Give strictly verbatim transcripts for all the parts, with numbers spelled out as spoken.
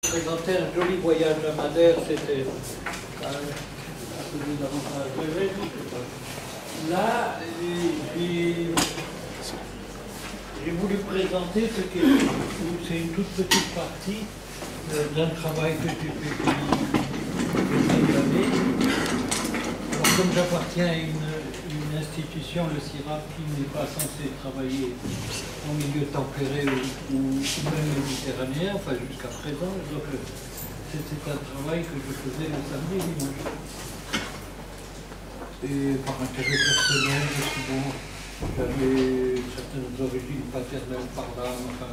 présenter un joli voyage à Madère, c'était un peu davantage rêvé. Là, j'ai voulu présenter ce qui est, c'est une toute petite partie d'un travail que j'ai fait depuis des années. Alors, comme j'appartiens à une, une institution, le C I R A P, qui n'est pas censé travailler en milieu tempéré ou, ou même méditerranéen, enfin jusqu'à présent, donc c'était un travail que je faisais le samedi et dimanche. Et par intérêt personnel, souvent, j'avais certaines origines paternelles par là, enfin,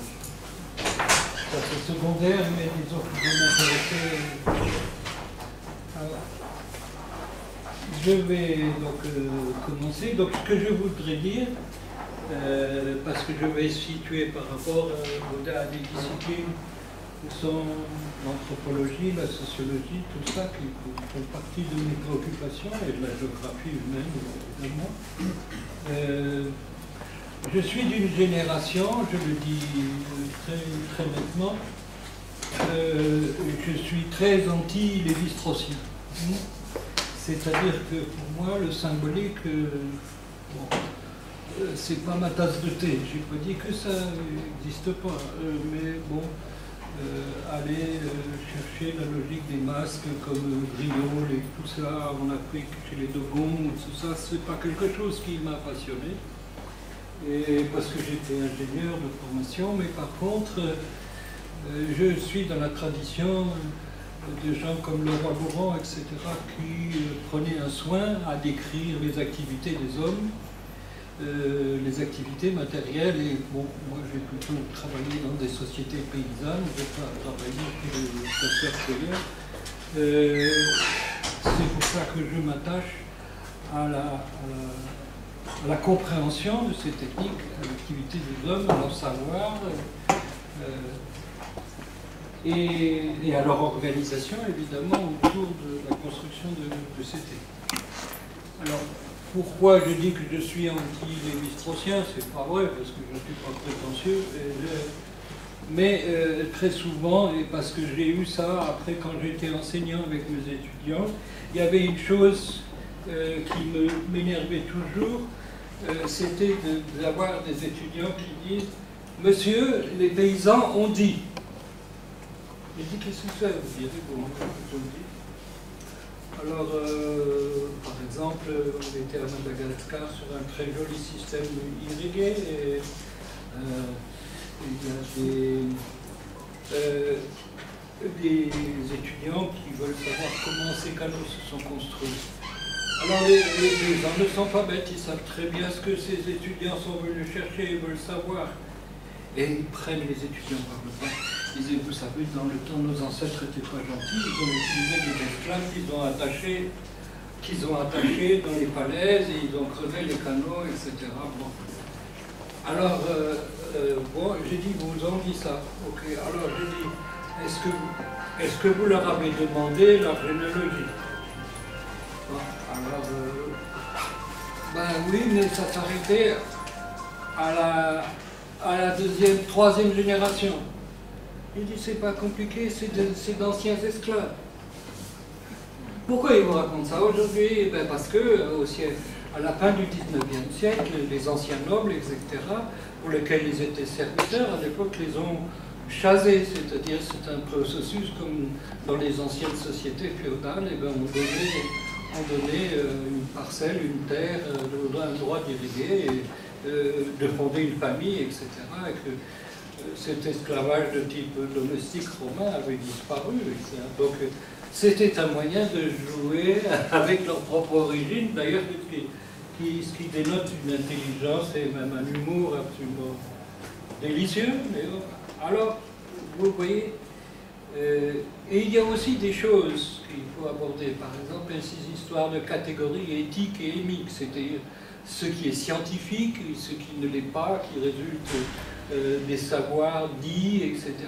ça c'est secondaire, mais disons que je m'intéressais. Voilà. Je vais donc euh, commencer. Donc ce que je voudrais dire, euh, parce que je vais situer par rapport euh, à des disciplines qui sont l'anthropologie, la sociologie, tout ça, qui, qui font partie de mes préoccupations, et de la géographie humaine, évidemment. Euh, je suis d'une génération, je le dis très, très nettement, euh, je suis très anti-lévi-straussien. C'est-à-dire que pour moi, le symbolique, euh, bon, euh, c'est pas ma tasse de thé. J'ai pas dit que ça n'existe pas, euh, mais bon, euh, aller euh, chercher la logique des masques comme euh, Griot et tout ça en Afrique, chez les Dogons, tout ça, c'est pas quelque chose qui m'a passionné. Et parce que j'étais ingénieur de formation, mais par contre, euh, je suis dans la tradition de gens comme Leroy Morand, et cetera, qui euh, prenaient un soin à décrire les activités des hommes, euh, les activités matérielles. Et bon, moi j'ai plutôt travaillé dans des sociétés paysannes, je n'ai pas travaillé chez les chasseurs-cueilleurs. Euh, C'est pour ça que je m'attache à la, à, la, à la compréhension de ces techniques, à l'activité des hommes, à leur savoir. Euh, Et, et à leur organisation, évidemment, autour de la construction de, de ces techniques. Alors, pourquoi je dis que je suis anti-lévi-straussien? C'est pas vrai, parce que je ne suis pas prétentieux, je, mais euh, très souvent, et parce que j'ai eu ça après quand j'étais enseignant avec mes étudiants, il y avait une chose euh, qui m'énervait toujours, euh, c'était d'avoir de, des étudiants qui disent « Monsieur, les paysans ont dit ». J'ai dit, qu'est-ce que c'est? Vous direz, bon, je le dis. Alors, euh, par exemple, on était à Madagascar sur un très joli système irrigué, et euh, il y a des, euh, des étudiants qui veulent savoir comment ces canaux se sont construits. Alors, les, les paysans ne sont pas bêtes, ils savent très bien ce que ces étudiants sont venus chercher et veulent savoir. Et ils prennent les étudiants par le bras. Ils disaient, vous savez, dans le temps, nos ancêtres n'étaient pas gentils, ils ont utilisé des esclaves qu'ils ont attachés, qu'ils ont attachés dans les falaises, et ils ont crevé les canaux, et cetera. Bon. Alors, euh, euh, bon, j'ai dit, vous ont dit ça. Ok, alors j'ai dit, est-ce que, est-ce que vous leur avez demandé leur généalogie? Bon, alors, euh, ben oui, mais ça s'arrêtait à la... à la deuxième, troisième génération. Il dit, c'est pas compliqué, c'est d'anciens esclaves. Pourquoi il vous raconte ça aujourd'hui? Ben parce que, au siècle, à la fin du dix-neuvième siècle, les anciens nobles, et cetera, pour lesquels ils étaient serviteurs, à l'époque, les ont chasés, c'est-à-dire c'est un processus comme dans les anciennes sociétés féodales, et ben on donnait, on donnait euh, une parcelle, une terre, euh, un droit d'irriguer, et Euh, de fonder une famille, et cetera, et que euh, cet esclavage de type domestique romain avait disparu. Donc c'était un moyen de jouer avec leur propre origine, d'ailleurs, ce qui, qui, ce qui dénote une intelligence et même un humour absolument délicieux. Mais, alors, vous voyez, euh, et il y a aussi des choses qu'il faut aborder, par exemple, ces histoires de catégories éthiques et émiques, c'est-à-dire ce qui est scientifique, ce qui ne l'est pas, qui résulte euh, des savoirs dits, et cetera.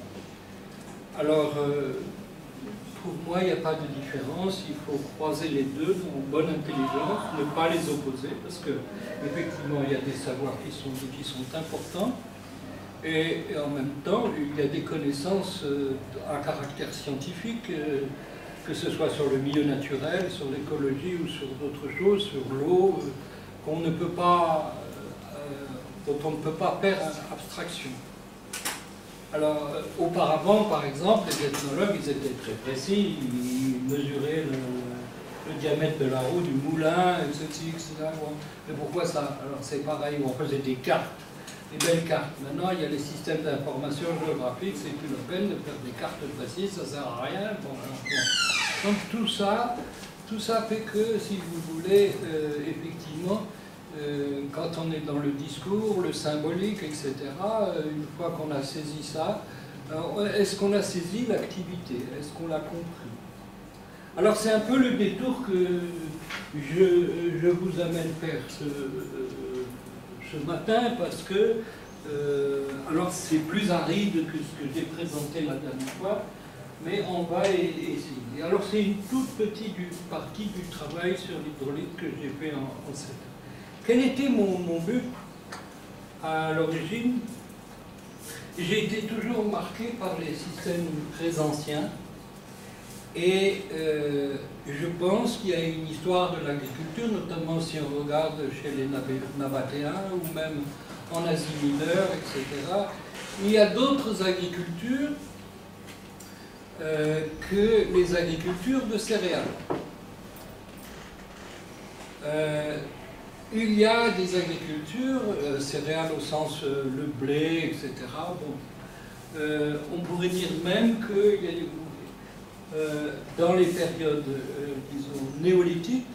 Alors, euh, pour moi, il n'y a pas de différence, il faut croiser les deux en bonne intelligence, ne pas les opposer, parce que effectivement, il y a des savoirs qui sont, qui sont importants, Et, et en même temps, il y a des connaissances euh, à caractère scientifique, euh, que ce soit sur le milieu naturel, sur l'écologie ou sur d'autres choses, sur l'eau, euh, qu'on ne peut pas, euh, dont on ne peut pas faire abstraction. Alors, euh, auparavant, par exemple, les ethnologues, ils étaient très précis, ils mesuraient le, le diamètre de la roue du moulin, et cetera, et cetera. Mais pourquoi ça? Alors, c'est pareil, on faisait des cartes, des belles cartes. Maintenant, il y a les systèmes d'information géographique, c'est plus la peine de faire des cartes précises, ça ne sert à rien. Bon, alors, bon. Donc, tout ça, tout ça fait que, si vous voulez, euh, effectivement, Euh, quand on est dans le discours, le symbolique, et cetera, euh, une fois qu'on a saisi ça, est-ce qu'on a saisi l'activité? Est-ce qu'on l'a compris? Alors c'est un peu le détour que je, je vous amène faire ce, euh, ce matin, parce que, euh, alors c'est plus aride que ce que j'ai présenté la dernière fois, mais on va essayer. Alors c'est une toute petite partie du travail sur l'hydraulique que j'ai fait en, en sept ans. Quel était mon, mon but à l'origine? J'ai été toujours marqué par les systèmes très anciens et euh, je pense qu'il y a une histoire de l'agriculture, notamment si on regarde chez les Nabatéens ou même en Asie mineure, et cetera. Il y a d'autres agricultures euh, que les agricultures de céréales. Euh, Il y a des agricultures, euh, céréales au sens euh, le blé, et cetera. Bon. Euh, on pourrait dire même que y a, euh, dans les périodes, euh, disons, néolithiques,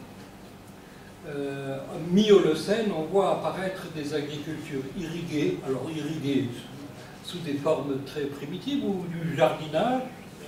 euh, mi-Holocène, on voit apparaître des agricultures irriguées, alors irriguées sous des formes très primitives, ou du jardinage,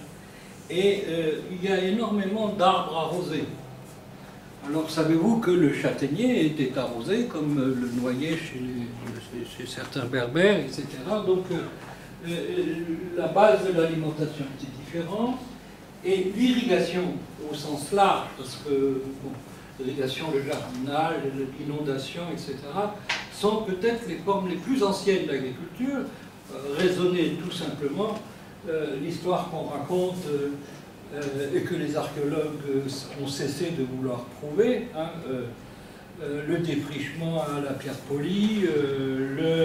et euh, il y a énormément d'arbres arrosés. Alors, savez-vous que le châtaignier était arrosé comme le noyer chez, les, chez certains berbères, et cetera. Donc, euh, la base de l'alimentation était différente. Et l'irrigation, au sens large, parce que bon, l'irrigation, le jardinage, l'inondation, et cetera, sont peut-être les formes les plus anciennes d'agriculture, euh, raisonnées tout simplement. Euh, l'histoire qu'on raconte... Euh, Euh, et que les archéologues ont cessé de vouloir prouver, hein, euh, euh, le défrichement à la pierre polie, euh, le,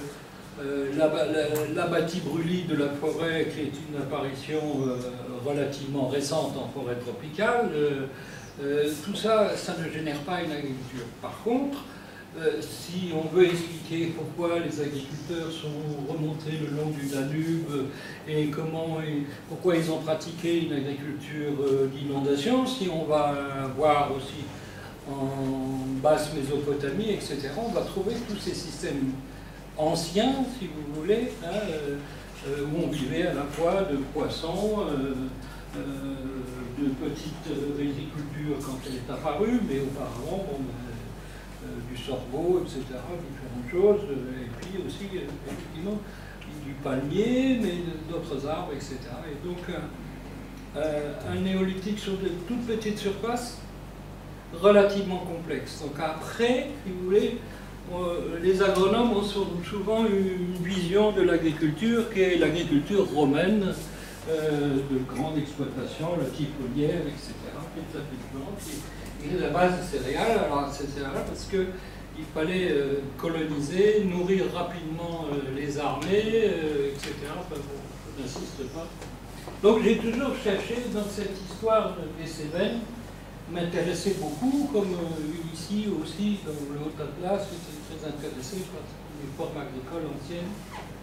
euh, l'abatis brûlis de la forêt, qui est une apparition euh, relativement récente en forêt tropicale, euh, euh, tout ça, ça ne génère pas une agriculture. Par contre, Euh, si on veut expliquer pourquoi les agriculteurs sont remontés le long du Danube et comment et pourquoi ils ont pratiqué une agriculture euh, d'inondation, si on va voir aussi en basse Mésopotamie, et cetera, on va trouver tous ces systèmes anciens, si vous voulez, hein, euh, où on vivait à la fois de poissons, euh, euh, de petites rizicultures quand elle est apparue, mais auparavant, bon, du sorgho, et cetera, différentes choses, et puis aussi, effectivement, du palmier, mais d'autres arbres, et cetera. Et donc, euh, un néolithique sur de toutes petites surfaces, relativement complexe. Donc après, si vous voulez, euh, les agronomes ont souvent une vision de l'agriculture qui est l'agriculture romaine, euh, de grande exploitation, la tiponière, et cetera, qui est absolument, qui est la base des céréales. Alors c'est céréales parce qu'il fallait euh, coloniser, nourrir rapidement euh, les armées, euh, et cetera. Enfin, bon, je n'insiste pas. Donc j'ai toujours cherché dans cette histoire des Cévennes, m'intéresser beaucoup, comme euh, ici aussi, dans le Haut-Atlas, j'étais très intéressé par les formes agricoles anciennes.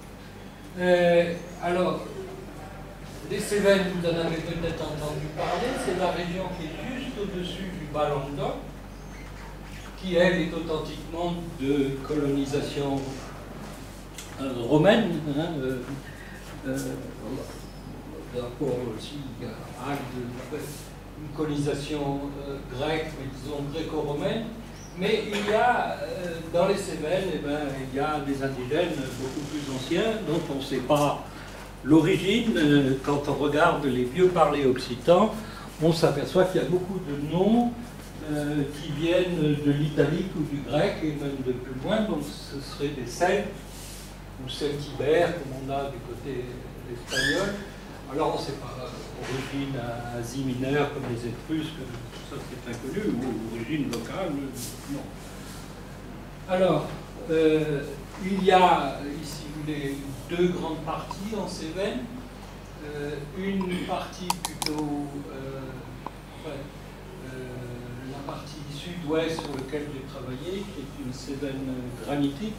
Euh, alors, les Cévennes, vous en avez peut-être entendu parler, c'est la région qui est juste au-dessus du Bas-Languedoc, qui elle est authentiquement de colonisation euh, romaine. Hein, euh, euh, D'accord aussi, il y a une colonisation euh, grecque, mais disons gréco-romaine. Mais il y a, euh, dans les Cévennes, eh ben, il y a des indigènes beaucoup plus anciens, dont on ne sait pas l'origine. Euh, quand on regarde les vieux parlers occitans, on s'aperçoit qu'il y a beaucoup de noms euh, qui viennent de l'italique ou du grec, et même de plus loin, donc ce seraient des Celtes, ou Celtibert, comme on a du côté espagnol. Alors on ne sait pas, origine à Asie mineure comme les Étrusques, tout ça c'est inconnu, ou origine locale, non. Alors, euh, il y a ici les deux grandes parties en Cévennes. Euh, une partie plutôt, euh, ouais, euh, la partie sud-ouest sur laquelle j'ai travaillé, qui est une Cévenne granitique.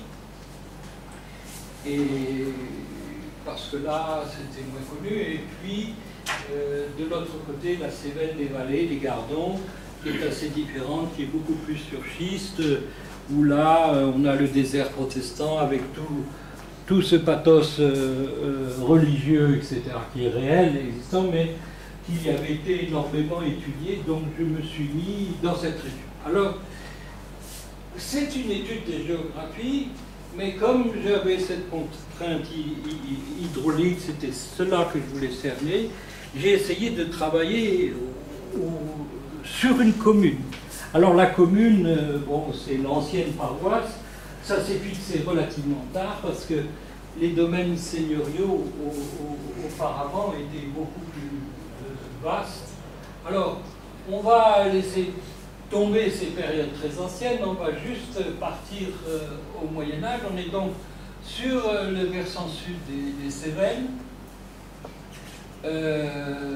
Et parce que là, c'était moins connu. Et puis, euh, de l'autre côté, la Cévenne des Vallées, des Gardons, qui est assez différente, qui est beaucoup plus sur schiste, où là, euh, on a le désert protestant avec tout, tout ce pathos euh, euh, religieux, et cetera, qui est réel, existant, mais qui avait été énormément étudié. Donc, je me suis mis dans cette région. Alors, c'est une étude de géographie, mais comme j'avais cette contrainte hydraulique, c'était cela que je voulais cerner, j'ai essayé de travailler au, au, sur une commune. Alors la commune, euh, bon, c'est l'ancienne paroisse, ça s'est fixé relativement tard parce que les domaines seigneuriaux au, au, auparavant étaient beaucoup plus euh, vastes. Alors, on va laisser tomber ces périodes très anciennes, on va juste partir euh, au Moyen-Âge. On est donc sur euh, le versant sud des, des Cévennes. Euh,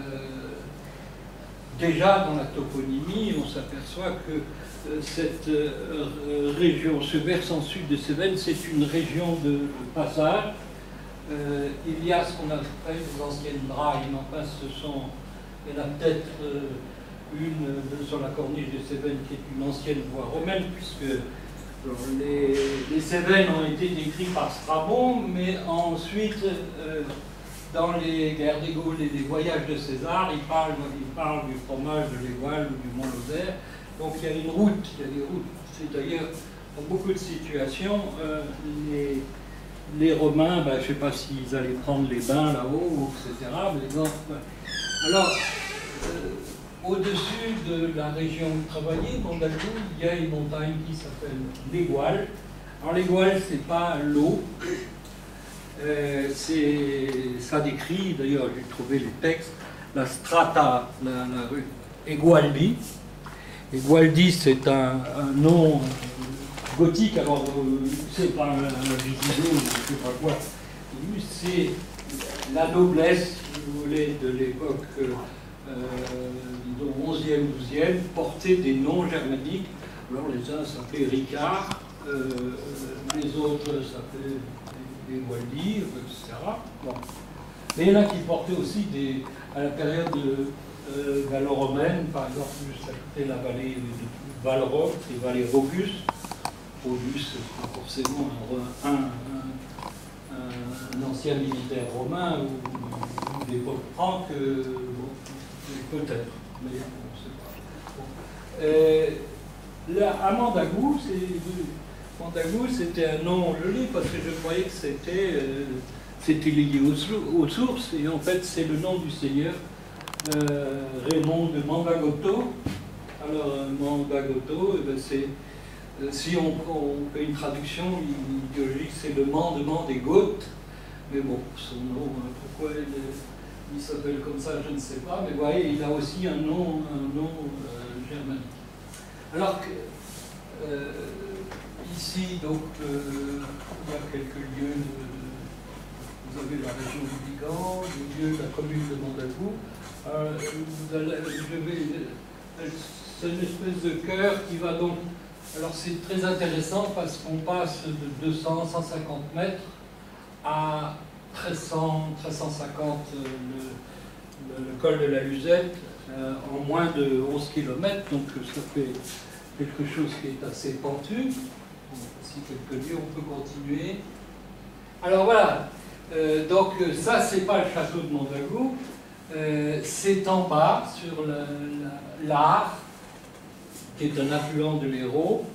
déjà dans la toponymie, on s'aperçoit que euh, cette euh, région, ce versant sud des Cévennes, c'est une région de, de passage. Euh, il y a ce qu'on appelle les anciennes drailles, mais enfin ce sont, il y en a peut-être euh, une sur la corniche de Cévennes qui est une ancienne voie romaine, puisque alors, les, les Cévennes ont été décrits par Strabon, mais ensuite, euh, dans les guerres des Gaules et les voyages de César, il parle, il parle du fromage de l'Égual ou du Mont-Lozère. Donc il y a une route, il y a des routes. C'est d'ailleurs, dans beaucoup de situations, euh, les, les Romains, ben, je ne sais pas s'ils allaient prendre les bains là-haut, et cetera. Mais non, ben. Alors, euh, au-dessus de la région où je travaillais, Mondalgo, il y a une montagne qui s'appelle l'Égual. Alors l'Égual, ce n'est pas l'eau. Euh, ça décrit, d'ailleurs j'ai trouvé les textes, la strata, la, la rue Egualdi. Egualdi, c'est un, un nom gothique, alors euh, c'est pas un, un vidéo, je ne sais pas quoi, c'est la noblesse, si vous voulez, de l'époque euh, onzième, douzième, portait des noms germaniques. Alors les uns s'appelaient Ricard, euh, les autres s'appelaient des Waldi, et cetera. Bon. Mais il y en a qui portaient aussi des, à la période euh, gallo-romaine, par exemple, juste à côté de la vallée de Valroc, les vallées Rogus. Rogus, c'est pas forcément un, un, un, un ancien militaire romain ou, ou d'époque franque, euh, bon, peut-être, mais on ne sait pas. Bon. Euh, là, à Mandagou, c'est. Mandagou, c'était un nom joli parce que je croyais que c'était euh, c'était lié aux, aux sources, et en fait c'est le nom du seigneur euh, Raymond de Mandagoto. Alors Mandagoto, eh ben, c'est euh, si on, on fait une traduction idéologique, c'est le mandement des Goths, mais bon, son nom, pourquoi il, il s'appelle comme ça, je ne sais pas, mais vous voyez, il a aussi un nom, un nom euh, germanique. Alors que euh, ici, donc, euh, il y a quelques lieux, de, vous avez la région du Vigan, le lieu de la commune de Mandagou. Euh, vous allez, je vais, c'est une espèce de cœur qui va donc, alors c'est très intéressant parce qu'on passe de deux cents à cent cinquante mètres à treize cents, treize cent cinquante le, le, le col de la Luzette euh, en moins de onze kilomètres, donc ça fait quelque chose qui est assez pentu. Si quelques lieux, on peut continuer. Alors voilà, euh, donc ça, c'est pas le château de Mandagou, euh, c'est en bas, sur l'Ar, qui est un affluent de l'Hérault.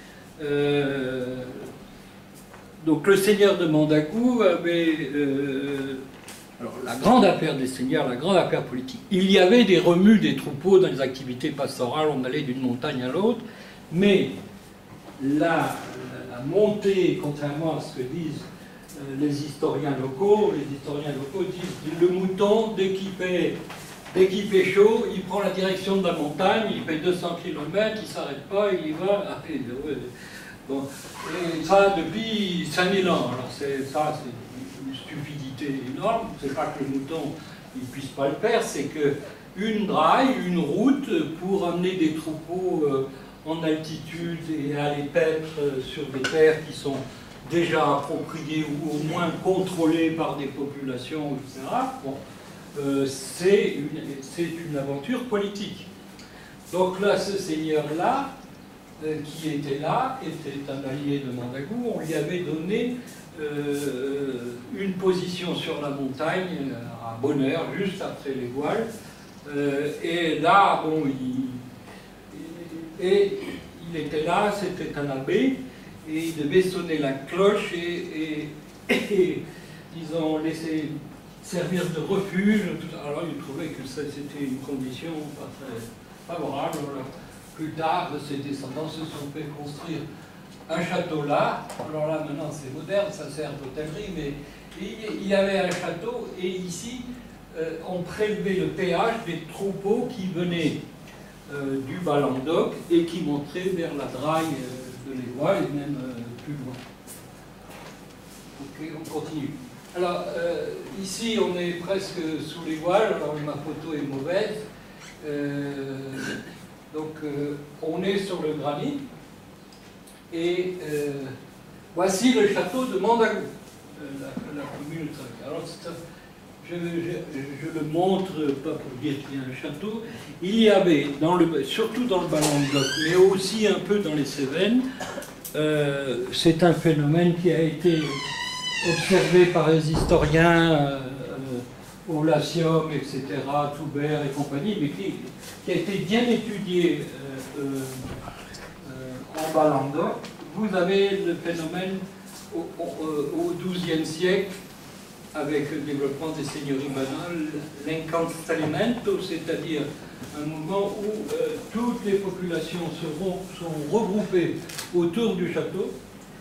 Euh, donc le seigneur de Mandagou avait, euh, alors la grande affaire des seigneurs, la grande affaire politique. Il y avait des remues des troupeaux dans les activités pastorales, on allait d'une montagne à l'autre, mais la, la montée, contrairement à ce que disent les historiens locaux. Les historiens locaux disent le mouton, dès qu'il fait, dès qu'il fait chaud, il prend la direction de la montagne, il fait deux cents kilomètres, il ne s'arrête pas, il y va. Ah, bon. Et ça depuis cinq mille ans. Alors c'est, ça, c'est une stupidité énorme. C'est pas que le mouton ne puisse pas le faire, c'est que une draille, une route pour amener des troupeaux euh, en altitude et à les paître euh, sur des terres qui sont déjà appropriées ou au moins contrôlées par des populations, et cetera. Bon, euh, c'est une, c'est une aventure politique. Donc là, ce seigneur-là, euh, qui était là, était un allié de Mandagou, on lui avait donné euh, une position sur la montagne à bonne heure, juste après les voiles. Euh, et là, bon, il, et il était là, c'était un abbé, et il devait sonner la cloche, et, et, et ils ont laissé servir de refuge. Alors il trouvait que ça, c'était une condition pas très favorable. Alors, plus tard, ses descendants se sont fait construire un château là. Alors là, maintenant, c'est moderne, ça sert d'hôtellerie, mais il y avait un château, et ici, Euh, on prélevait le péage des troupeaux qui venaient euh, du Bas-Languedoc et qui montraient vers la Draille euh, de l'Égoile et même euh, plus loin. Ok, on continue. Alors, euh, ici, on est presque sous l'Égoile, alors ma photo est mauvaise. Euh, donc, euh, on est sur le granit. Et euh, voici le château de Mandagou, euh, la, la commune. Alors, c'est Je, je, je le montre, pas pour dire qu'il y a un château. Il y avait, dans le, surtout dans le Bas-Languedoc, mais aussi un peu dans les Cévennes, euh, c'est un phénomène qui a été observé par les historiens, euh, Aulasium, et cetera, Toubert et compagnie, mais qui, qui a été bien étudié euh, euh, en Bas-Languedoc. Vous avez le phénomène au, au, au douzième siècle, avec le développement des seigneuries banales, l'incansalimento, c'est-à-dire un mouvement où euh, toutes les populations seront, sont regroupées autour du château,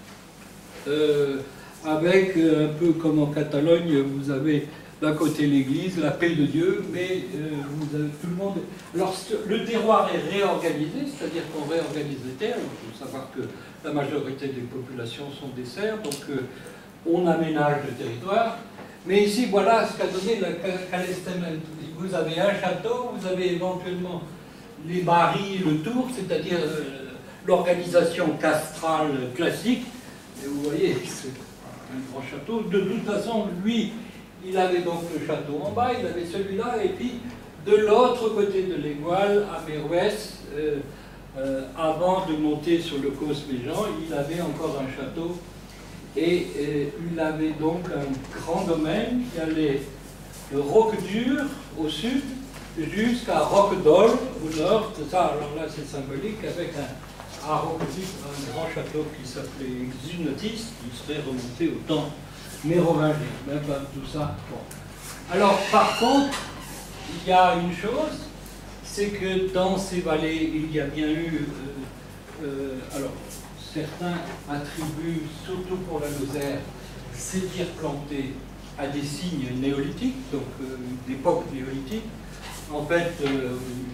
euh, avec, euh, un peu comme en Catalogne, vous avez d'un côté l'église, la paix de Dieu, mais euh, vous avez tout le monde... Alors, le terroir est réorganisé, c'est-à-dire qu'on réorganise les terres. Il faut savoir que la majorité des populations sont des serfs, donc euh, on aménage le territoire. Mais ici, voilà ce qu'a donné le Calestemento. Vous avez un château, vous avez éventuellement les barilles, le tour, c'est-à-dire euh, l'organisation castrale classique. Et vous voyez, c'est un grand château. De toute façon, lui, il avait donc le château en bas, il avait celui-là, et puis de l'autre côté de l'Égoile, à Mérouès, euh, euh, avant de monter sur le Cosméjean, il avait encore un château. Et euh, il avait donc un grand domaine qui allait de Roquedur au sud jusqu'à Roquedol au nord. Ça, alors là, c'est symbolique, avec un, à Roquedur un grand château qui s'appelait Xunotis, qui serait remonté au temps mérovingien. Même pas tout ça. Bon. Alors, par contre, il y a une chose, c'est que dans ces vallées, il y a bien eu. Euh, euh, alors, certains attribuent, surtout pour la Lozère, ces tirs plantés à des signes néolithiques, donc euh, d'époque néolithique. En fait, euh,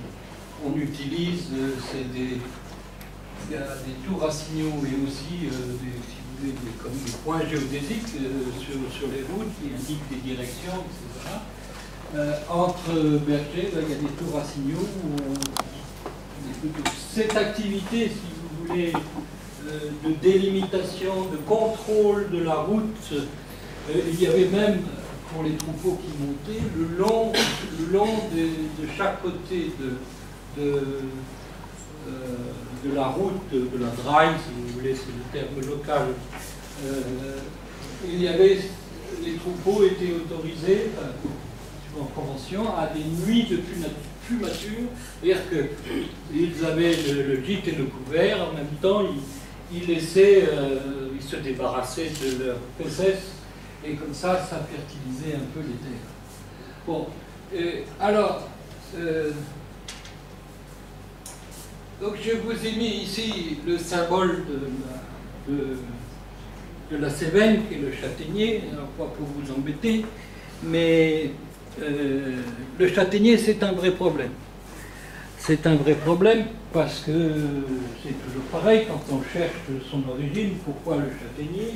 on utilise, euh, c'est des, il y a des tours à signaux et aussi, euh, des, si vous voulez, des, comme des points géodésiques euh, sur, sur les routes qui indiquent des directions, et cetera. Euh, entre bergers, il y a des tours à signaux où on, cette activité, si vous voulez, de délimitation, de contrôle de la route. Euh, il y avait même, pour les troupeaux qui montaient, le long, le long de, de chaque côté de, de, euh, de la route, de, de la draille, si vous voulez, c'est le terme local, euh, il y avait, les troupeaux étaient autorisés, euh, en convention, à des nuits de fumature, c'est-à-dire qu'ils avaient le, le gîte et le couvert, en même temps, ils Ils laissaient, euh, ils se débarrassaient de leur fesses, et comme ça, ça fertilisait un peu les terres. Bon, euh, alors, euh, donc je vous ai mis ici le symbole de, de, de la Cévennes, qui est le châtaignier, alors pas pour vous embêter, mais euh, le châtaignier, c'est un vrai problème. C'est un vrai problème parce que c'est toujours pareil, quand on cherche son origine, pourquoi le châtaignier?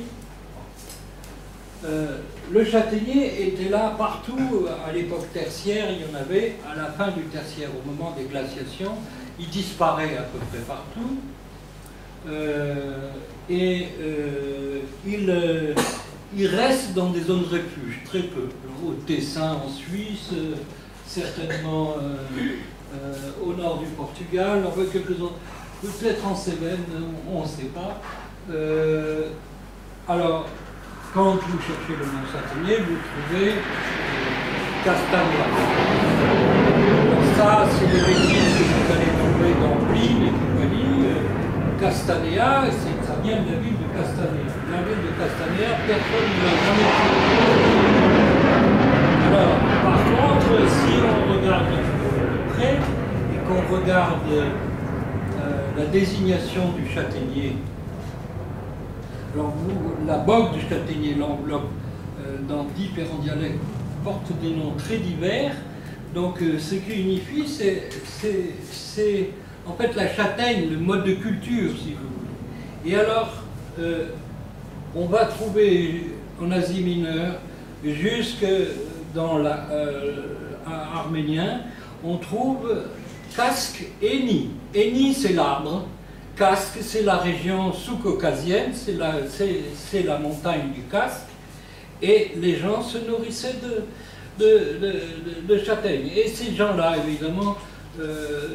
Euh, le châtaignier était là partout, à l'époque tertiaire, il y en avait, à la fin du tertiaire, au moment des glaciations, il disparaît à peu près partout, euh, et euh, il, euh, il reste dans des zones refuge, très peu, au Tessin en Suisse, euh, certainement euh, euh, au nord du Portugal, enfin quelques autres, peut-être en Cévennes, on ne sait pas. Euh, alors, quand vous cherchez le nom châtaignier, vous trouvez Castagna. Alors ça, c'est des bêtises que vous allez trouver dans Pline et compagnie. Castanea, ça vient de la ville de Castanea. La ville de Castanea, personne ne l'a jamais trouvée. Alors, par contre, si on regarde de près et qu'on regarde euh, la désignation du châtaignier, alors vous, la bogue du châtaignier, l'enveloppe, euh, dans différents dialectes, porte des noms très divers. Donc euh, ce qui unifie, c'est en fait la châtaigne, le mode de culture, si vous voulez. Et alors, euh, on va trouver en Asie mineure, jusque dans l'arménien, euh, on trouve casque et ni. Eni, c'est l'arbre. Casque, c'est la région sous-caucasienne, c'est la, la montagne du Casque, et les gens se nourrissaient de, de, de, de châtaignes. Et ces gens-là, évidemment, euh,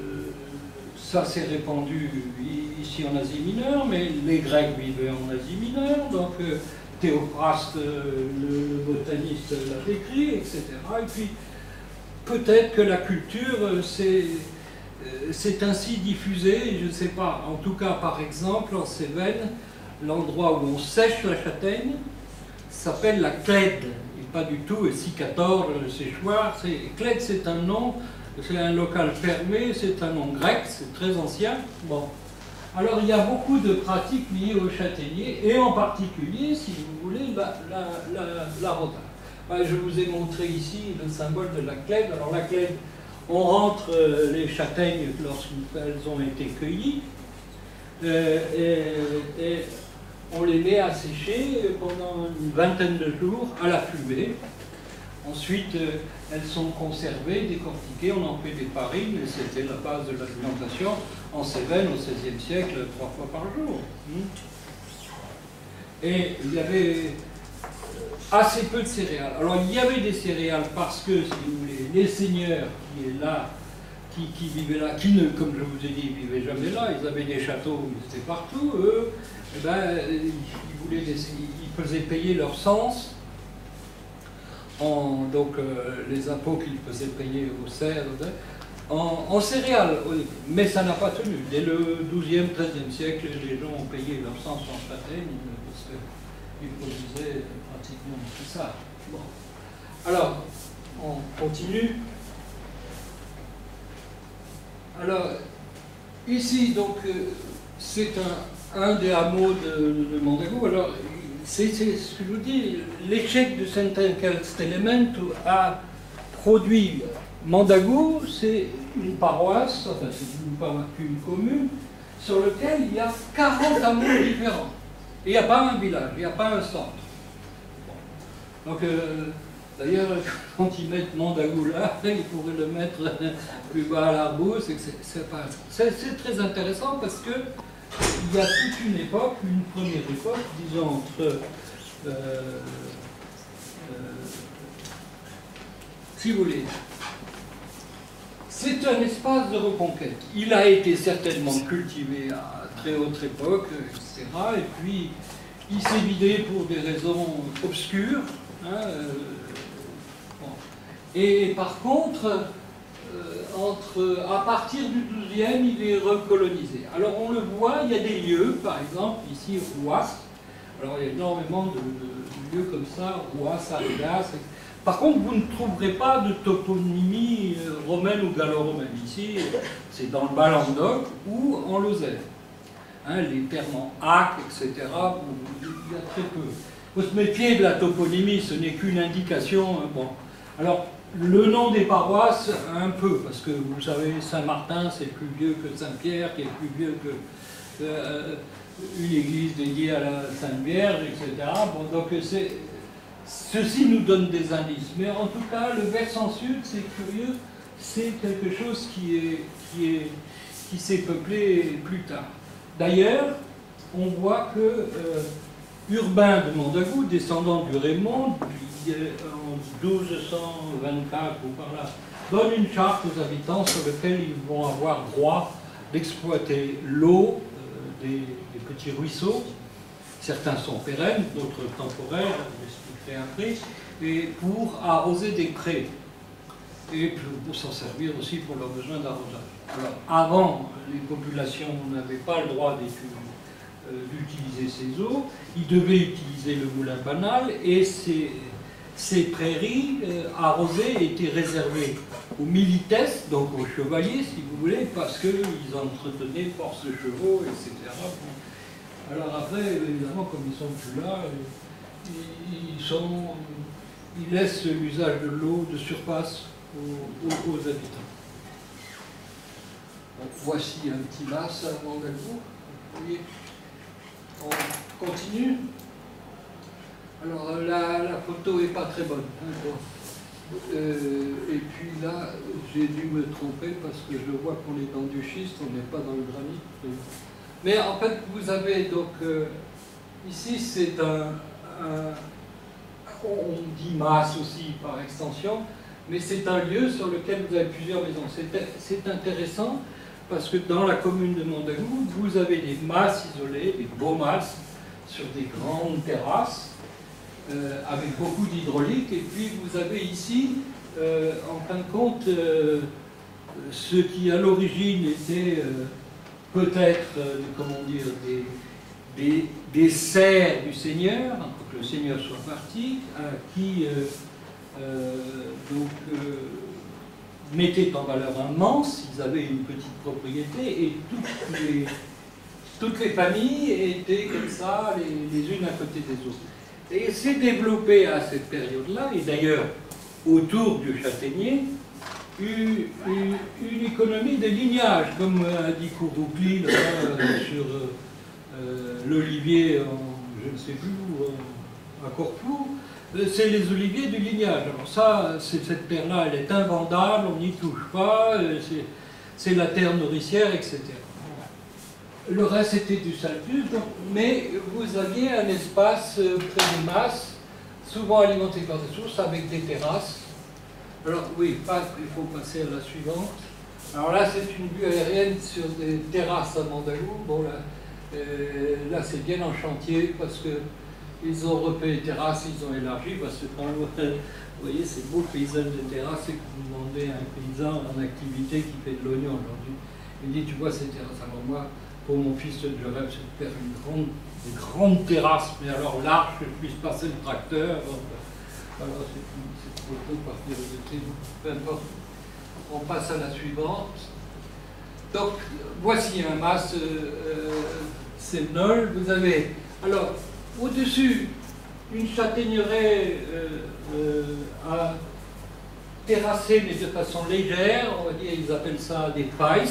ça s'est répandu ici en Asie mineure, mais les Grecs vivaient en Asie mineure, donc euh, Théophraste, le, le botaniste, l'a écrit, et cetera. Et puis, peut-être que la culture, c'est... c'est ainsi diffusé, je ne sais pas, en tout cas par exemple en Cévennes, l'endroit où on sèche la châtaigne s'appelle la clède, et pas du tout cicator, le séchoir. Clède, c'est un nom, c'est un local fermé, c'est un nom grec, c'est très ancien. Bon. Alors il y a beaucoup de pratiques liées au châtaignier, et en particulier, si vous voulez, la, la, la, la rota. Ben, je vous ai montré ici le symbole de la clède. Alors la clède, on rentre euh, les châtaignes lorsqu'elles ont été cueillies euh, et, et on les met à sécher pendant une vingtaine de jours à la fumée. Ensuite, euh, elles sont conservées, décortiquées, on en fait des farines, et c'était la base de l'alimentation en Cévennes au seizième siècle, trois fois par jour. Et il y avait assez peu de céréales. Alors il y avait des céréales parce que, si vous voulez, les seigneurs qui est là, qui, qui vivaient là, qui ne, comme je vous ai dit, vivaient jamais là, ils avaient des châteaux, ils étaient partout, eux, eh ben, ils, voulaient des, ils faisaient payer leur cens, en, donc euh, les impôts qu'ils faisaient payer aux serfs, en, en céréales, oui. Mais ça n'a pas tenu. Dès le douzième, treizième siècle, les gens ont payé leur cens en châtaigne, parce qu'ils produisaient pratiquement tout ça. Bon. Alors, on continue. Alors, ici, donc, euh, c'est un, un des hameaux de, de Mondagu. Alors, c'est ce que je vous dis, l'échec de Saint-Castellamento a produit Mondagu, c'est une paroisse, enfin, c'est une paroisse, une commune, sur laquelle il y a quarante hameaux différents. Et il n'y a pas un village, il n'y a pas un centre. Bon. Donc, euh, d'ailleurs, quand ils mettent Mondagu là, ils pourraient le mettre plus bas à l'Arbousse. C'est très intéressant parce que il y a toute une époque, une première époque, disons entre, euh, euh, si vous voulez, c'est un espace de reconquête. Il a été certainement cultivé à très haute époque, et cetera. Et puis, il s'est vidé pour des raisons obscures. Hein, euh, bon. Et par contre, euh, entre, à partir du douzième, il est recolonisé. Alors on le voit, il y a des lieux, par exemple, ici, Rouas. Alors il y a énormément de, de, de lieux comme ça, Rouas, Arigas. Par contre, vous ne trouverez pas de toponymie romaine ou gallo-romaine. Ici, c'est dans le Bas-Languedoc ou en Lozère. Hein, les termes en hac, et cetera, bon, il y a très peu. Il faut se méfier de la toponymie, ce n'est qu'une indication. Bon. Alors, le nom des paroisses, un peu, parce que vous savez, Saint-Martin, c'est plus vieux que Saint-Pierre, qui est plus vieux que euh, une église dédiée à la Sainte Vierge, et cetera. Bon, donc, ceci nous donne des indices. Mais en tout cas, le versant sud, c'est curieux, c'est quelque chose qui est, qui est, qui s'est peuplé plus tard. D'ailleurs, on voit que euh, Urbain de Montagu, descendant du Raymond, en douze cent vingt-quatre ou par là, donne une charte aux habitants sur laquelle ils vont avoir droit d'exploiter l'eau euh, des, des petits ruisseaux. Certains sont pérennes, d'autres temporaires, je l'expliquerai après, et pour arroser des prés et pour s'en servir aussi pour leurs besoins d'arrosage. Alors, avant, les populations n'avaient pas le droit d'utiliser ces eaux, ils devaient utiliser le moulin banal, et ces, ces prairies euh, arrosées étaient réservées aux milites, donc aux chevaliers, si vous voulez, parce qu'ils entretenaient force de chevaux, et cetera. Alors après, évidemment, comme ils sont plus là, ils, sont, ils laissent l'usage de l'eau de surface aux, aux, aux habitants. Donc, voici un petit mas à Montagu. Vous voyez, on continue. Alors la, la photo n'est pas très bonne. Hein, bon. euh, et puis là, j'ai dû me tromper parce que je vois qu'on est dans du schiste, on n'est pas dans le granit. Mais en fait, vous avez donc euh, ici, c'est un, un, on dit mas aussi par extension, mais c'est un lieu sur lequel vous avez plusieurs maisons. C'est intéressant. Parce que dans la commune de Montagu, vous avez des masses isolées, des beaux masses, sur des grandes terrasses, euh, avec beaucoup d'hydraulique. Et puis vous avez ici, euh, en fin de compte, euh, ce qui à l'origine était euh, peut-être, euh, comment dire, des, des, des serfs du Seigneur, avant que le Seigneur soit parti, euh, qui euh, euh, donc... Euh, mettaient en valeur un manse, ils avaient une petite propriété, et toutes les, toutes les familles étaient comme ça, les, les unes à côté des autres. Et s'est développé à cette période-là, et d'ailleurs autour du châtaignier, une, une, une économie de lignage, comme a dit Couroukli là, sur euh, l'olivier, je ne sais plus où, à Corfou. C'est les oliviers du lignage. Alors ça, cette terre-là, elle est invendable, on n'y touche pas, c'est la terre nourricière, et cetera. Le reste était du saltus, mais vous aviez un espace près des masses, souvent alimenté par des sources, avec des terrasses. Alors oui, il faut passer à la suivante. Alors là, c'est une vue aérienne sur des terrasses à Montagu. Bon, là, euh, là c'est bien en chantier, parce que ils ont refait les terrasses, ils ont élargi, parce que quand vous voyez ces beaux paysages de terrasses, et que vous demandez à un paysan en activité qui fait de l'oignon aujourd'hui, il dit, tu vois ces terrasses, alors moi, pour mon fils, je rêve, c'est de faire une grande, une grande terrasse, mais alors large, que je puisse passer le tracteur. Voilà, c'est une photo par curiosité, peu importe. On passe à la suivante. Donc, voici un mas euh, séminole. Vous avez, alors, au-dessus, une châtaigneraie euh, euh, à terrasser, mais de façon légère, on va dire, ils appellent ça des pailles.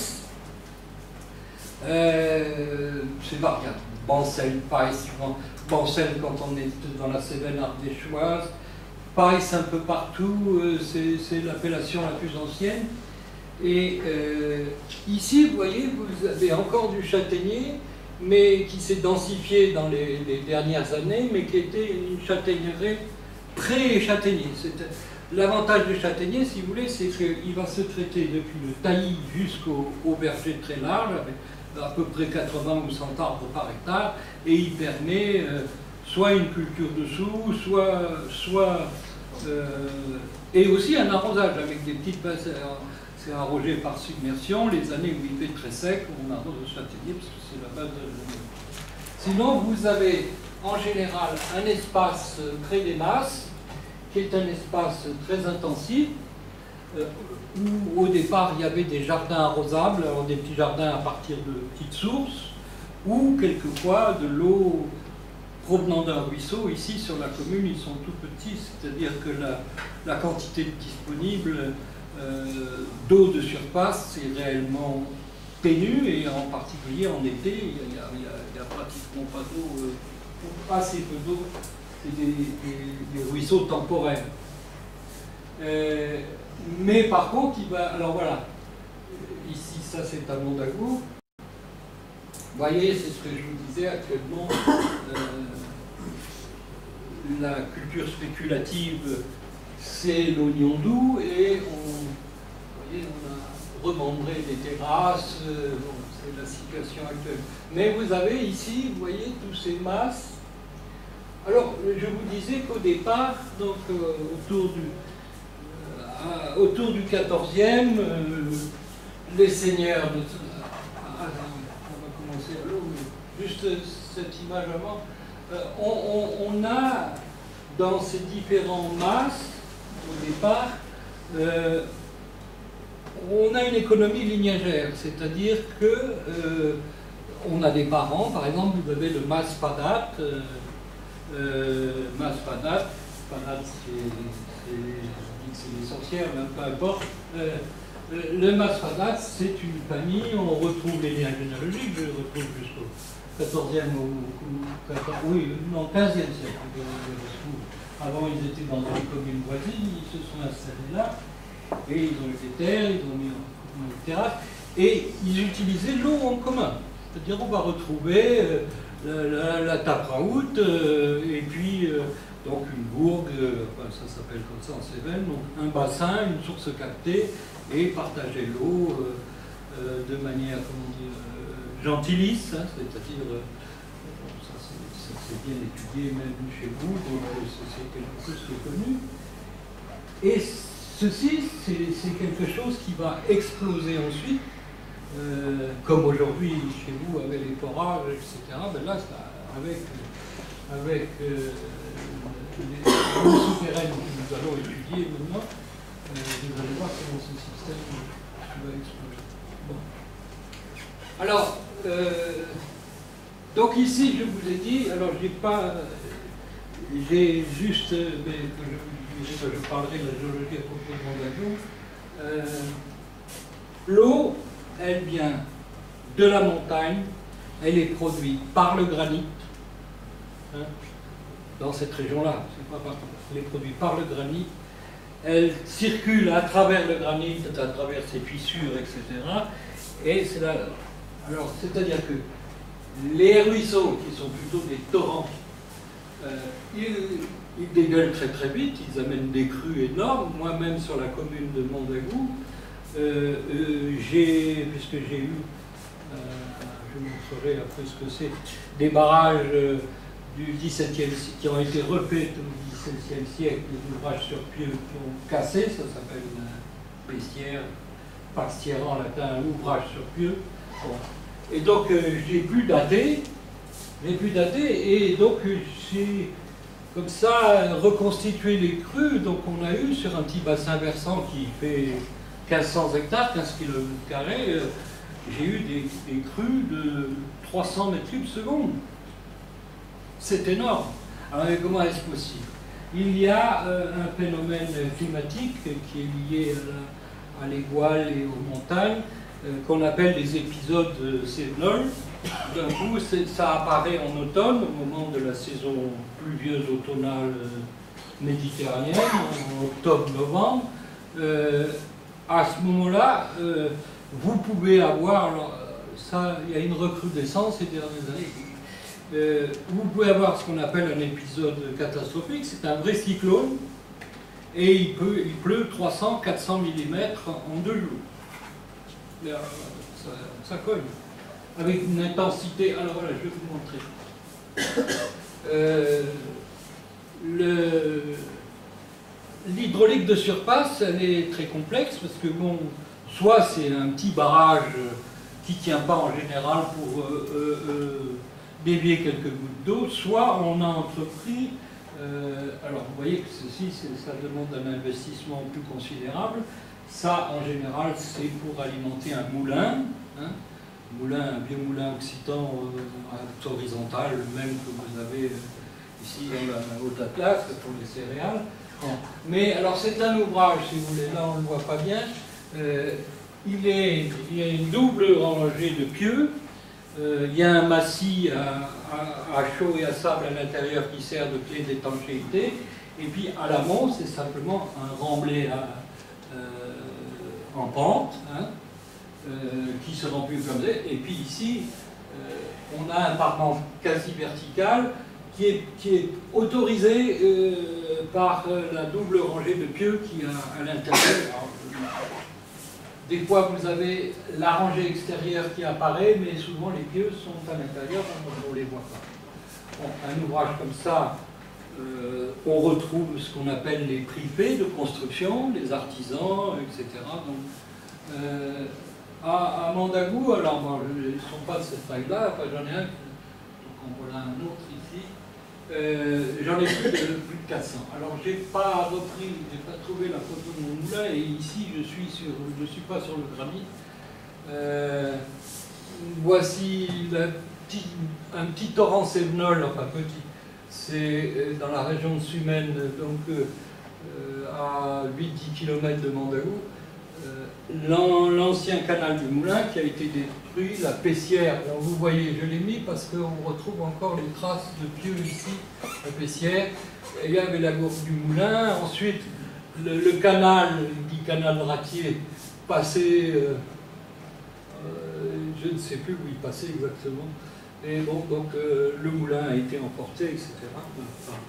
Euh, c'est variable. Bancel, paille, souvent. Bancel quand on est dans la Cévennes ardéchoise. Paille un peu partout, euh, c'est l'appellation la plus ancienne. Et euh, ici, vous voyez, vous avez encore du châtaignier, mais qui s'est densifié dans les, les dernières années, mais qui était une châtaigneraie pré-châtaignier. L'avantage du châtaignier, si vous voulez, c'est qu'il va se traiter depuis le taillis jusqu'au verger très large, avec à peu près quatre-vingts ou cent arbres par hectare, et il permet euh, soit une culture dessous, soit... soit euh, et aussi un arrosage avec des petites bases. C'est arrosé par submersion. Les années où il fait très sec, on arrose le châtaignier parce que c'est la base de l'eau. Sinon, vous avez en général un espace près des masses, qui est un espace très intensif, euh, où au départ il y avait des jardins arrosables, alors des petits jardins à partir de petites sources, ou quelquefois de l'eau provenant d'un ruisseau. Ici, sur la commune, ils sont tout petits, c'est-à-dire que la, la quantité disponible euh, d'eau de surface est réellement ténue, et en particulier en été, il n'y a, a, a pratiquement pas d'eau, euh, assez peu d'eau, c'est des, des, des ruisseaux temporaires. Euh, mais par contre, il va, alors voilà, ici, ça c'est à Mondagout. Vous voyez, c'est ce que je vous disais actuellement, euh, la culture spéculative, c'est l'oignon doux, et on, vous voyez, on a remembré les terrasses, euh, bon, c'est la situation actuelle. Mais vous avez ici, vous voyez, tous ces masses. Alors, je vous disais qu'au départ, donc euh, autour du, euh, autour du quatorzième, euh, les seigneurs de... Ah, on va commencer à l'eau, mais juste cette image avant. Euh, on, on, on a, dans ces différents masses, au départ, euh, on a une économie lignagère, c'est-à-dire que euh, on a des parents, par exemple, vous avez le mas padat, euh, euh, mas padat, padat c'est les sorcières, mais peu importe. Euh, le mas padat, c'est une famille, on retrouve les liens généalogiques, je les retrouve jusqu'au quatorzième ou, ou quatorzième, oui, non, quinzième siècle. Avant, ils étaient dans une commune voisine, ils se sont installés là, et ils ont eu des terres, ils ont mis en terrasse, et ils utilisaient l'eau en commun. C'est-à-dire, on va retrouver euh, la, la, la tapraout, euh, et puis euh, donc une gourgue, euh, enfin, ça s'appelle comme ça en Cévennes, donc un bassin, une source captée, et partager l'eau euh, euh, de manière, comment dire, euh, gentillisse, hein, c'est-à-dire, euh, ça c'est bien étudié même chez vous, donc c'est quelque chose qui est connu. Et ceci, c'est quelque chose qui va exploser ensuite, euh, comme aujourd'hui chez vous avec les forages, et cetera. Ben là, ça, avec, avec euh, les eaux souterraines que nous allons étudier maintenant, euh, vous allez voir comment ce système va exploser. Bon. Alors, euh, donc ici, je vous ai dit, alors j'ai pas, j'ai juste, mais que je, je, je parlerai de la géologie à propos de Mondagout. Euh, L'eau, elle vient de la montagne, elle est produite par le granit, hein, dans cette région-là, c'est pas partout, elle est produite par le granit, elle circule à travers le granit, à travers ses fissures, et cetera. Et c'est là, alors, c'est-à-dire que les ruisseaux, qui sont plutôt des torrents, euh, ils, ils dégueulent très très vite, ils amènent des crues énormes. Moi-même, sur la commune de Mondagout, euh, euh, j'ai, puisque j'ai eu, euh, je vous montrerai après ce que c'est, des barrages euh, du dix-septième siècle, qui ont été refaits au dix-septième siècle, des ouvrages sur pieux qui ont cassé, ça s'appelle une bestière, pastière en latin, un ouvrage sur pieux. Bon. Et donc, euh, j'ai pu dater, j'ai pu dater, et donc j'ai, comme ça, reconstitué les crues. Donc, on a eu sur un petit bassin versant qui fait mille cinq cents hectares, quinze kilomètres carrés, euh, j'ai eu des, des crues de trois cents mètres cubes seconde. C'est énorme. Alors, comment est-ce possible? Il y a euh, un phénomène climatique qui est lié à, à l'égoile et aux montagnes, qu'on appelle les épisodes sévenols. D'un coup, ça apparaît en automne, au moment de la saison pluvieuse automnale méditerranéenne, en octobre-novembre. Euh, à ce moment-là, euh, vous pouvez avoir, alors, ça, il y a une recrudescence ces dernières années, euh, vous pouvez avoir ce qu'on appelle un épisode catastrophique, c'est un vrai cyclone, et il, peut, il pleut trois cents à quatre cents millimètres en deux jours. Ça, ça cogne, avec une intensité. Alors voilà, je vais vous montrer. Euh, L'hydraulique de surface, elle est très complexe, parce que bon, soit c'est un petit barrage qui ne tient pas en général pour euh, euh, euh, dévier quelques gouttes d'eau, soit on a entrepris, euh, alors vous voyez que ceci, ça demande un investissement plus considérable. Ça, en général, c'est pour alimenter un moulin, hein, moulin, un vieux moulin occitan euh, horizontal, le même que vous avez ici dans la Haute Atlas pour les céréales. Bon. Mais alors c'est un ouvrage, si vous voulez, là on ne le voit pas bien. Euh, il, est, il y a une double rangée de pieux. Euh, il y a un massif à, à, à chaud et à sable à l'intérieur qui sert de clé d'étanchéité. Et puis à l'amont, c'est simplement un remblai à, euh, en pente, hein, euh, qui se remplit comme ça. Et puis ici, euh, on a un parement quasi vertical qui est, qui est autorisé euh, par la double rangée de pieux qui a à l'intérieur. Des fois, vous avez la rangée extérieure qui apparaît, mais souvent les pieux sont à l'intérieur, on ne les voit pas. Bon, un ouvrage comme ça, euh, on retrouve ce qu'on appelle les privés de construction, les artisans, et cetera. Donc, euh, à, à Mandagou, alors bon, ils ne sont pas de cette taille-là, enfin, j'en ai un, donc en voilà un autre ici. Euh, j'en ai plus de, plus de quatre cents. Alors j'ai pas repris, j'ai pas trouvé la photo de mon moulin, et ici je suis sur, je suis pas sur le granit. Euh, voici la petit, un petit torrent sévenol, enfin petit, c'est dans la région de Sumène, donc euh, à huit à dix kilomètres de Mandagou. Euh, l'ancien canal du moulin qui a été détruit, la Pessière. Alors vous voyez, je l'ai mis parce qu'on retrouve encore les traces de pieux ici, la Pessière. Et il y avait la gourde du moulin. Ensuite, le, le canal, dit canal ratier, passait, euh, euh, je ne sais plus où il passait exactement. Et bon, donc euh, le moulin a été emporté, et cetera. Enfin,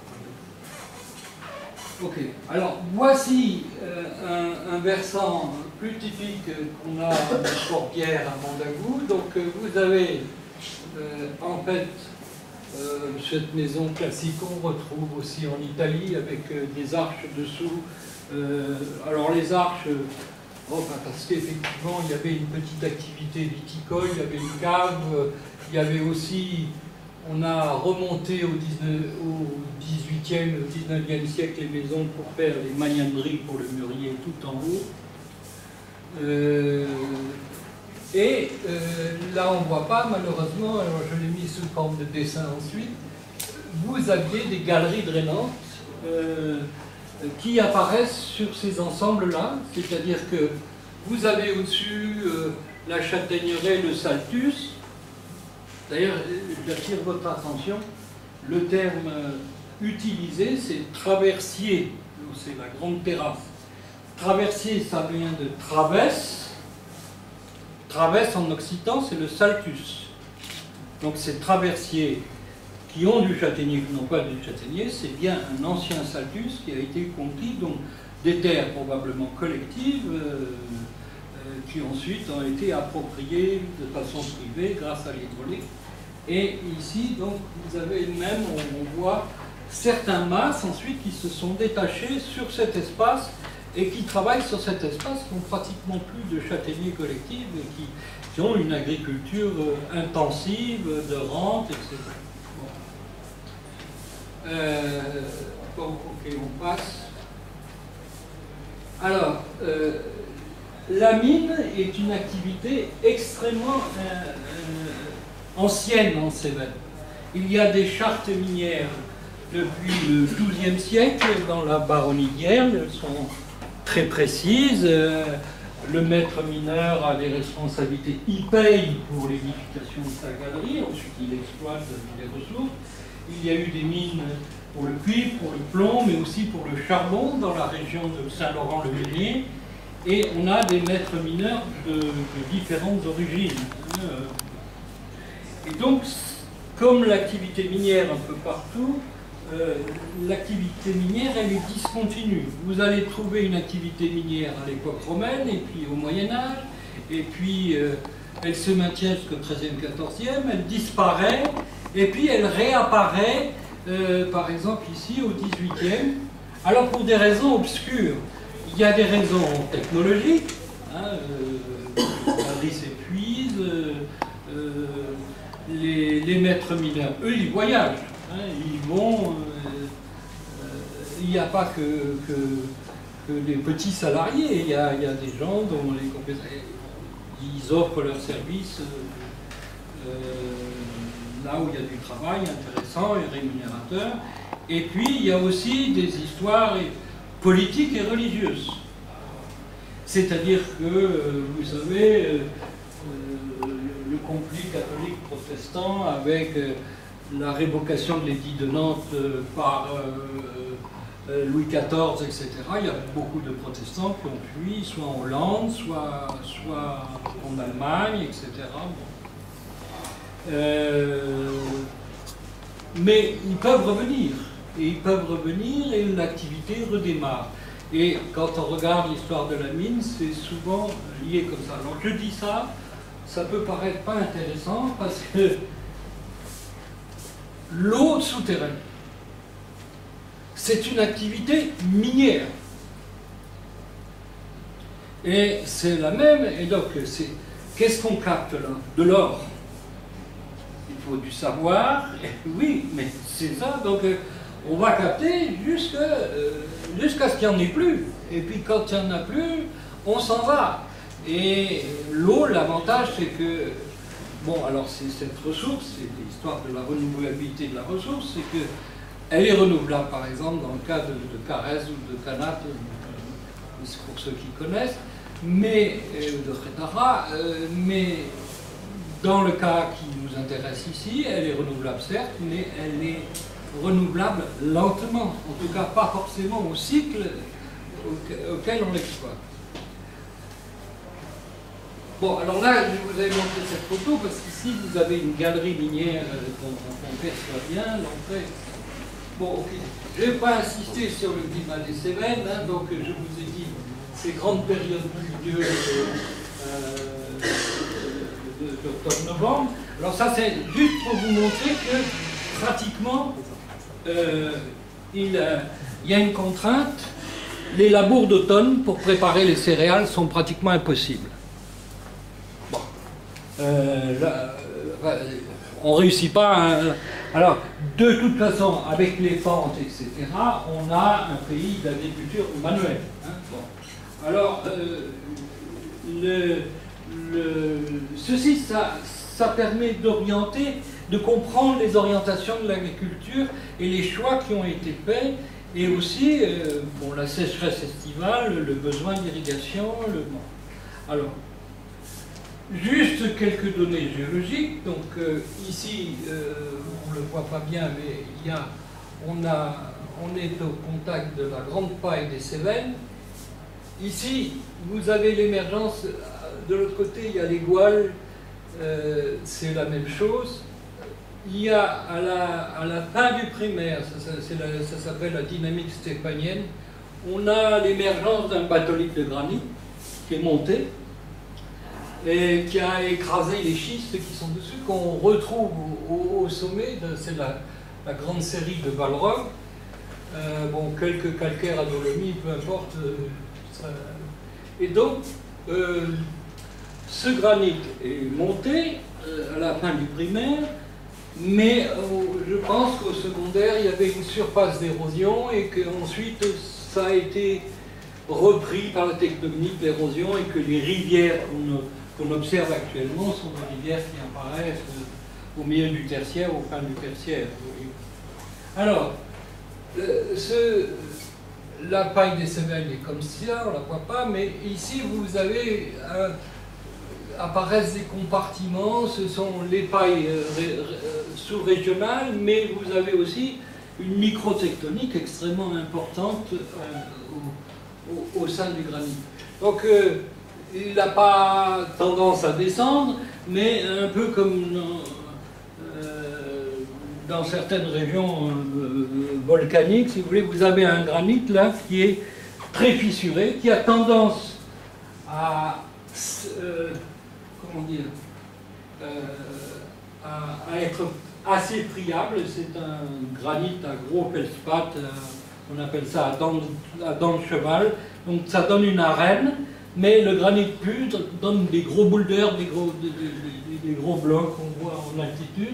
ok, alors voici euh, un, un versant plus typique qu'on a en Corbière à Mandagou. Donc euh, vous avez euh, en fait euh, cette maison classique qu'on retrouve aussi en Italie avec euh, des arches dessous. Euh, alors les arches, oh, ben, parce qu'effectivement il y avait une petite activité viticole, il y avait une cave, euh, il y avait aussi... On a remonté au dix-huitième, au dix-neuvième siècle les maisons pour faire les magnaneries pour le mûrier tout en haut. Euh, et euh, là, on ne voit pas, malheureusement, alors je l'ai mis sous forme de dessin ensuite, vous aviez des galeries drainantes euh, qui apparaissent sur ces ensembles-là, c'est-à-dire que vous avez au-dessus euh, la châtaigneraie, le saltus. D'ailleurs, j'attire votre attention, le terme utilisé, c'est traversier, c'est la grande terrasse. Traversier, ça vient de travesse. Travesse en occitan, c'est le saltus. Donc ces traversiers qui ont du châtaignier, qui n'ont pas du châtaignier, c'est bien un ancien saltus qui a été conquis, donc des terres probablement collectives, euh, euh, qui ensuite ont été appropriées de façon privée grâce à l'hydraulique. Et ici, donc, vous avez même, on, on voit certains masses ensuite qui se sont détachés sur cet espace et qui travaillent sur cet espace, qui n'ont pratiquement plus de châtaigniers collectifs et qui, qui ont une agriculture euh, intensive, de rente, et cetera. Bon. Euh, bon, ok, on passe. Alors, euh, la mine est une activité extrêmement euh, euh, ancienne en Cévennes. Il y a des chartes minières depuis le douzième siècle dans la baronnie d'Hierle. Elles sont très précises. Euh, le maître mineur a des responsabilités. Il paye pour l'édification de sa galerie. Ensuite, il exploite les ressources. Il y a eu des mines pour le cuivre, pour le plomb, mais aussi pour le charbon dans la région de Saint-Laurent-le-Meunier. Et on a des maîtres mineurs de, de différentes origines. Et donc, comme l'activité minière un peu partout, euh, l'activité minière, elle est discontinue. Vous allez trouver une activité minière à l'époque romaine, et puis au Moyen-Âge, et puis euh, elle se maintient jusqu'au treizième, quatorzième, elle disparaît, et puis elle réapparaît, euh, par exemple ici, au dix-huitième, alors pour des raisons obscures. Il y a des raisons technologiques, hein, euh, la riz s'épuise, euh, euh, les, les maîtres mineurs, eux, ils voyagent, hein, ils vont, euh, euh, il n'y a pas que, que, que les petits salariés, il y a, il y a des gens dont les compétences... ils offrent leurs services euh, euh, là où il y a du travail intéressant et rémunérateur. Et puis, il y a aussi des histoires politiques et religieuses. C'est-à-dire que, euh, vous savez, euh, euh, le conflit catholique-protestant avec euh, la révocation de l'édit de Nantes euh, par euh, euh, Louis quatorze, et cetera, il y a beaucoup de protestants qui ont fui, soit en Hollande, soit, soit en Allemagne, et cetera. Bon. Euh, mais ils peuvent revenir. Et ils peuvent revenir et l'activité redémarre. Et quand on regarde l'histoire de la mine, c'est souvent lié comme ça. Alors je dis ça, ça peut paraître pas intéressant parce que l'eau souterraine, c'est une activité minière. Et c'est la même, et donc c'est qu'est-ce qu'on capte là? De l'or. Il faut du savoir, et oui, mais c'est ça, donc on va capter jusqu'à euh, jusqu'à ce qu'il n'y en ait plus. Et puis quand il n'y en a plus, on s'en va. Et l'eau, l'avantage, c'est que, bon, alors c'est cette ressource, c'est l'histoire de la renouvelabilité de la ressource, c'est qu'elle est renouvelable, par exemple, dans le cas de, de Carès ou de Canat, euh, c'est pour ceux qui connaissent, mais, euh, de Frétara, euh, mais dans le cas qui nous intéresse ici, elle est renouvelable certes, mais elle est renouvelable lentement, en tout cas pas forcément au cycle auquel on l'exploite. Bon, alors là, je vous avais montré cette photo parce qu'ici vous avez une galerie minière dont on perçoit bien l'entrée. Bon, ok, je ne vais pas insister sur le climat des Cévennes, hein, donc je vous ai dit ces grandes périodes pluvieuses euh, d'octobre-novembre. Alors ça, c'est juste pour vous montrer que pratiquement Euh, il, euh, il y a une contrainte, les labours d'automne pour préparer les céréales sont pratiquement impossibles. Bon. Euh, là, euh, on ne réussit pas. Hein. Alors, de toute façon, avec les pentes, et cetera, on a un pays d'agriculture manuelle. Hein. Bon. Alors, euh, le, le, ceci, ça, ça permet d'orienter, de comprendre les orientations de l'agriculture et les choix qui ont été faits, et aussi euh, bon, la sécheresse estivale, le besoin d'irrigation. Le... Bon. Alors, juste quelques données géologiques. Donc euh, ici, euh, on ne le voit pas bien, mais il y a, on, a, on est au contact de la grande paille des Cévennes. Ici, vous avez l'émergence. De l'autre côté, il y a les Gouales. Euh, c'est la même chose. Il y a à la, à la fin du primaire, ça, ça, la, ça s'appelle la dynamique stéphanienne, on a l'émergence d'un batholithe de granit qui est monté et qui a écrasé les schistes qui sont dessus, qu'on retrouve au, au sommet, c'est la, la grande série de Valrog. Euh, bon, quelques calcaires à dolomie, peu importe. Euh, ça... Et donc, euh, ce granit est monté euh, à la fin du primaire. Mais euh, je pense qu'au secondaire, il y avait une surface d'érosion et qu'ensuite, ça a été repris par la tectonique, l'érosion, et que les rivières qu'on qu'on observe actuellement sont des rivières qui apparaissent au milieu du tertiaire, au fin du tertiaire. Alors, euh, ce, la paille des Cévennes est comme ça, on ne la voit pas, mais ici, vous avez... un, apparaissent des compartiments, ce sont les pailles sous-régionales, mais vous avez aussi une microtectonique extrêmement importante euh, au, au, au sein du granit. Donc euh, il n'a pas tendance à descendre, mais un peu comme dans, euh, dans certaines régions euh, volcaniques, si vous voulez, vous avez un granit là qui est très fissuré, qui a tendance à... Euh, comment dire, euh, à, à être assez friable. C'est un granit à gros feldspath, euh, on appelle ça à dents, à dents de cheval. Donc ça donne une arène, mais le granit pur donne des gros boulders, des gros, des, des, des gros blocs qu'on voit en altitude.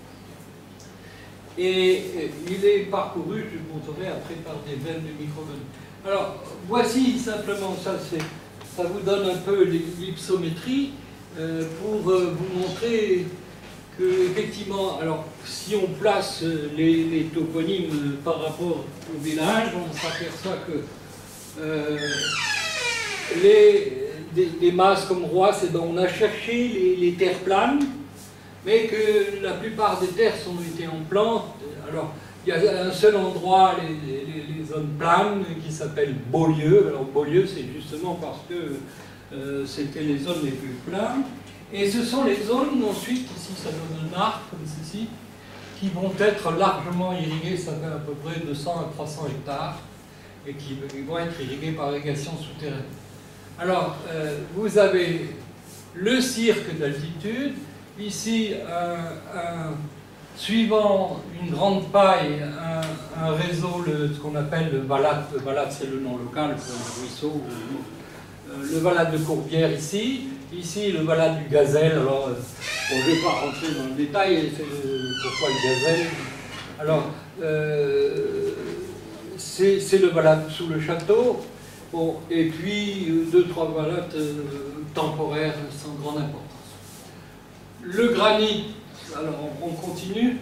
Et il est parcouru, je vous montrerai après, par des veines de microveines. Alors, voici simplement, ça, ça vous donne un peu l'hypsométrie. euh, pour euh, vous montrer que, effectivement, alors, si on place les, les toponymes par rapport au village, on s'aperçoit que euh, les, des, des masses comme Roy, c'est donc on a cherché les, les terres planes, mais que la plupart des terres sont été en plante. Alors, il y a un seul endroit, les, les, les zones planes, qui s'appelle Beaulieu. Alors, Beaulieu, c'est justement parce que euh, c'était les zones les plus planes. Et ce sont les zones, ensuite, ici, ça donne un arc, comme ceci, qui vont être largement irriguées, ça fait à peu près deux cents à trois cents hectares, et qui vont être irriguées par irrigation souterraine. Alors, euh, vous avez le cirque d'altitude, ici, un, un, suivant une grande paille, un, un réseau, le, ce qu'on appelle le Valade, le Valade c'est le nom local pour le ruisseau, le, le Valade de Courbière ici, ici le Valade du Gazelle, alors bon, je ne vais pas rentrer dans le détail, c'est pourquoi le Gazelle. Alors, euh, c'est le Valade sous le château, bon, et puis deux, trois Valades euh, temporaires sans grande importance. Le granit, alors on continue.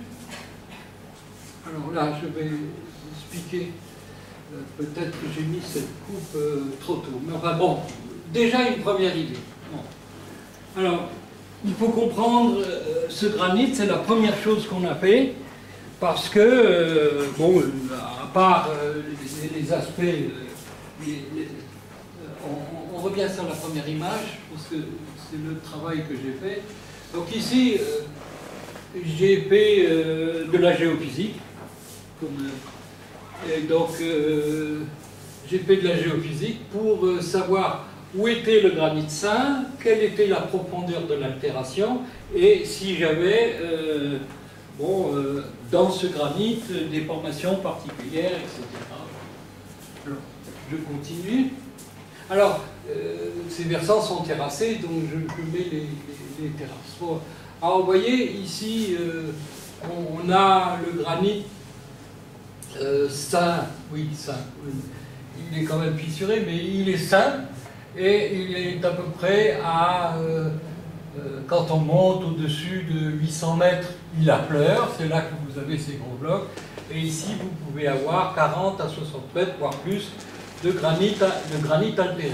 Alors là, je vais expliquer. Euh, Peut-être que j'ai mis cette coupe euh, trop tôt. Mais enfin bon, déjà une première idée. Bon. Alors, il faut comprendre euh, ce granit, c'est la première chose qu'on a fait, parce que, euh, bon, à part euh, les, les aspects, euh, les, les, euh, on, on revient sur la première image, parce que c'est le travail que j'ai fait. Donc ici, euh, j'ai fait euh, de la géophysique. Comme, euh, et donc, euh, j'ai fait de la géophysique pour euh, savoir où était le granit sain, quelle était la profondeur de l'altération, et si j'avais, euh, bon, euh, dans ce granit, des formations particulières, et cetera. Alors, je continue. Alors, euh, ces versants sont terrassés, donc je, je mets les, les, les terrasses. Bon. Alors, vous voyez, ici, euh, on, on a le granit euh, sain, oui, sain. Il est quand même fissuré, mais il est sain, et il est à peu près à, euh, euh, quand on monte au-dessus de huit cents mètres, il a pleure, c'est là que vous avez ces gros blocs, et ici, vous pouvez avoir quarante à soixante mètres, voire plus, de granit, de granit altéré.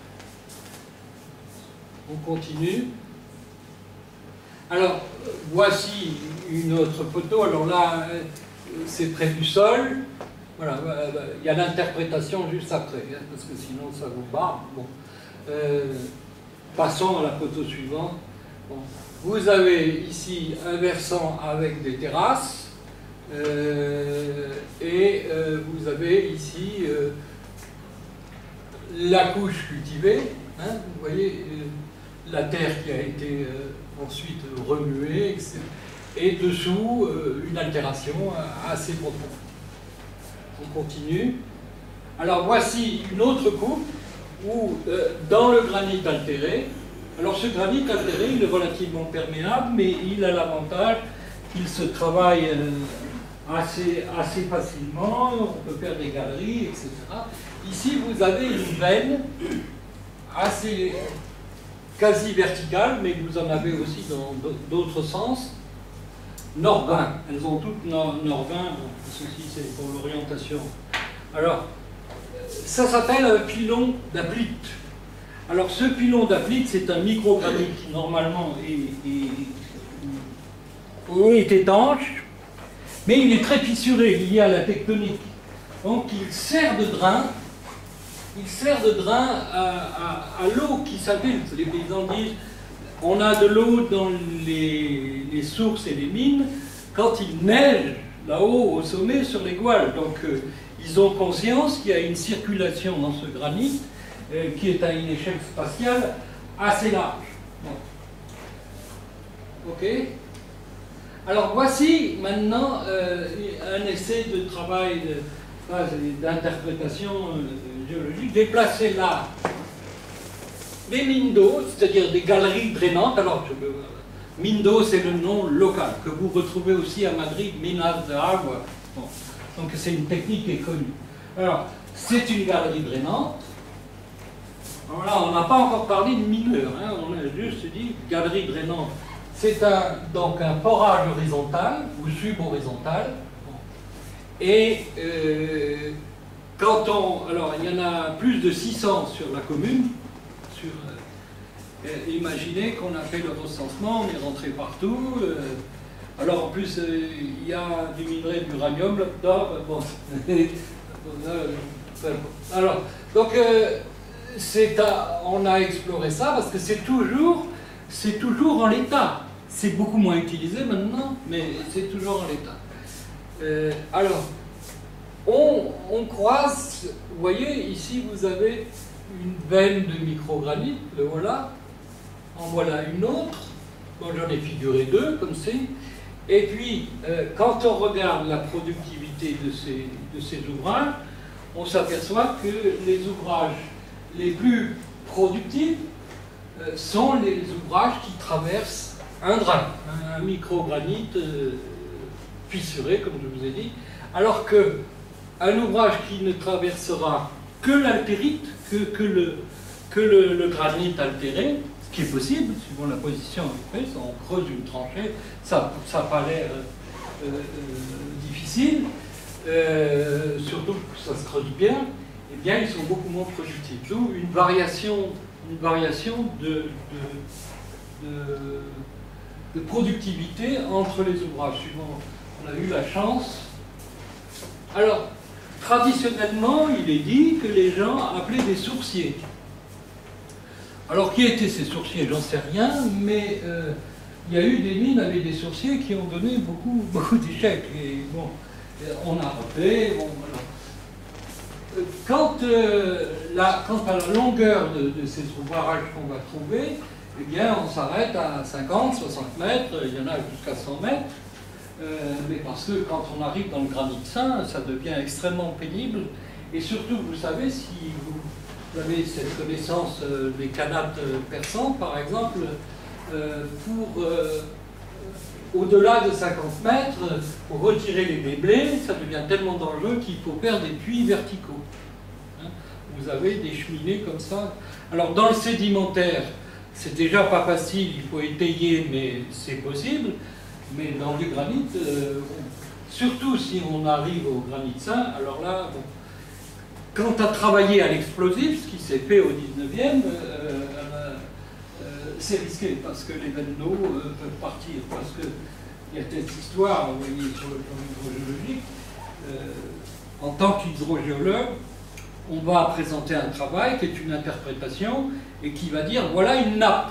On continue. Alors, voici une autre photo. Alors là, c'est près du sol. Voilà, il y a l'interprétation juste après, hein, parce que sinon ça vous barre. Bon. Euh, passons à la photo suivante. Bon. Vous avez ici un versant avec des terrasses, euh, et euh, vous avez ici euh, la couche cultivée, hein, vous voyez, euh, la terre qui a été euh, ensuite remuée, et cetera. Et dessous, euh, une altération assez profonde. On continue. Alors voici une autre coupe où, euh, dans le granit altéré, alors ce granit altéré, il est relativement perméable, mais il a l'avantage qu'il se travaille euh, assez, assez facilement, on peut faire des galeries, et cetera. Ici, vous avez une veine assez quasi verticale, mais vous en avez aussi dans d'autres sens. Nord-vingt, elles ont toutes nord-vingt, ceci c'est pour l'orientation. Alors, ça s'appelle un pilon d'aplite. Alors, ce pilon d'aplite, c'est un microgranit qui normalement est, est, est étanche, mais il est très fissuré, lié à la tectonique. Donc, il sert de drain. Il sert de drain à, à, à l'eau qui s'infiltre. Les paysans disent on a de l'eau dans les, les sources et les mines quand il neige là-haut au sommet sur les gouales. Donc euh, ils ont conscience qu'il y a une circulation dans ce granit euh, qui est à une échelle spatiale assez large. Bon. Ok. Alors voici maintenant euh, un essai de travail d'interprétation euh, géologique. Déplacer là des mines d'eau, c'est-à-dire des galeries drainantes. Alors, je, mine d'eau, c'est le nom local, que vous retrouvez aussi à Madrid, minas de agua. Bon. Donc, c'est une technique qui est connue. Alors, c'est une galerie drainante. Alors là, on n'a pas encore parlé de mineur, hein, on a juste dit galerie drainante. C'est un, donc un forage horizontal ou subhorizontal. Et euh, quand on. Alors, il y en a plus de six cents sur la commune. Sur, euh, imaginez qu'on a fait le recensement, on est rentré partout. Euh, alors, en plus, euh, il y a du minerai d'uranium là-dedans. Bon. Alors, donc. Euh, À, on a exploré ça parce que c'est toujours, c'est toujours en l'état. C'est beaucoup moins utilisé maintenant, mais c'est toujours en l'état. Euh, alors, on, on croise, vous voyez, ici vous avez une veine de microgranit, le voilà. En voilà une autre. Bon, j'en ai figuré deux, comme c'est. Et puis, euh, quand on regarde la productivité de ces, de ces ouvrages, on s'aperçoit que les ouvrages les plus productifs euh, sont les ouvrages qui traversent un drain, un microgranit euh, fissuré, comme je vous ai dit, alors qu'un ouvrage qui ne traversera que l'altérite, que, que, le, que le, le granit altéré, ce qui est possible, suivant la position prise, on creuse une tranchée, ça n'a pas l'air euh, euh, difficile, euh, surtout que ça se creuse bien. Eh bien, ils sont beaucoup moins productifs. D'où une variation, une variation de, de, de, de productivité entre les ouvrages suivants. On a eu la chance. Alors, traditionnellement, il est dit que les gens appelaient des sourciers. Alors, qui étaient ces sourciers? J'en sais rien, mais euh, il y a eu des mines avec des sourciers qui ont donné beaucoup, beaucoup d'échecs. Et bon, on a refait. Bon, voilà. Quant, euh, la, quant à la longueur de, de ces ouvrages qu'on va trouver, eh bien, on s'arrête à cinquante, soixante mètres, il y en a jusqu'à cent mètres, euh, mais parce que quand on arrive dans le granit sain, ça devient extrêmement pénible, et surtout, vous savez, si vous avez cette connaissance euh, des canates perçantes, par exemple, euh, pour... Euh, au-delà de cinquante mètres, pour retirer les déblais, ça devient tellement dangereux qu'il faut faire des puits verticaux. Hein, vous avez des cheminées comme ça. Alors dans le sédimentaire, c'est déjà pas facile, il faut étayer, mais c'est possible. Mais dans le granit, euh, surtout si on arrive au granit sain, alors là, bon. Quant à travailler à l'explosif, ce qui s'est fait au dix-neuvième, euh, c'est risqué parce que les veines d'eau euh, peuvent partir, parce qu'il y a cette histoire, vous voyez, sur le plan hydrogéologique. Euh, en tant qu'hydrogéologue, on va présenter un travail qui est une interprétation et qui va dire voilà une nappe.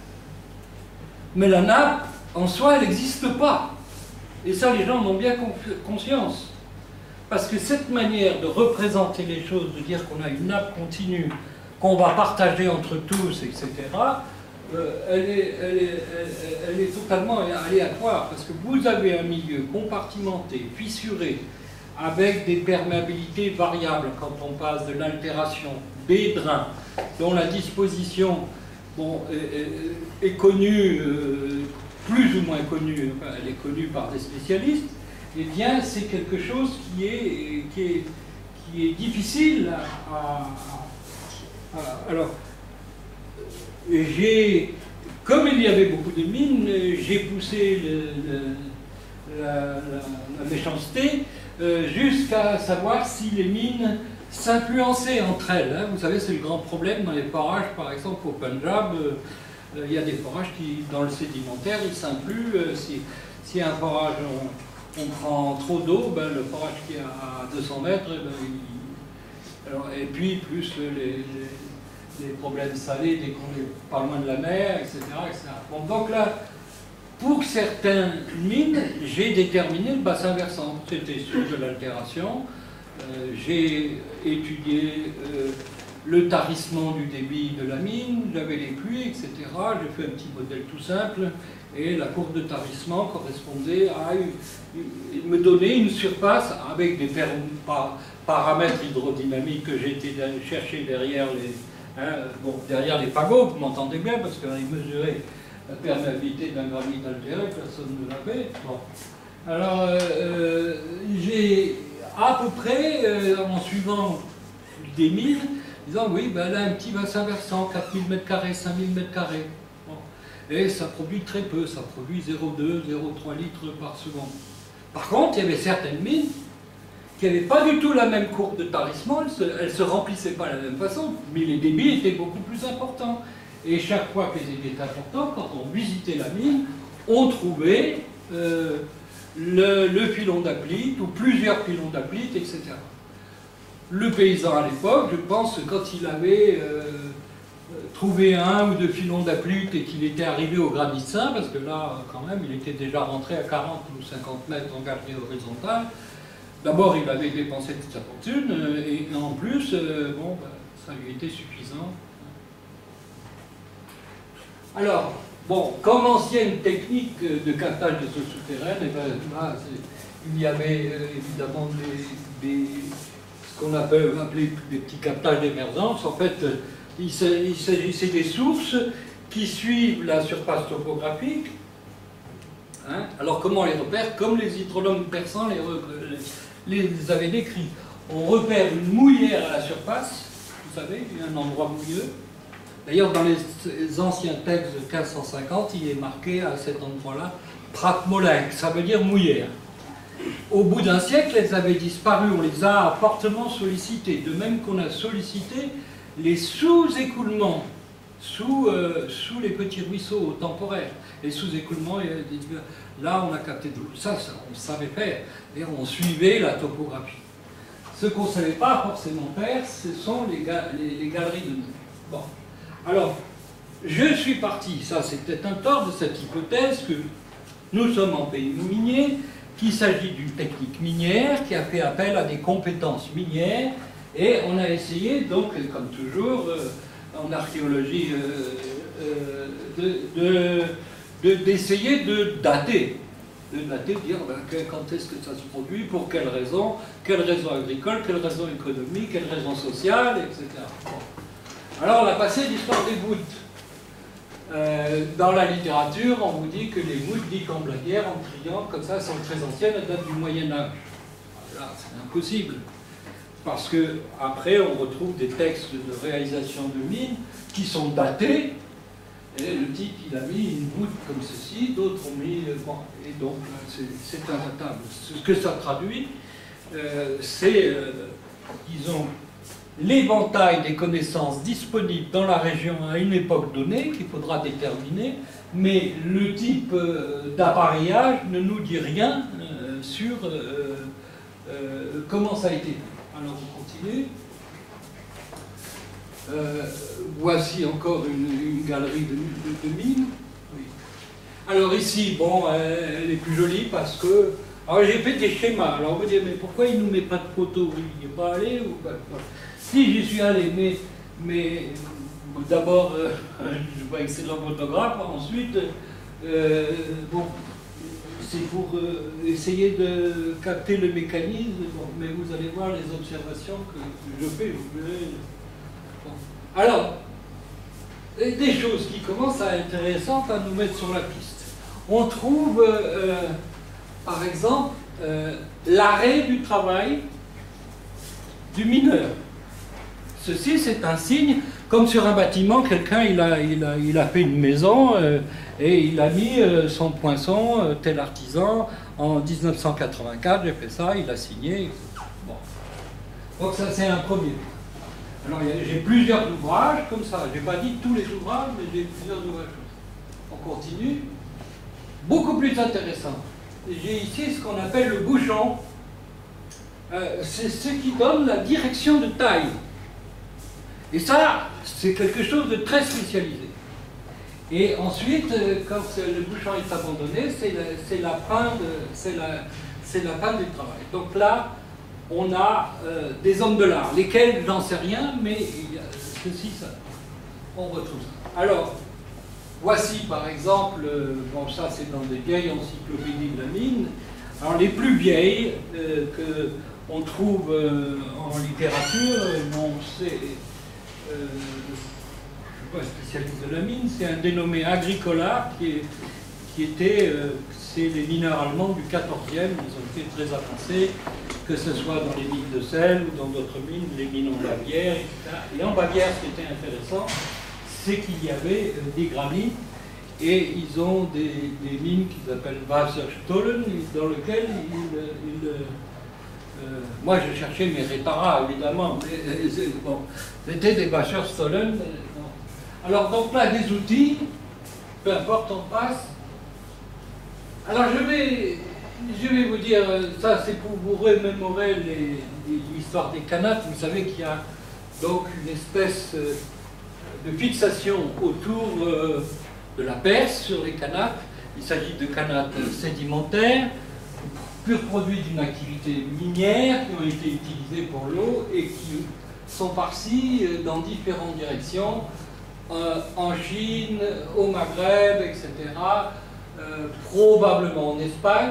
Mais la nappe, en soi, elle n'existe pas. Et ça, les gens en ont bien conscience. Parce que cette manière de représenter les choses, de dire qu'on a une nappe continue, qu'on va partager entre tous, et cetera, Euh, elle, est, elle, est, elle, elle est totalement aléatoire, parce que vous avez un milieu compartimenté, fissuré, avec des perméabilités variables quand on passe de l'altération des drains, dont la disposition bon, est, est connue, euh, plus ou moins connue, enfin, elle est connue par des spécialistes, eh bien c'est quelque chose qui est, qui est, qui est difficile à... à, à alors, j'ai, comme il y avait beaucoup de mines, j'ai poussé le, le, la, la, la méchanceté euh, jusqu'à savoir si les mines s'influençaient entre elles. Hein. Vous savez, c'est le grand problème dans les forages, par exemple au Punjab, euh, il y a des forages qui, dans le sédimentaire, ils s'influent. Euh, si, si un forage, on, on prend trop d'eau, ben, le forage qui est à deux cents mètres, ben, il, alors, et puis plus les, les des problèmes salés dès qu'on est pas loin de la mer, et cetera et cetera. Bon, donc là, pour certaines mines, j'ai déterminé le bassin versant. C'était sûr de l'altération. Euh, j'ai étudié euh, le tarissement du débit de la mine, j'avais les pluies, et cetera. J'ai fait un petit modèle tout simple, et la courbe de tarissement correspondait à une, une, me donner une surface avec des par, paramètres hydrodynamiques que j'ai été chercher derrière les Hein, bon, derrière les fagots, vous m'entendez bien, parce qu'on a mesuré la perméabilité d'un granit altéré, personne ne l'avait. Bon. Alors, euh, j'ai à peu près, euh, en suivant des mines, disant oui, ben, elle a un petit bassin versant, quatre mille mètres carrés, cinq mille mètres carrés. Bon. Et ça produit très peu, ça produit zéro virgule deux, zéro virgule trois litres par seconde. Par contre, il y avait certaines mines qui n'avaient pas du tout la même courbe de tarissement, elles ne se, se remplissaient pas de la même façon, mais les débits étaient beaucoup plus importants. Et chaque fois que les débits étaient importants, quand on visitait la mine, on trouvait euh, le, le pilon d'aplite ou plusieurs pilons d'aplite, et cetera. Le paysan à l'époque, je pense que quand il avait euh, trouvé un ou deux filons d'aplite et qu'il était arrivé au granit-saint, parce que là, quand même, il était déjà rentré à quarante ou cinquante mètres en galerie horizontale, d'abord, il avait dépensé toute sa fortune, et en plus, euh, bon, ben, ça lui était suffisant. Alors, bon, comme ancienne technique de captage de eaux souterraines, et ben, là, il y avait euh, évidemment des, des, ce qu'on appelle appeler des petits captages d'émergence. En fait, il s'agissait des sources qui suivent la surface topographique. Hein. Alors, comment on les repère? Comme les hydrologues persans les, les, les avaient décrits. On repère une mouillère à la surface, vous savez, un endroit mouilleux. D'ailleurs, dans les anciens textes de quinze cent cinquante, il est marqué à cet endroit-là Pratmolinque, ça veut dire mouillère. Au bout d'un siècle, elles avaient disparu, on les a fortement sollicitées, de même qu'on a sollicité les sous-écoulements, sous, euh, sous les petits ruisseaux temporaires. Les sous-écoulements, là on a capté de l'eau. Ça, ça, on savait faire, et on suivait la topographie. Ce qu'on ne savait pas forcément faire, ce sont les, ga les, les galeries de nœuds. Bon. Alors, je suis parti, ça c'est peut-être un tort de cette hypothèse, que nous sommes en pays minier, qu'il s'agit d'une technique minière qui a fait appel à des compétences minières, et on a essayé, donc, comme toujours, euh, en archéologie, euh, euh, d'essayer de, de, de dater, de dater, de dire ben, quand est-ce que ça se produit, pour quelles raisons, quelles raisons agricoles, quelles raisons économiques, quelles raisons sociales, et cetera. Bon. Alors, on a passé l'histoire des voûtes. Euh, dans la littérature, on vous dit que les voûtes dites en blaguière, en triangle, comme ça, sont très anciennes, elles datent du Moyen-Âge. Là, c'est impossible. Parce que après, on retrouve des textes de réalisation de mines qui sont datés. Et le type, il a mis une voûte comme ceci, d'autres ont mis... Bon, et donc, c'est indatable. Ce que ça traduit, euh, c'est, euh, disons, l'éventail des connaissances disponibles dans la région à une époque donnée, qu'il faudra déterminer, mais le type euh, d'appareillage ne nous dit rien euh, sur euh, euh, comment ça a été fait. Alors on continue. Euh, voici encore une, une galerie de, de, de mines. Oui. Alors ici, bon, elle est plus jolie parce que... Alors j'ai fait des schémas. Alors on vous dit, mais pourquoi il ne nous met pas de photos? Oui, il n'est pas allé ou pas? Si, j'y suis allé, mais, mais d'abord, euh, je ne suis pas excellent photographe, ensuite, euh, bon, c'est pour euh, essayer de capter le mécanisme, bon, mais vous allez voir les observations que je fais. Vous verrez. Bon. Alors, des choses qui commencent à être intéressantes à nous mettre sur la piste. On trouve, euh, par exemple, euh, l'arrêt du travail du mineur. Ceci, c'est un signe, comme sur un bâtiment, quelqu'un il a, il, a, il a fait une maison euh, et il a mis euh, son poinçon, euh, tel artisan, en mille neuf cent quatre-vingt-quatre, j'ai fait ça, il a signé. Bon. Donc ça, c'est un premier. Alors, j'ai plusieurs ouvrages comme ça. Je n'ai pas dit tous les ouvrages, mais j'ai plusieurs ouvrages. On continue. Beaucoup plus intéressant. J'ai ici ce qu'on appelle le bouchon. Euh, c'est ce qui donne la direction de taille. Et ça, c'est quelque chose de très spécialisé. Et ensuite, quand le bouchon est abandonné, c'est la, la fin de, la, la fin du travail. Donc là, on a euh, des hommes de l'art, lesquels, j'en sais rien, mais il y a ceci, ça, on retrouve ça. Alors, voici par exemple, euh, bon ça c'est dans des vieilles encyclopédies de la mine, alors les plus vieilles euh, qu'on trouve euh, en littérature, bon c'est... Euh, je ne suis pas spécialiste de la mine, c'est un dénommé Agricola qui est, qui étaient, euh, c'est les mineurs allemands du quatorzième, ils ont été très avancés, que ce soit dans les mines de sel ou dans d'autres mines, les mines en Bavière, et cetera. Et en Bavière, ce qui était intéressant, c'est qu'il y avait euh, des granites, et ils ont des, des mines qu'ils appellent Wasserstollen, dans lesquelles ils... ils euh, moi, je cherchais mes réparas, évidemment, mais euh, bon, c'était des Wasserstollen. Euh, bon. Alors, donc là, des outils, peu importe, on passe. Alors, je vais, je vais vous dire, ça c'est pour vous remémorer l'histoire des canates. Vous savez qu'il y a donc une espèce de fixation autour euh, de la perce sur les canates. Il s'agit de canates sédimentaires, pur produit d'une activité minière, qui ont été utilisées pour l'eau et qui sont parties dans différentes directions, euh, en Chine, au Maghreb, et cetera, euh, probablement en Espagne.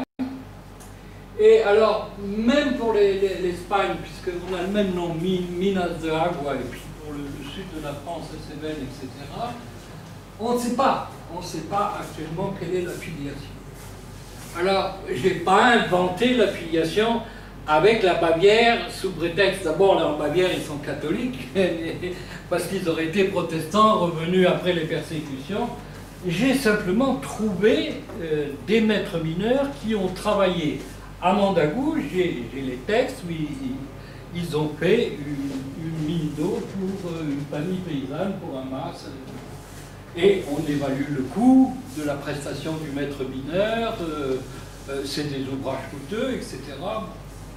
Et alors, même pour l'Espagne, puisqu'on a le même nom, Minas de Agua, et puis pour le, le sud de la France, Cévennes, et cetera, on ne sait pas, on ne sait pas actuellement quelle est l'affiliation. Alors, je n'ai pas inventé l'affiliation avec la Bavière sous prétexte, d'abord, en Bavière, ils sont catholiques, parce qu'ils auraient été protestants, revenus après les persécutions. J'ai simplement trouvé euh, des maîtres mineurs qui ont travaillé à Mandagou. J'ai les textes où ils, ils ont fait une, une mine d'eau pour euh, une famille paysanne, pour un mas. Et on évalue le coût de la prestation du maître mineur, euh, euh, c'est des ouvrages coûteux, et cetera.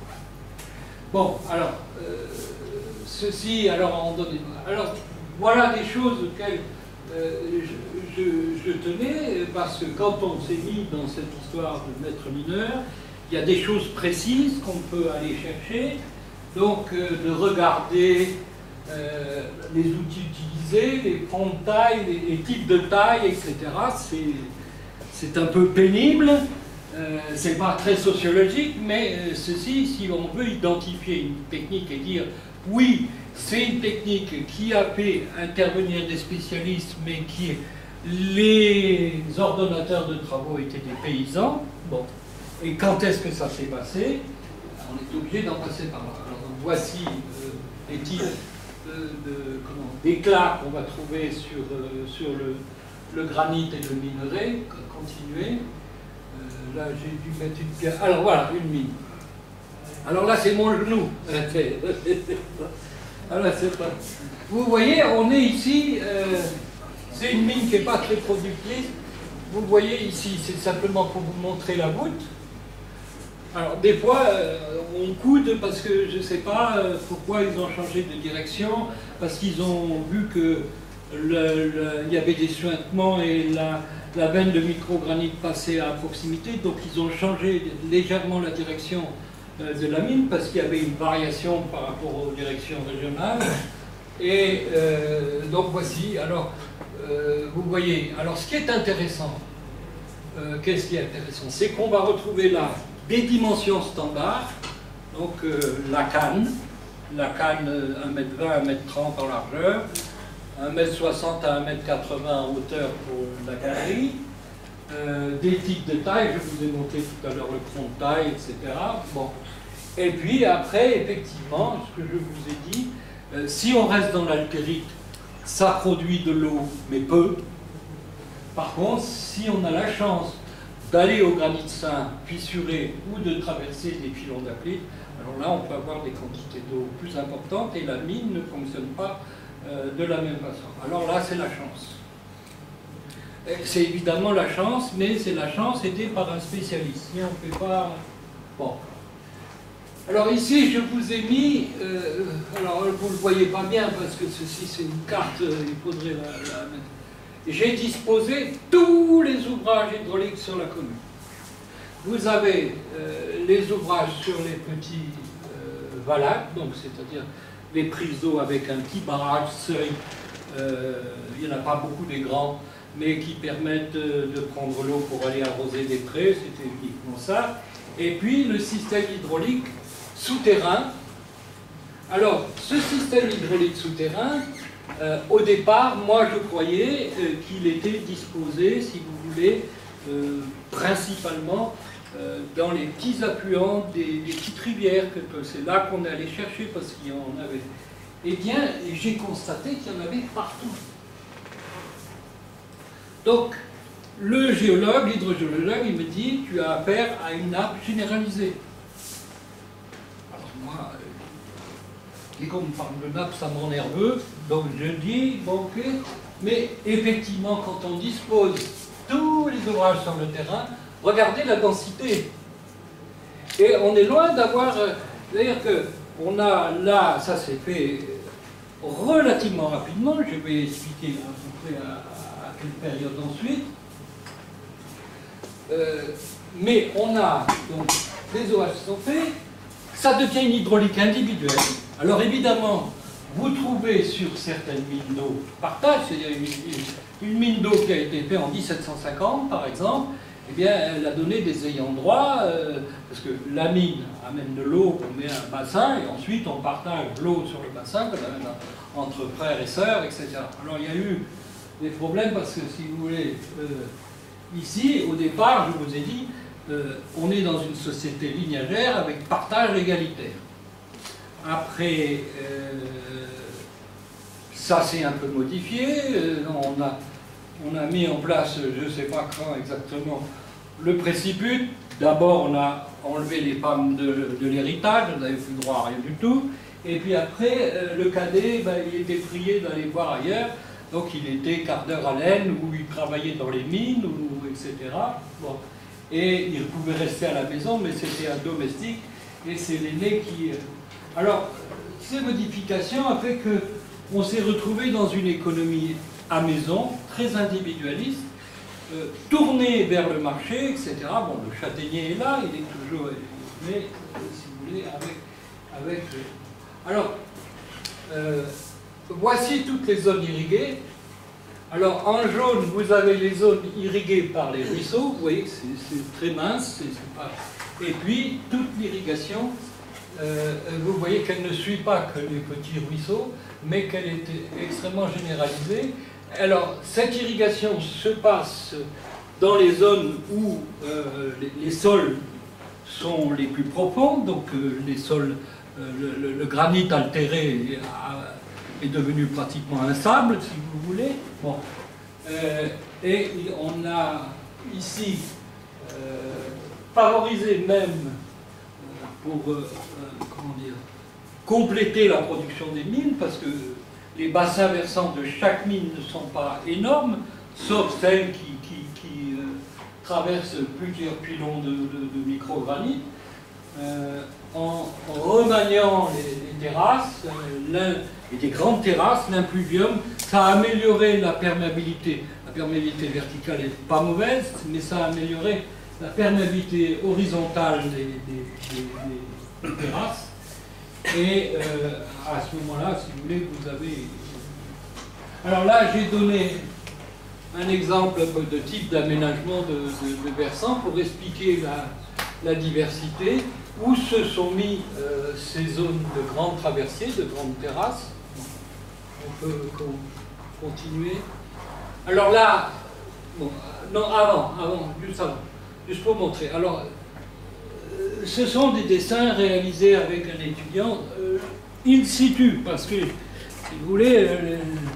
Bon, alors, euh, ceci, alors, on donne, alors, voilà des choses auxquelles euh, je, je, je tenais, parce que quand on s'est mis dans cette histoire de maître mineur, il y a des choses précises qu'on peut aller chercher, donc euh, de regarder euh, les outils utilisés, les fonds de taille, les, les types de taille, et cetera. C'est un peu pénible. Euh, c'est pas très sociologique, mais euh, ceci, si on veut identifier une technique et dire oui, c'est une technique qui a fait intervenir des spécialistes, mais qui les ordonnateurs de travaux étaient des paysans. Bon, et quand est-ce que ça s'est passé? On est obligé d'en passer par là. Alors donc, voici euh, les types d'éclats qu'on va trouver sur, euh, sur le, le granit et le minerai. Continuez. Là, j'ai dû mettre une pierre. Alors voilà, une mine. Alors là, c'est mon genou. Alors, c'est pas... Vous voyez, on est ici. Euh, c'est une mine qui n'est pas très productive. Vous voyez ici, c'est simplement pour vous montrer la voûte. Alors, des fois, euh, on coude parce que je ne sais pas euh, pourquoi ils ont changé de direction, parce qu'ils ont vu que le, le, il y avait des suintements et la. La veine de microgranit passait à proximité, donc ils ont changé légèrement la direction de la mine parce qu'il y avait une variation par rapport aux directions régionales. Et euh, donc voici, alors euh, vous voyez, alors ce qui est intéressant, euh, qu'est-ce qui est intéressant, c'est qu'on va retrouver là des dimensions standards, donc euh, la canne, la canne un mètre vingt, un mètre trente en largeur, un mètre soixante à un mètre quatre-vingts en hauteur pour la galerie, euh, des types de taille, je vous ai montré tout à l'heure le tronc de taille, et cetera. Bon. Et puis après, effectivement, ce que je vous ai dit, euh, si on reste dans l'altérite, ça produit de l'eau, mais peu. Par contre, si on a la chance d'aller au granit sain, fissuré, ou de traverser des filons d'aplit, alors là, on peut avoir des quantités d'eau plus importantes et la mine ne fonctionne pas Euh, de la même façon. Alors là, c'est la chance. C'est évidemment la chance, mais c'est la chance aidée par un spécialiste. Si on ne fait pas... Bon. Alors ici, je vous ai mis... Euh, alors, vous ne le voyez pas bien, parce que ceci, c'est une carte, euh, il faudrait la, la mettre. J'ai disposé tous les ouvrages hydrauliques sur la commune. Vous avez euh, les ouvrages sur les petits euh, valacs, donc c'est-à-dire les prises d'eau avec un petit barrage, seuil, euh, il n'y en a pas beaucoup des grands, mais qui permettent de, de prendre l'eau pour aller arroser des prés, c'était uniquement ça. Et puis le système hydraulique souterrain. Alors, ce système hydraulique souterrain, euh, au départ, moi je croyais euh, qu'il était disposé, si vous voulez, euh, principalement euh, dans les petits affluents des, des petites rivières. C'est là qu'on est allé chercher parce qu'il y en avait. Eh bien, j'ai constaté qu'il y en avait partout. Donc, le géologue, l'hydrogéologue, il me dit, tu as affaire à une nappe généralisée. Alors moi, dès qu'on me parle de nappe, ça me rend nerveux. Donc je dis, bon ok, mais effectivement, quand on dispose tous les ouvrages sur le terrain, regardez la densité. Et on est loin d'avoir... C'est-à-dire qu'on a là, ça s'est fait relativement rapidement, je vais expliquer à peu près à, à quelle période ensuite. Euh, mais on a donc les O H qui sont faits, ça devient une hydraulique individuelle. Alors évidemment, vous trouvez sur certaines mines d'eau partage, c'est-à-dire une, une mine d'eau qui a été faite en mille sept cent cinquante par exemple, eh bien elle a donné des ayants droit, euh, parce que la mine amène de l'eau, on met un bassin, et ensuite on partage l'eau sur le bassin, qu'on amène entre frères et sœurs, et cetera. Alors il y a eu des problèmes parce que si vous voulez... Euh, Ici, au départ, je vous ai dit, euh, on est dans une société lignagère avec partage égalitaire. Après, euh, ça s'est un peu modifié. Euh, on, a, on a mis en place, je ne sais pas quand exactement, le préciput. D'abord, on a enlevé les femmes de, de l'héritage, on n'avait plus droit à rien du tout. Et puis après, euh, le cadet, ben, il était prié d'aller voir ailleurs. Donc il était quart d'heure à l'aine, ou il travaillait dans les mines, ou, et cetera. Bon. Et il pouvait rester à la maison, mais c'était un domestique, et c'est l'aîné qui... Alors, ces modifications ont fait qu'on s'est retrouvé dans une économie à maison, très individualiste, euh, tournée vers le marché, et cetera. Bon, le châtaignier est là, il est toujours... Mais, euh, si vous voulez, avec... avec alors... Euh, voici toutes les zones irriguées. Alors en jaune, vous avez les zones irriguées par les ruisseaux. Vous voyez que c'est très mince. C'est pas... Et puis toute l'irrigation, euh, vous voyez qu'elle ne suit pas que les petits ruisseaux, mais qu'elle est extrêmement généralisée. Alors cette irrigation se passe dans les zones où euh, les, les sols sont les plus profonds, donc euh, les sols, euh, le, le, le granit altéré a, est devenu pratiquement un sable, si vous voulez. Bon. Euh, et on a ici euh, favorisé même euh, pour euh, comment dire, compléter la production des mines, parce que les bassins versants de chaque mine ne sont pas énormes, sauf celles qui, qui, qui euh, traversent plusieurs pilons de, de, de microgranit. Euh, en, en remaniant les, les terrasses, euh, et des grandes terrasses, l'impluvium, ça a amélioré la perméabilité. La perméabilité verticale n'est pas mauvaise, mais ça a amélioré la perméabilité horizontale des, des, des, des terrasses. Et euh, à ce moment-là, si vous voulez, vous avez... Alors là, j'ai donné un exemple de type d'aménagement de, de, de versant pour expliquer la, la diversité, où se sont mis euh, ces zones de grands traversiers, de grandes terrasses. On peut continuer. Alors là, bon, non, avant, avant, juste avant, juste pour montrer. Alors, euh, ce sont des dessins réalisés avec un étudiant euh, in situ, parce que, si vous voulez, euh,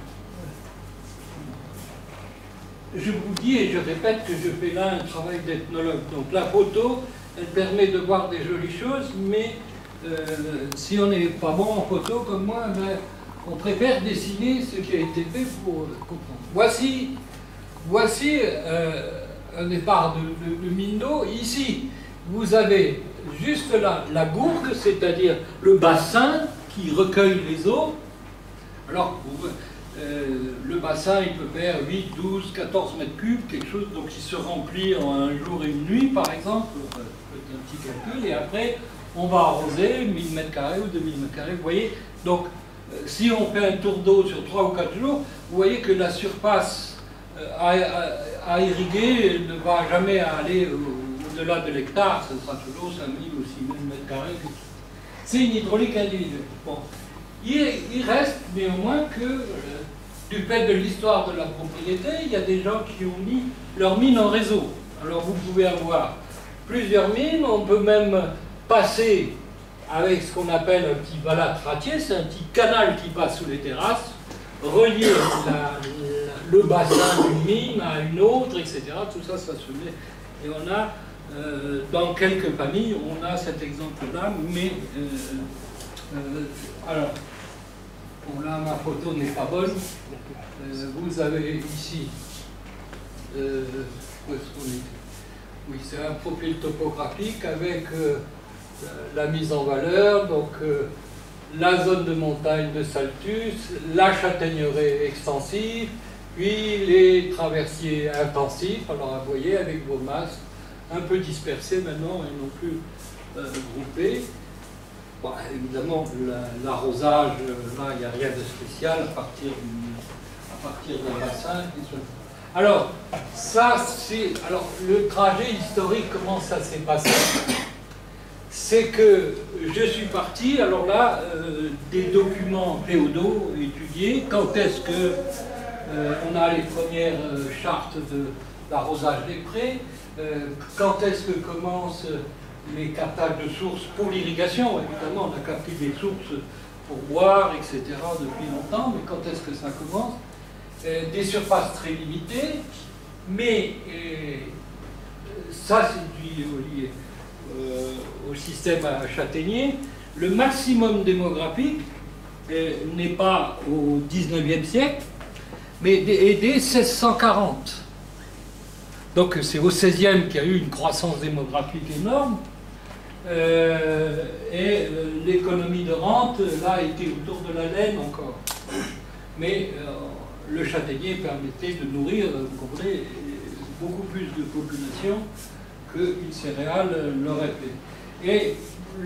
je vous dis et je répète que je fais là un travail d'ethnologue. Donc la photo, elle permet de voir des jolies choses, mais euh, si on n'est pas bon en photo comme moi, ben, on préfère dessiner ce qui a été fait pour euh, comprendre. Voici, voici euh, un départ de, de, de mine d'eau. Ici, vous avez juste là la gourde, c'est-à-dire le bassin qui recueille les eaux. Alors, vous, euh, le bassin, il peut faire huit, douze, quatorze mètres cubes, quelque chose, donc il se remplit en un jour et une nuit, par exemple. Un petit calcul, et après on va arroser mille mètres carrés ou deux mille mètres carrés, vous voyez. Donc euh, si on fait un tour d'eau sur trois ou quatre jours, vous voyez que la surface euh, à, à, à irriguer ne va jamais aller au-delà de l'hectare, ce sera toujours cinq mille ou six mille mètres carrés. C'est une hydraulique individuelle. Bon. Il, il reste néanmoins que euh, du fait de l'histoire de la propriété, il y a des gens qui ont mis leur mine en réseau. Alors vous pouvez avoir plusieurs mines, on peut même passer avec ce qu'on appelle un petit ballatratier, c'est un petit canal qui passe sous les terrasses, relier la, la, le bassin d'une mine à une autre, et cetera. Tout ça, ça se met. Et on a, euh, dans quelques familles, on a cet exemple-là, mais euh, euh, alors, bon, là, ma photo n'est pas bonne. Euh, vous avez ici, euh, où est-ce qu'on est? Oui, c'est un profil topographique avec euh, la mise en valeur, donc euh, la zone de montagne de Saltus, la châtaigneraie extensive, puis les traversiers intensifs, alors vous voyez, avec vos masses un peu dispersées maintenant et non plus euh, groupées. Bon, évidemment, l'arrosage, là, il n'y a rien de spécial à partir, du, à partir d'un bassin. Alors, ça, c'est. Alors, le trajet historique, comment ça s'est passé? C'est que je suis parti, alors là, euh, des documents féodaux étudiés, quand est-ce que euh, on a les premières euh, chartes de l'arrosage des prés, euh, quand est-ce que commencent les captages de sources pour l'irrigation. Évidemment, on a capté des sources pour boire, et cetera depuis longtemps, mais quand est-ce que ça commence? euh, Des surfaces très limitées, mais euh, ça c'est lié euh, au système châtaignier. Le maximum démographique euh, n'est pas au dix-neuvième siècle, mais dès, dès mille six cent quarante. Donc c'est au seizième qu'il y a eu une croissance démographique énorme. Euh, et euh, l'économie de rente, là, était autour de la laine encore. Mais euh, le châtaignier permettait de nourrir, vous comprenez, beaucoup plus de population qu'une céréale l'aurait fait. Et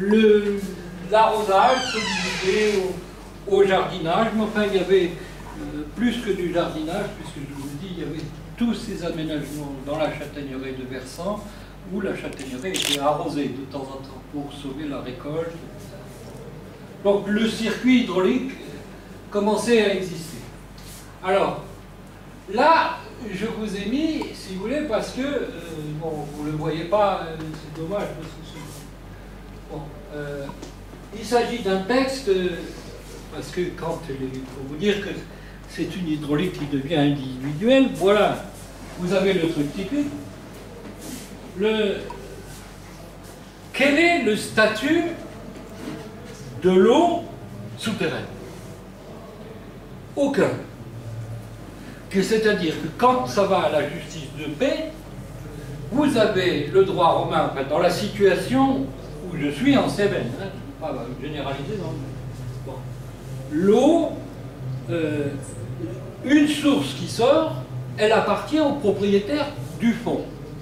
l'arrosage se limitait au, au jardinage, mais enfin, il y avait euh, plus que du jardinage, puisque je vous dis, il y avait tous ces aménagements dans la châtaigneraie de Versant, où la châtaigneraie était arrosée de temps en temps pour sauver la récolte. Donc le circuit hydraulique commençait à exister. Alors, là, je vous ai mis, si vous voulez, parce que, euh, bon, vous ne le voyez pas, euh, c'est dommage, parce que c'est... Bon, euh, il s'agit d'un texte, euh, parce que quand, il faut vous dire que c'est une hydraulique qui devient individuelle, voilà, vous avez le truc typique. Le... Quel est le statut de l'eau souterraine? Aucun. C'est-à-dire que quand ça va à la justice de paix, vous avez le droit romain, enfin, dans la situation où je suis en Cévennes, hein, pas généraliser dans le... Bon. L'eau, euh, une source qui sort, elle appartient au propriétaire du fond.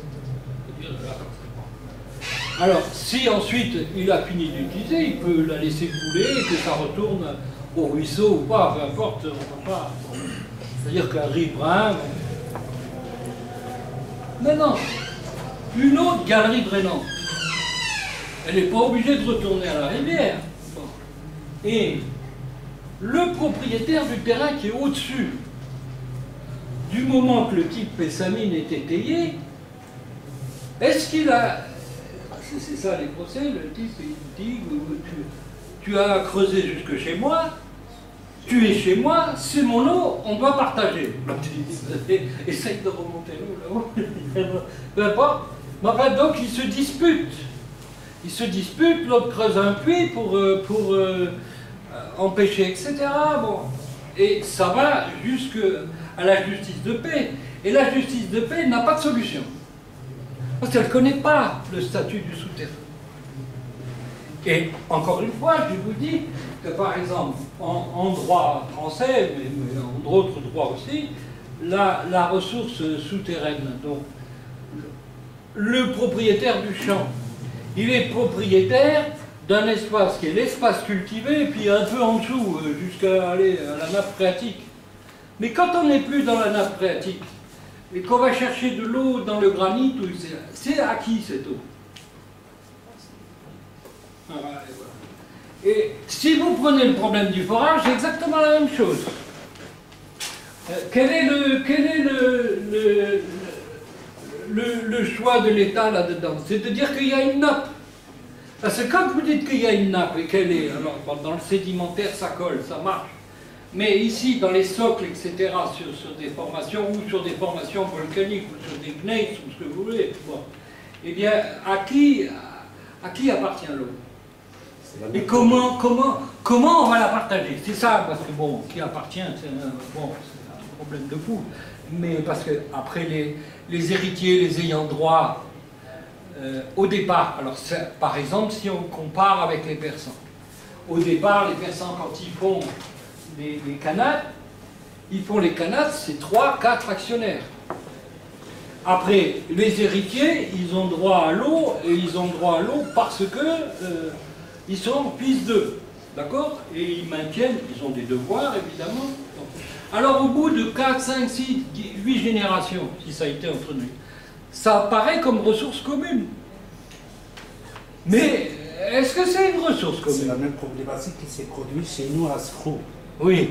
Alors, si ensuite il a fini d'utiliser, il peut la laisser couler et que ça retourne au ruisseau ou pas, peu importe, on ne peut pas. C'est-à-dire qu'un riverain. Mais non, une autre galerie drainante, elle n'est pas obligée de retourner à la rivière. Bon. Et le propriétaire du terrain qui est au-dessus, du moment que le type paie sa mine est étayé, est-ce qu'il a... C'est ça les procès, le type il dit tu, tu as creusé jusque chez moi, tu es chez moi, c'est mon eau, on doit partager. Essaye de remonter l'eau là-haut, peu importe. Mais enfin, donc ils se disputent. Ils se disputent, l'autre creuse un puits pour, pour euh, empêcher, et cetera. Bon. Et ça va jusqu'à la justice de paix. Et la justice de paix n'a pas de solution. Parce qu'elle ne connaît pas le statut du souterrain. Et encore une fois, je vous dis que par exemple, en, en droit français, mais, mais en d'autres droits aussi, la, la ressource souterraine, donc le propriétaire du champ, il est propriétaire d'un espace qui est l'espace cultivé, et puis un peu en dessous, jusqu'à aller à la nappe phréatique. Mais quand on n'est plus dans la nappe phréatique, et qu'on va chercher de l'eau dans le granit, c'est à qui cette eau? Voilà, et, voilà. Et si vous prenez le problème du forage, c'est exactement la même chose. Euh, quel est le, quel est le, le, le, le choix de l'État là-dedans? C'est de dire qu'il y a une nappe. Parce que quand vous dites qu'il y a une nappe et qu'elle est, alors dans le sédimentaire ça colle, ça marche. Mais ici, dans les socles, et cetera, sur, sur des formations, ou sur des formations volcaniques, ou sur des gneiss, ou ce que vous voulez, bon, eh bien, à qui, à, à qui appartient l'eau? Et comment, comment, comment on va la partager? C'est ça, parce que bon, qui appartient, c'est un, bon, un problème de fou. Mais parce que après les, les héritiers, les ayants droit, euh, au départ, alors par exemple, si on compare avec les Persans, au départ, les Persans, quand ils font les, les khanats, ils font les khanats, c'est trois, quatre actionnaires. Après, les héritiers, ils ont droit à l'eau, et ils ont droit à l'eau parce que euh, ils sont fils d'eux, d'accord? Et ils maintiennent, ils ont des devoirs, évidemment. Alors, au bout de quatre, cinq, six, huit générations, si ça a été entre nous, ça apparaît comme ressource commune. Mais, est-ce que c'est une ressource commune? C'est la même problématique qui s'est produite chez nous à Sfro. Oui.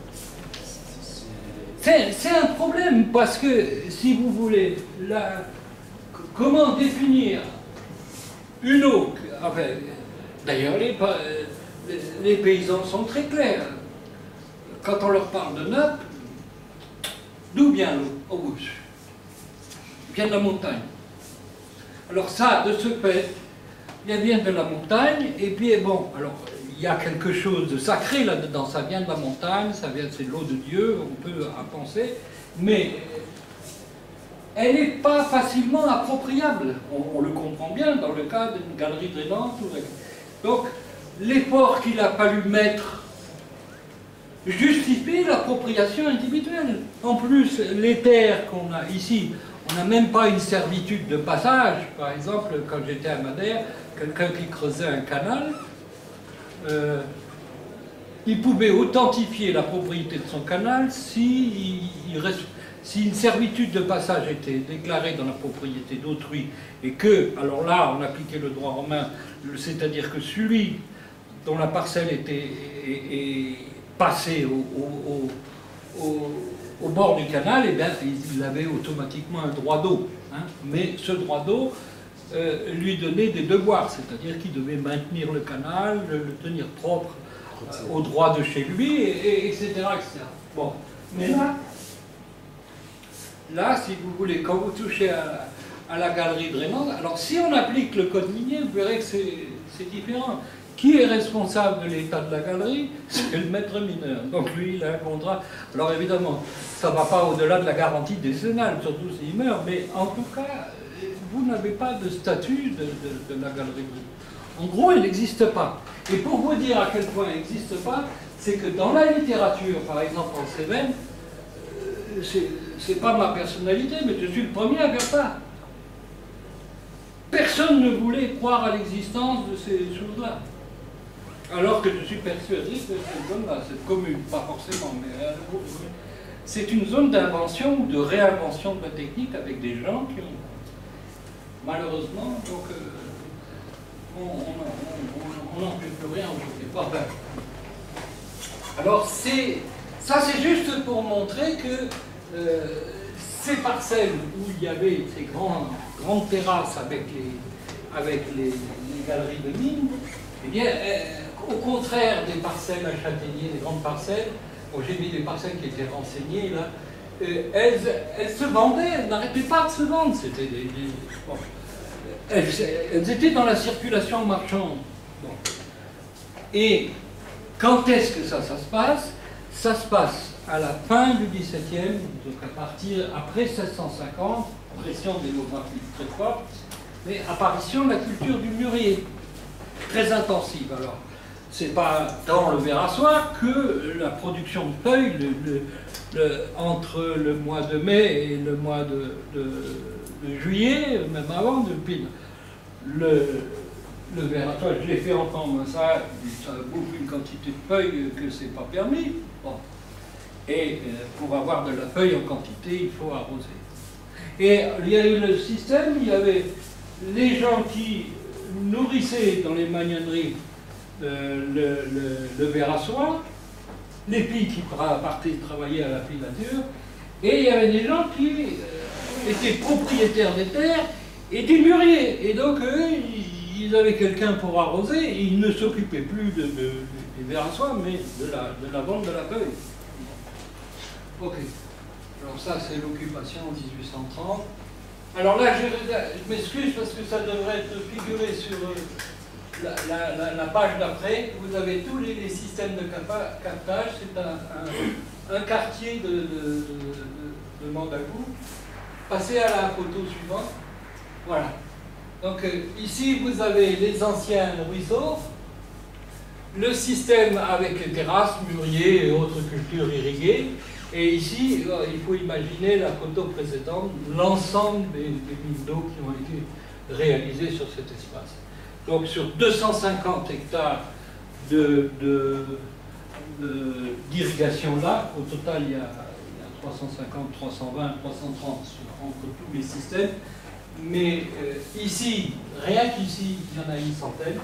C'est un problème, parce que, si vous voulez, la, comment définir une eau, enfin, d'ailleurs, les, les paysans sont très clairs. Quand on leur parle de nappe, d'où vient l'eau? Au gauche. Vient de la montagne. Alors ça, de ce fait, il vient de la montagne, et puis bon, alors, il y a quelque chose de sacré là-dedans, ça vient de la montagne, ça vient, c'est l'eau de Dieu, on peut en penser, mais elle n'est pas facilement appropriable. On, on le comprend bien dans le cas d'une galerie drainante. Donc, l'effort qu'il a fallu mettre justifie l'appropriation individuelle. En plus, les terres qu'on a ici, on n'a même pas une servitude de passage. Par exemple, quand j'étais à Madère, quelqu'un qui creusait un canal, euh, il pouvait authentifier la propriété de son canal si, il, il reste, si une servitude de passage était déclarée dans la propriété d'autrui et que, alors là, on appliquait le droit romain, c'est-à-dire que celui dont la parcelle était est, est passée au, au, au, au bord du canal, eh bien, il avait automatiquement un droit d'eau. Hein, mais ce droit d'eau euh, lui donnait des devoirs, c'est-à-dire qu'il devait maintenir le canal, le, le tenir propre euh, au droit de chez lui, et, et, etc., et cetera. Bon. Mais là, là, si vous voulez, quand vous touchez à, à la galerie drainante, alors si on applique le code minier, vous verrez que c'est différent. Qui est responsable de l'état de la galerie? C'est le maître mineur. Donc lui, il a un contrat. Alors évidemment, ça ne va pas au-delà de la garantie décennale, surtout s'il meurt, mais en tout cas, vous n'avez pas de statut de, de, de la galerie. En gros, elle n'existe pas. Et pour vous dire à quel point elle n'existe pas, c'est que dans la littérature, par exemple en Cévennes, c'est pas ma personnalité, mais je suis le premier à faire ça. Personne ne voulait croire à l'existence de ces choses-là. Alors que je suis persuadé que cette zone-là, cette commune, pas forcément, mais c'est une zone d'invention ou de réinvention de la technique avec des gens qui ont, malheureusement, donc euh, on n'en fait plus rien aujourd'hui. Bon, ben. Alors c'est, ça c'est juste pour montrer que euh, ces parcelles où il y avait ces grands, grandes terrasses avec les, avec les, les galeries de mines, eh bien, euh, au contraire des parcelles à châtaigniers, des grandes parcelles, bon, j'ai mis des parcelles qui étaient renseignées là, euh, elles, elles se vendaient, elles n'arrêtaient pas de se vendre, c'était des, des bon, elles, elles étaient dans la circulation marchande. Bon. Et quand est-ce que ça, ça se passe? Ça se passe à la fin du dix-septième, donc à partir après mille sept cent cinquante, pression démographique très forte, mais apparition de la culture du mûrier, très intensive. Alors, c'est pas dans le verre à soie que la production de feuilles, le, le, le, entre le mois de mai et le mois de, de, de juillet, même avant, depuis le, le verre à soie, je l'ai fait entendre, ça, ça bouffe une quantité de feuilles que c'est pas permis. Bon. Et euh, pour avoir de la feuille en quantité, il faut arroser. Et il y a eu le système, il y avait les gens qui nourrissaient dans les magnaneries euh, le, le, le verre à soie, les filles qui partaient travailler à la filature, et il y avait des gens qui euh, étaient propriétaires des terres et des mûriers. Et donc, eux, ils avaient quelqu'un pour arroser, et ils ne s'occupaient plus de, de, des vers à soie, mais de la, de la vente de la feuille. Ok. Alors ça, c'est l'occupation en mille huit cent trente. Alors là, je, je m'excuse parce que ça devrait être figuré sur euh, la, la, la, la page d'après. Vous avez tous les, les systèmes de captage. C'est un, un, un quartier de, de, de, de Mandacou. Passez à la photo suivante. Voilà. Donc euh, ici, vous avez les anciens ruisseaux, le système avec les terrasses, mûriers et autres cultures irriguées. Et ici, il faut imaginer la photo précédente, l'ensemble des, des mines d'eau qui ont été réalisées sur cet espace. Donc sur deux cent cinquante hectares d'irrigation là, au total il y a, il y a trois cent cinquante, trois cent vingt, trois cent trente entre tous les systèmes. Mais euh, ici, rien qu'ici, il y en a une centaine.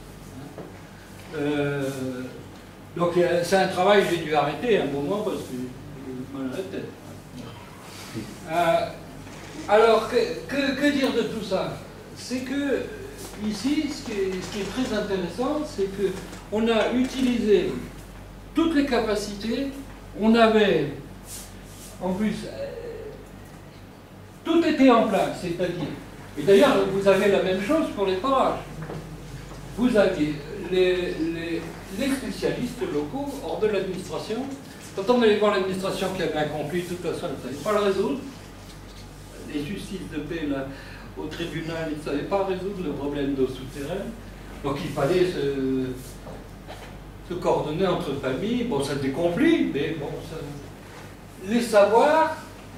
Euh, donc c'est un travail que j'ai dû arrêter à un moment parce que Euh, alors, que, que, que dire de tout ça? C'est que, ici, ce qui est, ce qui est très intéressant, c'est qu'on a utilisé toutes les capacités, on avait, en plus, euh, tout était en place, c'est-à-dire, et d'ailleurs, vous avez la même chose pour les forages. Vous aviez les, les, les spécialistes locaux, hors de l'administration. Quand on allait voir l'administration qui avait accompli toute la somme, ils ne savaient pas le résoudre. Les justices de paix là, au tribunal, ils ne savaient pas résoudre le problème d'eau souterraine. Donc il fallait se, se coordonner entre familles. Bon, ça décomplit, mais bon, ça... les savoirs,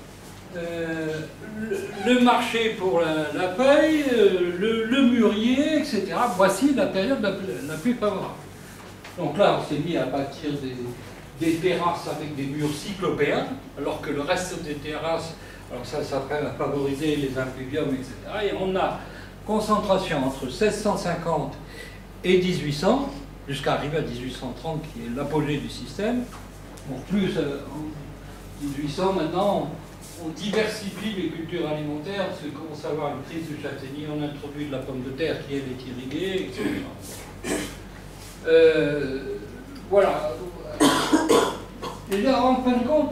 euh, le, le marché pour la, la feuille, le, le mûrier, et cetera. Voici la période la, la plus favorable. Donc là, on s'est mis à bâtir des... des terrasses avec des murs cyclopéens, alors que le reste des terrasses, alors ça, ça va favoriser les impluviums, et cetera. Et on a concentration entre seize cent cinquante et mille huit cents, jusqu'à arriver à mille huit cent trente, qui est l'apogée du système. Bon, plus euh, en mille huit cents, maintenant, on, on diversifie les cultures alimentaires, parce qu'on commence à avoir une crise du châtaignier, on introduit de la pomme de terre qui, elle, est irriguée, et cetera. Euh, voilà. Et là, en fin de compte,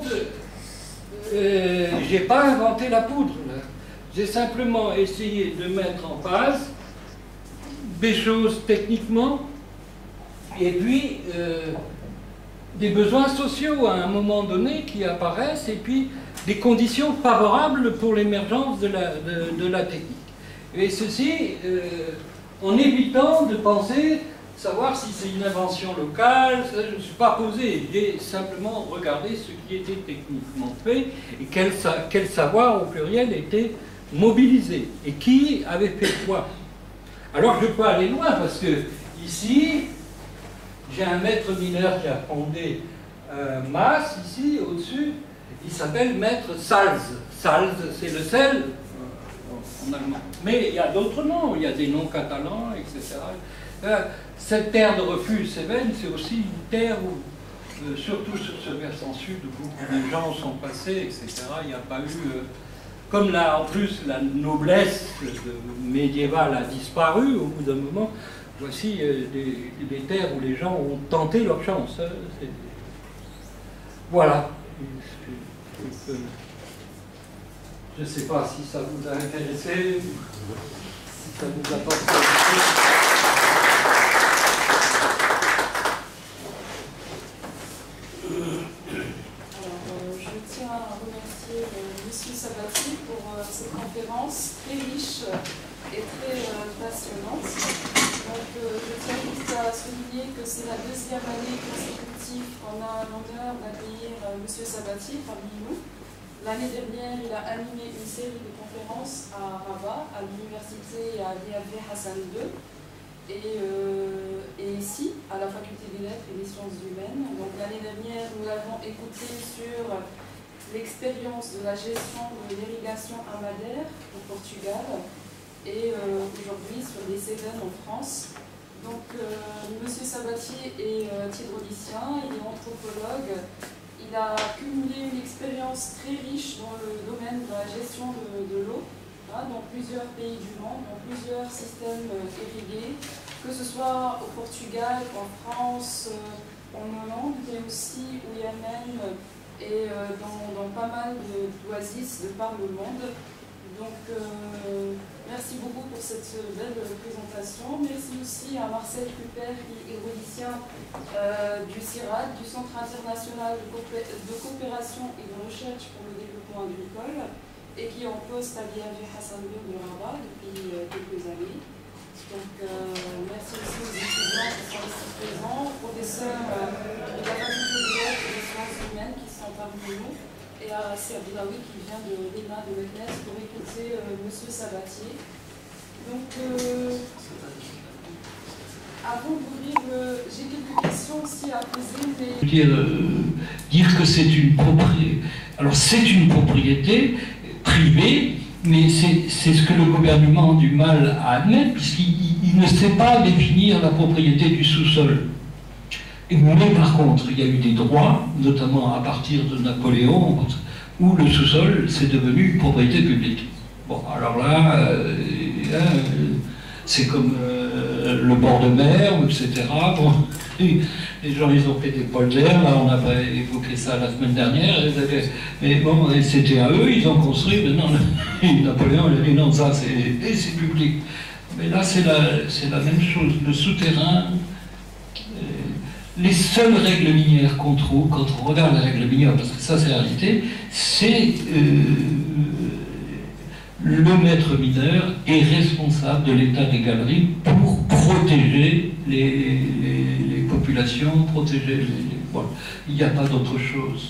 euh, j'ai pas inventé la poudre. J'ai simplement essayé de mettre en phase des choses techniquement et puis euh, des besoins sociaux à un moment donné qui apparaissent et puis des conditions favorables pour l'émergence de la, de, de la technique. Et ceci euh, en évitant de penser savoir si c'est une invention locale, ça, je ne me suis pas posé. J'ai simplement regardé ce qui était techniquement fait et quel, quel savoir au pluriel était mobilisé et qui avait fait quoi. Alors je peux aller loin parce que ici, j'ai un maître mineur qui a fondé euh, Maas, ici au-dessus, il s'appelle maître Salz. Salz, c'est le sel euh, en allemand. Mais il y a d'autres noms, il y a des noms catalans, et cetera. Euh, cette terre de refuge Cévennes, c'est aussi une terre où, euh, surtout sur ce versant sud, où beaucoup de gens sont passés, et cetera. Il n'y a pas eu, euh, comme là, en plus, la noblesse de, médiévale a disparu au bout d'un moment. Voici euh, des, des terres où les gens ont tenté leur chance. Hein, voilà. Je ne sais pas si ça vous a intéressé, si ça vous a pas Sabati pour euh, cette conférence très riche et très euh, passionnante. Donc, euh, je tiens juste à souligner que c'est la deuxième année consécutive qu'on a l'honneur d'accueillir euh, M. Sabati parmi nous. L'année dernière, il a animé une série de conférences à Rabat, à l'université à D A V Hassan deux, et, euh, et ici, à la faculté des lettres et des sciences humaines. Donc, l'année dernière, nous l'avons écouté sur l'expérience de la gestion de l'irrigation à Madère au Portugal et euh, aujourd'hui sur les Cévennes en France. Donc euh, M. Sabati est euh, hydraulicien, il est anthropologue, il a cumulé une expérience très riche dans le domaine de la gestion de, de l'eau, hein, dans plusieurs pays du monde, dans plusieurs systèmes irrigués, que ce soit au Portugal, en France, en Hollande, mais aussi au Yémen et dans, dans pas mal d'oasis de par le monde. Donc, euh, merci beaucoup pour cette belle présentation. Merci aussi à Marcel Cuper, qui est héroïcien euh, du CIRAD, du Centre international de, Coopé de coopération et de recherche pour le développement agricole, et qui est en poste à l'I A V Hassan Bir de Rabat depuis euh, quelques années. Donc, euh, merci aussi aux étudiants qui sont ici présents, aux professeurs euh, de la faculté de lettres et des sciences humaines qui sont parmi nous, et à Serbilaoui qui vient de l'E N A de Meknes pour écouter euh, M. Sabatier. Donc, euh, avant d'ouvrir, euh, j'ai quelques questions aussi à poser, mais... Dire, euh, dire que c'est une propriété... Alors, c'est une propriété privée, mais c'est ce que le gouvernement a du mal à admettre, puisqu'il ne sait pas définir la propriété du sous-sol. Mais par contre, il y a eu des droits, notamment à partir de Napoléon, où le sous-sol, c'est devenu une propriété publique. Bon, alors là, euh, c'est comme euh, le bord de mer, et cetera. Bon, les gens, ils ont fait des polders, là, on a évoqué ça la semaine dernière, mais bon, c'était à eux, ils ont construit, mais non, Napoléon, il a dit non, ça, c'est public. Mais là, c'est la, la même chose, le souterrain. Les seules règles minières qu'on trouve, quand on regarde les règles minières, parce que ça c'est la réalité, c'est euh, le maître mineur est responsable de l'état des galeries pour protéger les, les, les populations, protéger les... les voilà. Il n'y a pas d'autre chose.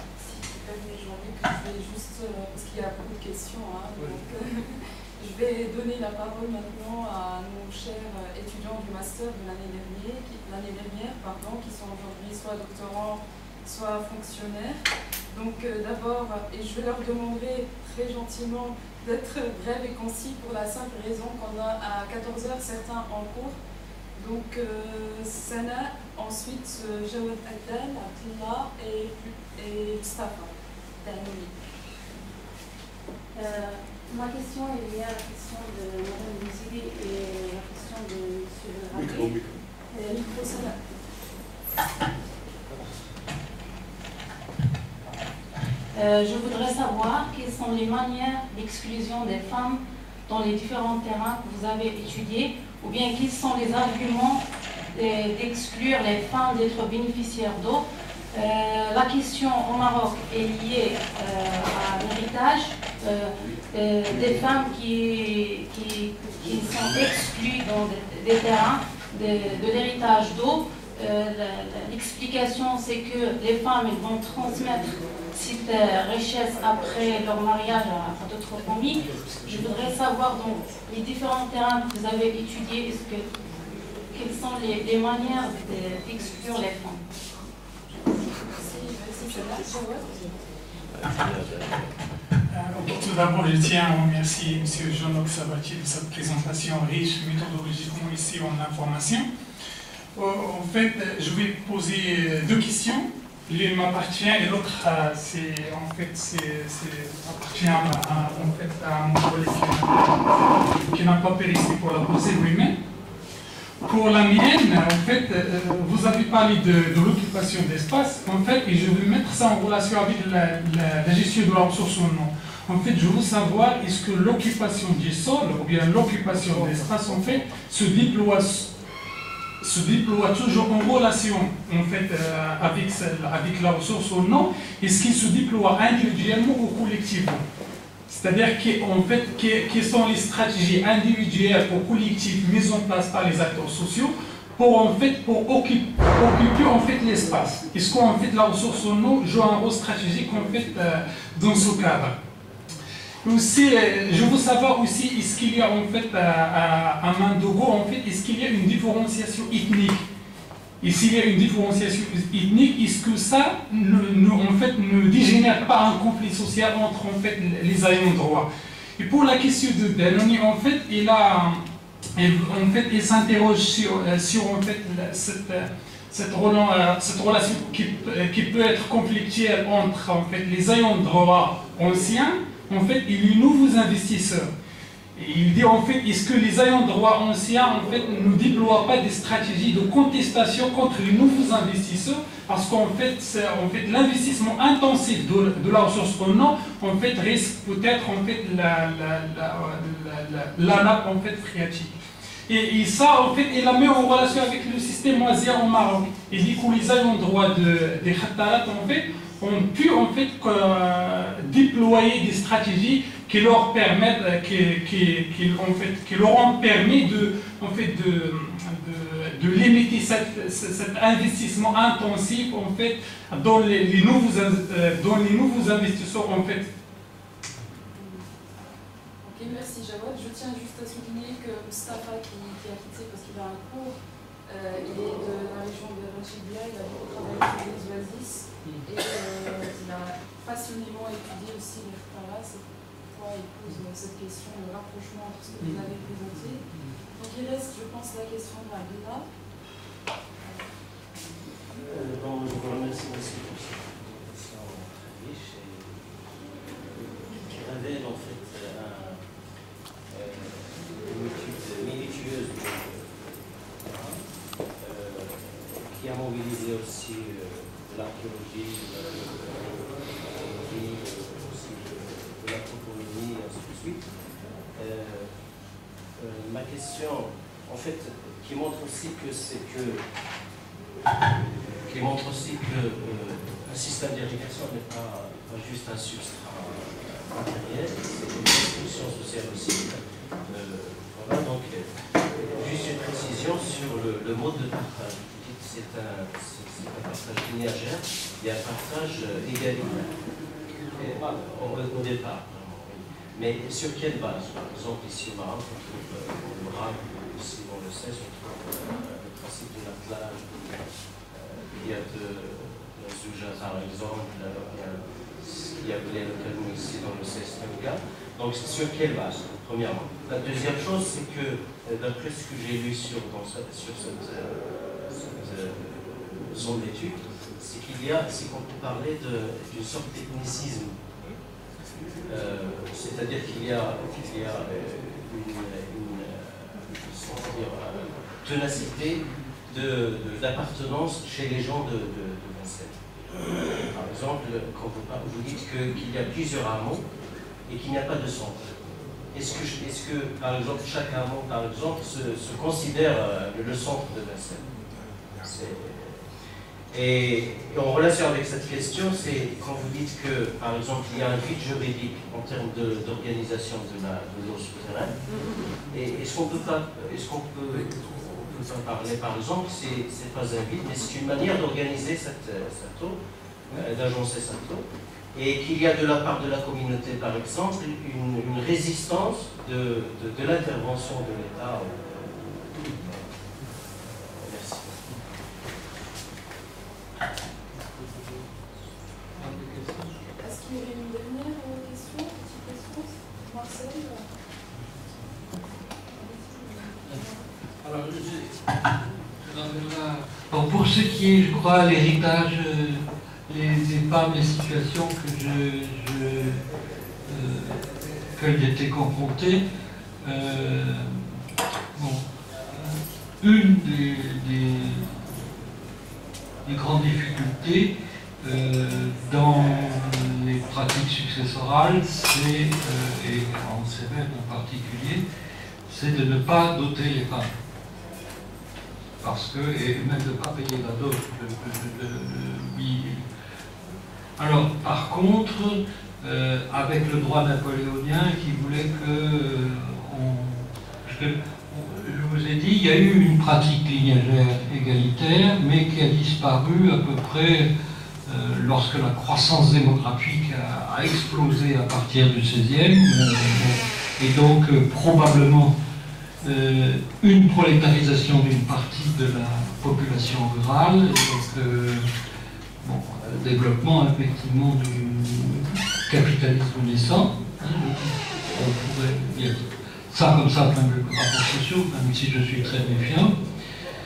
Je vais juste, parce qu'il y a beaucoup de questions, hein, donc, euh, je vais donner la parole maintenant à nos chers étudiants du master de l'année dernière, qui, l'année dernière pardon, qui sont aujourd'hui soit doctorants, soit fonctionnaires. Donc euh, d'abord, et je leur demanderai très gentiment d'être bref et concis pour la simple raison qu'on a à quatorze heures certains en cours. Donc euh, Sana, ensuite euh, Jawad Adel, Abdullah et, et Mustafa. Euh, ma question est liée à la question de Mme Bouzidi et la question de M. Rabi. Euh, micro, Sana. Euh, je voudrais savoir quelles sont les manières d'exclusion des femmes dans les différents terrains que vous avez étudiés, ou bien quels sont les arguments d'exclure les femmes d'être bénéficiaires d'eau. Euh, la question au Maroc est liée euh, à l'héritage euh, euh, des femmes qui, qui, qui sont exclues dans des, des terrains de, de l'héritage d'eau. Euh, L'explication, c'est que les femmes elles vont transmettre cette euh, richesse après leur mariage à, à d'autres familles. Je voudrais savoir donc les différents terrains que vous avez étudiés, est-ce que, quelles sont les, les manières d'exclure de, les femmes. Donc, tout d'abord, je tiens à remercier M. Jean-Luc Sabatier de sa présentation riche méthodologiquement ici en information. En fait, je vais poser deux questions. L'une m'appartient et l'autre, c'est en fait, c'est appartient à, à, en fait, à mon collègue qui n'a pas périssé pour la poser lui-même. Pour la mienne, en fait, vous avez parlé de, de l'occupation d'espace, en fait, et je vais mettre ça en relation avec la, la, la gestion de la ressource en eau. En fait, je veux savoir, est-ce que l'occupation du sol, ou bien l'occupation d'espace, en fait, se déploie, se déploie toujours en relation, en fait, euh, avec, avec la ressource ou non? Est-ce qu'il se déploie individuellement ou collectivement? C'est-à-dire qu'en fait, quelles sont les stratégies individuelles ou collectives mises en place par les acteurs sociaux pour, en fait, pour occuper, occuper en fait, l'espace? Est-ce qu'en fait, la ressource en eau joue un rôle stratégique en fait, euh, dans ce cadre? Aussi, je veux savoir aussi, est-ce qu'il y a en fait, à, à, à Mandogo, en fait, est-ce qu'il y a une différenciation ethnique? Et s'il y a une différenciation ethnique, est-ce que ça ne, ne, en fait, ne dégénère pas un conflit social entre en fait, les ayants droit? Et pour la question de Danone, en fait, il, a, il, en fait, il s'interroge sur, sur en fait, cette, cette, cette relation qui, qui peut être conflictuelle entre en fait, les ayants droit anciens, en fait, et les nouveaux investisseurs. Et il dit en fait, est-ce que les ayants droit anciens en fait, ne déploient pas des stratégies de contestation contre les nouveaux investisseurs, parce qu'en fait, en fait l'investissement intensif de, de la ressource en eau en fait, risque peut-être en fait, la, la, la, la, la, la nappe en fait, phréatique. Et, et ça, en fait, il la met en relation avec le système oisien au Maroc. Il dit que les ayants droit de, des khattarat, en fait, ont pu en fait, euh, déployer des stratégies qui leur permettent, qui, qui, qui, en fait, qui leur ont permis de, en fait, de, de, de limiter cette, cet investissement intensif en fait, dans, les, les nouveaux, euh, dans les nouveaux investisseurs en fait. Ok, merci Jawad. Je tiens juste à souligner que Mustafa qui, qui a quitté parce qu'il a un cours, euh, il est de la région de Rachidiyya, il a beaucoup travaillé sur les oasis et euh, il a passionnément étudié aussi les Khtara. C'est pourquoi il pose cette question, le rapprochement entre ce que vous avez présenté. Donc il reste, je pense, la question de la Bina. Euh, bon, je vous remercie aussi pour cette présentation très riche et qui révèle en fait un, euh, une étude minutieuse de, euh, qui a mobilisé aussi euh, de l'archéologie, de la géologie, aussi de, de la toponymie, et ainsi de suite. Euh, euh, ma question, en fait, qui montre aussi que c'est que qui montre aussi que euh, un système d'irrigation n'est pas, pas juste un substrat matériel, c'est une construction sociale aussi. Euh, voilà, donc, euh, juste une précision sur le, le mode de partage. C'est un, un partage linéaire, il y a un partage égalitaire. Et, au, au départ, vraiment, oui. Mais sur quelle base? Par exemple, ici au Maroc, on trouve euh, le Maroc, ici on le sait, on trouve euh, le principe de l'attelage. Il y a de la Zouja par exemple, il y a de localement ici dans le C S M K. Donc sur quelle base, premièrement? La deuxième chose, c'est que d'après ce que j'ai lu sur, dans cette, sur cette, euh, cette euh, zone d'étude, c'est qu'il y a, c'est qu'on peut parler d'une sorte d'ethnicisme. Euh, C'est-à-dire qu'il y a, qu'il y a euh, une, une, une dire, euh, ténacité d'appartenance chez les gens de, de, de Vincennes. Par exemple, quand vous, vous dites qu'il qu y a plusieurs hameaux et qu'il n'y a pas de centre. Est-ce que, est -ce que, par exemple, chaque hameau, par exemple, se, se considère euh, le centre de Vincennes? Et, et en relation avec cette question, c'est quand vous dites que, par exemple, il y a un vide juridique en termes d'organisation de, de l'eau souterraine, et est-ce qu'on peut pas, est-ce qu'on peut, on peut pas parler, par exemple, c'est pas un vide, mais c'est une manière d'organiser cette, cette eau, euh, d'agencer cette eau, et qu'il y a de la part de la communauté, par exemple, une, une résistance de, de, de l'intervention de l'État. Merci. Est-ce qu'il y avait une dernière question, petite question, Marcel? Alors, je, je bon, pour ce qui est, je crois, l'héritage, les, les femmes, les situations que je, je euh, qu'elles étaient confrontées, euh, bon, une des, des, des grandes difficultés euh, dans les pratiques successorales, c'est, euh, et en Cévennes en particulier, c'est de ne pas doter les femmes. Parce que, et même de ne pas payer la dot. De, de, de, de, alors, par contre, euh, avec le droit napoléonien qui voulait que, euh, on, je, on, je vous ai dit, il y a eu une pratique lignagère égalitaire, mais qui a disparu à peu près euh, lorsque la croissance démographique a, a explosé à partir du seizième, euh, et donc euh, probablement Euh, une prolétarisation d'une partie de la population rurale, et donc euh, bon, euh, développement effectivement du capitalisme naissant. Hein, on pourrait dire ça comme ça, plein de rapports sociaux, même si je suis très méfiant.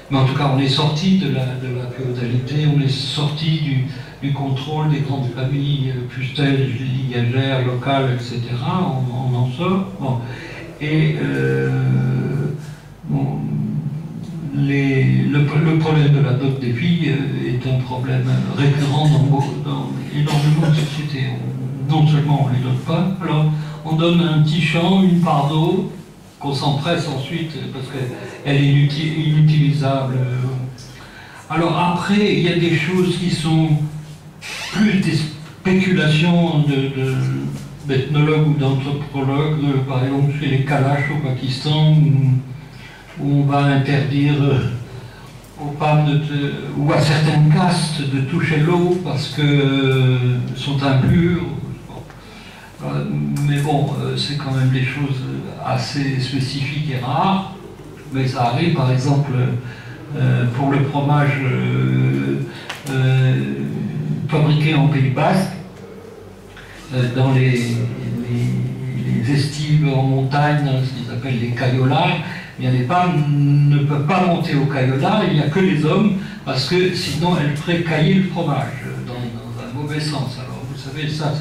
Mais en tout cas, on est sorti de la, de la féodalité, on est sorti du, du contrôle des grandes familles, fussent-elles ligagères, locales, et cetera. On, on en sort. Bon. Et euh, bon, les, le, le problème de la dot des filles est un problème récurrent dans, dans énormément de sociétés. On, non seulement on ne les donne pas, alors on donne un petit champ, une part d'eau, qu'on s'empresse ensuite parce qu'elle est inutilisable. Alors après, il y a des choses qui sont plus des spéculations d'ethnologues ou d'anthropologues, par exemple chez les Kalash au Pakistan, où, où on va interdire aux femmes de te, ou à certaines castes de toucher l'eau parce qu'elles sont impures. Mais bon, c'est quand même des choses assez spécifiques et rares. Mais ça arrive, par exemple, euh, pour le fromage euh, euh, fabriqué en Pays Basque, euh, dans les, les, les estives en montagne, ce qu'ils appellent les caillolards, eh bien les femmes ne peuvent pas monter au caillolard, il n'y a que les hommes, parce que sinon elles feraient cailler le fromage, dans, dans un mauvais sens. Alors vous savez, ça...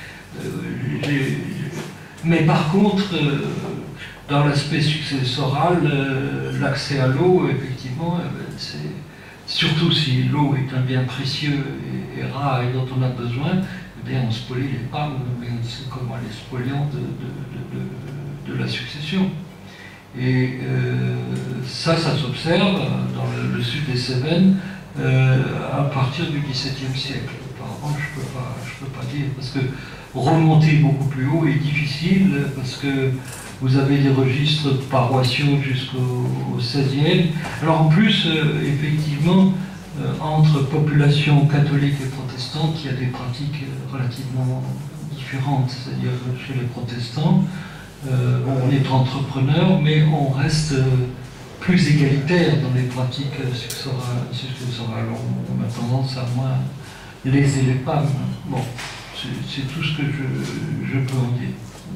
Euh, mais par contre, euh, dans l'aspect successoral, euh, l'accès à l'eau, effectivement, euh, c'est surtout si l'eau est un bien précieux et, et rare et dont on a besoin, eh bien on spolie les femmes, mais c'est comme les spoliants de, de, de, de, de la succession. Et euh, ça, ça s'observe dans le, le sud des Cévennes euh, à partir du dix-septième siècle. Apparemment, je ne peux pas, je peux pas dire, parce que remonter beaucoup plus haut est difficile parce que vous avez des registres paroissiaux jusqu'au seizième. Alors en plus, euh, effectivement, euh, entre population catholique et protestante, il y a des pratiques relativement différentes. C'est-à-dire chez les protestants, euh, bon, on est entrepreneur, mais on reste euh, plus égalitaire dans les pratiques successorales. successorales. On, on a tendance à moins léser les femmes. Bon. C'est tout ce que je, je peux en dire.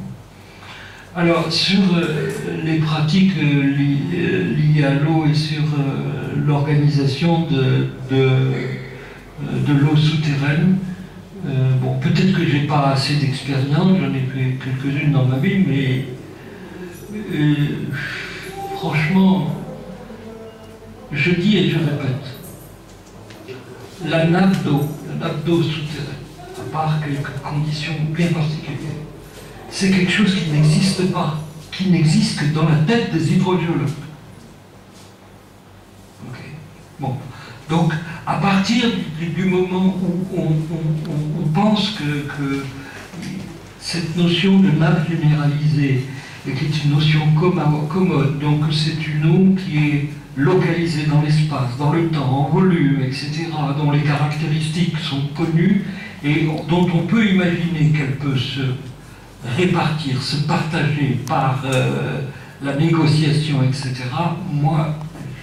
Alors, sur euh, les pratiques euh, li, euh, liées à l'eau et sur euh, l'organisation de, de, euh, de l'eau souterraine, euh, bon, peut-être que j'ai pas assez d'expérience, j'en ai fait quelques-unes dans ma vie, mais euh, franchement, je dis et je répète, la nappe d'eau, la nappe d'eau souterraine, à part quelques conditions bien particulières, c'est quelque chose qui n'existe pas, qui n'existe que dans la tête des hydrogéologues. Okay. Bon. Donc, à partir du, du moment où on, on, on pense que, que cette notion de nappe généralisée, qui est une notion commode, donc c'est une eau qui est localisée dans l'espace, dans le temps, en volume, et cetera, dont les caractéristiques sont connues, et dont on peut imaginer qu'elle peut se répartir, se partager par euh, la négociation, et cetera, moi,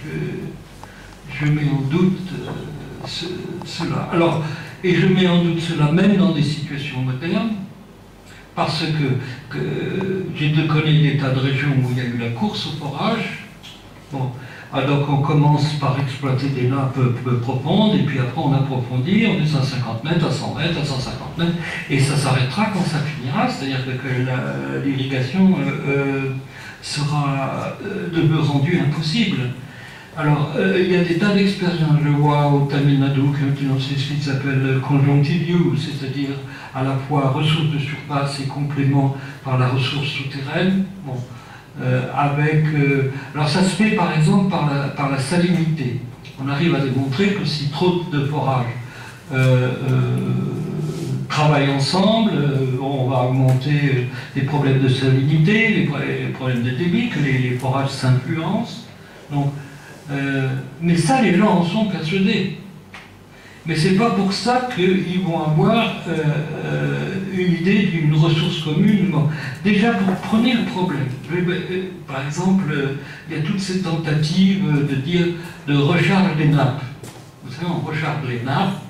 je, je mets en doute euh, ce, cela. Alors, et je mets en doute cela même dans des situations modernes, parce que, que j'ai de connaître des tas de régions où il y a eu la course au forage. Bon. Alors on commence par exploiter des nappes peu, peu profondes, et puis après on approfondit, on est à cinquante mètres, à cent mètres, à cent cinquante mètres, et ça s'arrêtera quand ça finira, c'est-à-dire que l'irrigation euh, euh, sera euh, rendue impossible. Alors, euh, il y a des tas d'expériences, je vois au Tamil Nadu, ce qui s'appelle conjunctive use, c'est-à-dire à la fois ressources de surface et complément par la ressource souterraine. Bon. Euh, avec, euh, alors ça se fait par exemple par la, par la salinité. On arrive à démontrer que si trop de forages euh, euh, travaillent ensemble, euh, on va augmenter les problèmes de salinité, les, les problèmes de débit, que les, les forages s'influencent. Donc, euh, mais ça, les gens en sont persuadés. Mais c'est pas pour ça qu'ils vont avoir euh, euh, une idée d'une ressource commune. Bon, déjà, pour prenez le problème. Par exemple, il y a toutes ces tentatives de dire de recharge des nappes. Vous savez, on recharge les nappes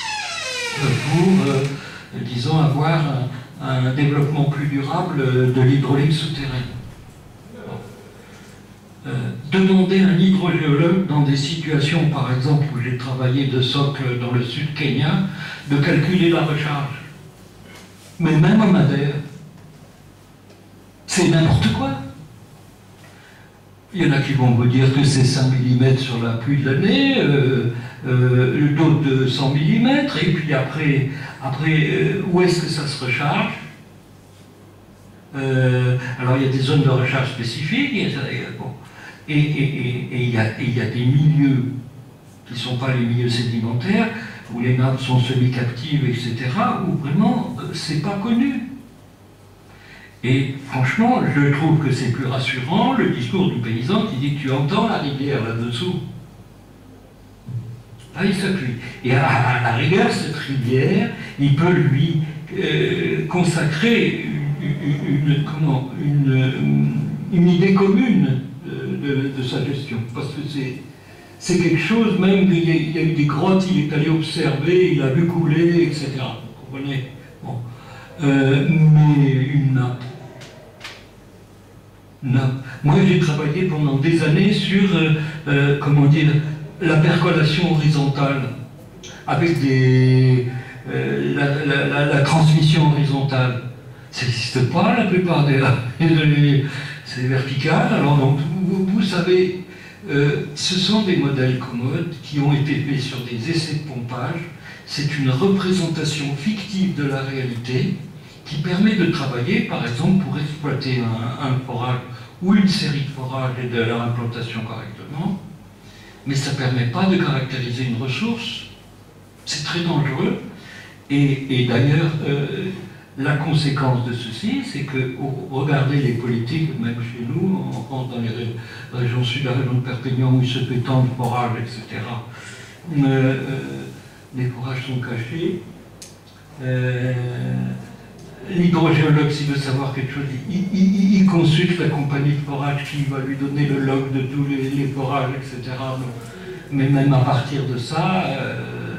pour, euh, disons, avoir un, un développement plus durable de l'hydraulique souterraine. Bon. Euh, demander à un hydrogéologue dans des situations, par exemple, où j'ai travaillé de socle dans le sud Kenya, de calculer la recharge. Mais même à Madère, c'est n'importe quoi. Il y en a qui vont vous dire que c'est cinq millimètres sur la pluie de l'année, euh, euh, d'autres de cent millimètres, et puis après, après euh, où est-ce que ça se recharge? euh, Alors il y a des zones de recharge spécifiques, et, bon, et, et, et, et, il y a, et il y a des milieux qui ne sont pas les milieux sédimentaires, où les nappes sont semi-captives, et cetera, où vraiment euh, c'est pas connu. Et franchement, je trouve que c'est plus rassurant le discours du paysan qui dit que tu entends la rivière là-dessous. Là, il s'appuie. Et à, à la rigueur, cette rivière, il peut lui euh, consacrer une, une, comment, une, une idée commune de, de, de sa gestion. Parce que c'est, c'est quelque chose, même qu'il y, il y a eu des grottes, il est allé observer, il a vu couler, et cetera. Vous comprenez? Bon. Euh, mais une nappe. Non. Moi, j'ai travaillé pendant des années sur, euh, euh, comment dire, la percolation horizontale, avec des, euh, la, la, la, la transmission horizontale. Ça n'existe pas, la plupart des... c'est vertical. Alors, donc, vous, vous savez, euh, ce sont des modèles commodes qui ont été faits sur des essais de pompage. C'est une représentation fictive de la réalité qui permet de travailler, par exemple, pour exploiter un, un forage ou une série de forages et de leur implantation correctement, mais ça ne permet pas de caractériser une ressource. C'est très dangereux. Et, et d'ailleurs, euh, la conséquence de ceci, c'est que, regardez les politiques, même chez nous, en France, dans les ré régions sud, la région de Perpignan, où il se fait tant de forages, et cetera, euh, euh, les forages sont cachés. Euh, L'hydrogéologue, s'il veut savoir quelque chose, il, il, il consulte la compagnie de forage qui va lui donner le log de tous les, les forages, et cetera. Mais même à partir de ça, euh,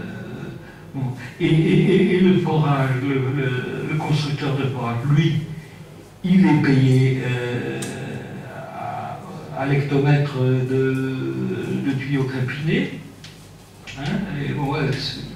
bon. et, et, et le forage, le, le, le constructeur de forage, lui, il est payé euh, à, à l'hectomètre de, de tuyaux crépinés. Hein, et bon, ouais,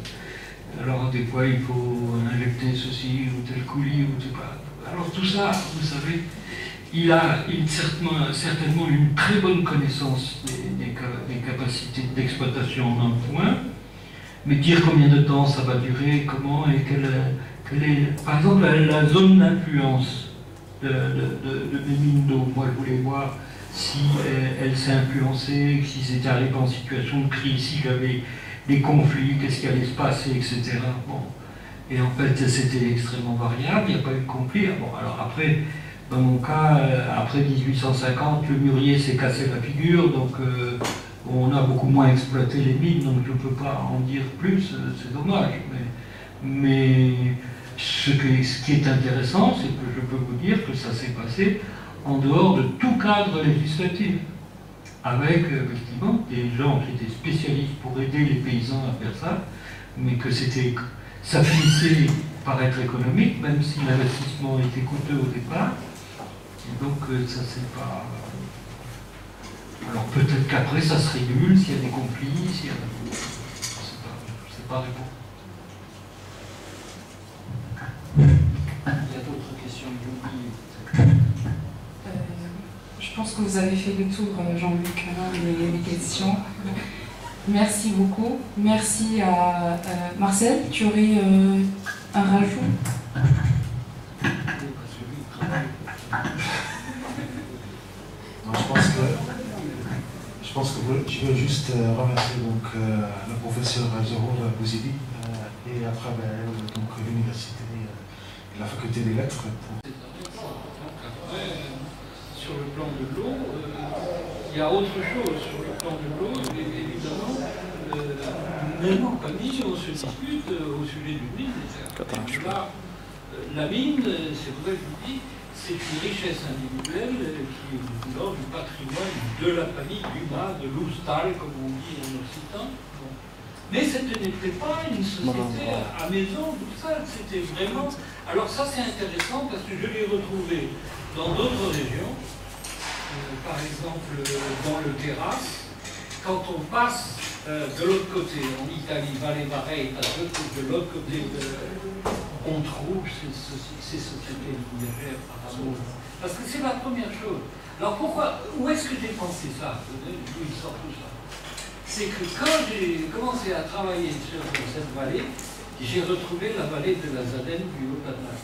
alors des fois il faut injecter ceci ou tel coulis ou tout pas. Alors tout ça, vous savez, il a il, certainement, certainement une très bonne connaissance des, des, des capacités d'exploitation en un point, mais dire combien de temps ça va durer, comment et quelle, quelle est, par exemple, la, la zone d'influence de, de, de, de mes mines d'eau. Moi je voulais voir si elle, elle s'est influencée, si c'était arrivé en situation de crise, si j'avais des conflits, qu'est-ce qui allait se passer, et cetera. Bon. Et en fait, c'était extrêmement variable, il n'y a pas eu de conflit. Bon, alors après, dans mon cas, après mille huit cent cinquante, le mûrier s'est cassé la figure, donc euh, on a beaucoup moins exploité les mines, donc je ne peux pas en dire plus, c'est dommage. Mais, mais ce, que, ce qui est intéressant, c'est que je peux vous dire que ça s'est passé en dehors de tout cadre législatif, avec effectivement des gens qui étaient spécialistes pour aider les paysans à faire ça, mais que c'était, ça finissait par être économique, même si l'investissement était coûteux au départ. Et donc ça c'est pas... Alors peut-être qu'après ça se régule s'il y a des conflits, s'il y a... Je sais pas, je sais pas répondre. Il y a d'autres questions que j'oublie. Je pense que vous avez fait le tour, Jean-Luc, les, les questions. Merci beaucoup. Merci à, à Marcel. Tu aurais euh, un rajout? Non, je pense que je pense que je veux juste remercier donc euh, le professeur Zohor Bouzidi euh, et à travers elle donc l'université et la faculté des lettres. Pour... Sur le plan de l'eau, euh, il y a autre chose sur le plan de l'eau, évidemment, euh, même en famille, on se dispute euh, au sujet d'une mine. Là, euh, la mine, c'est vrai que je vous dis, c'est une richesse individuelle euh, qui est lors du patrimoine de la famille, du mât, de l'oustal, comme on dit en occitan. Bon. Mais ce n'était pas une société à maison, tout ça, c'était vraiment... Alors ça c'est intéressant parce que je l'ai retrouvé dans d'autres régions, euh, par exemple, dans le terrasse, quand on passe euh, de l'autre côté, en Italie, Valle Varey, de l'autre côté, de, on trouve ces, ces sociétés linéaires par rapport. Parce que c'est la première chose. Alors pourquoi, où est-ce que j'ai pensé ça? D'où il sort tout ça? C'est que quand j'ai commencé à travailler sur cette vallée, j'ai retrouvé la vallée de la Zadenne du Haut-Atlas.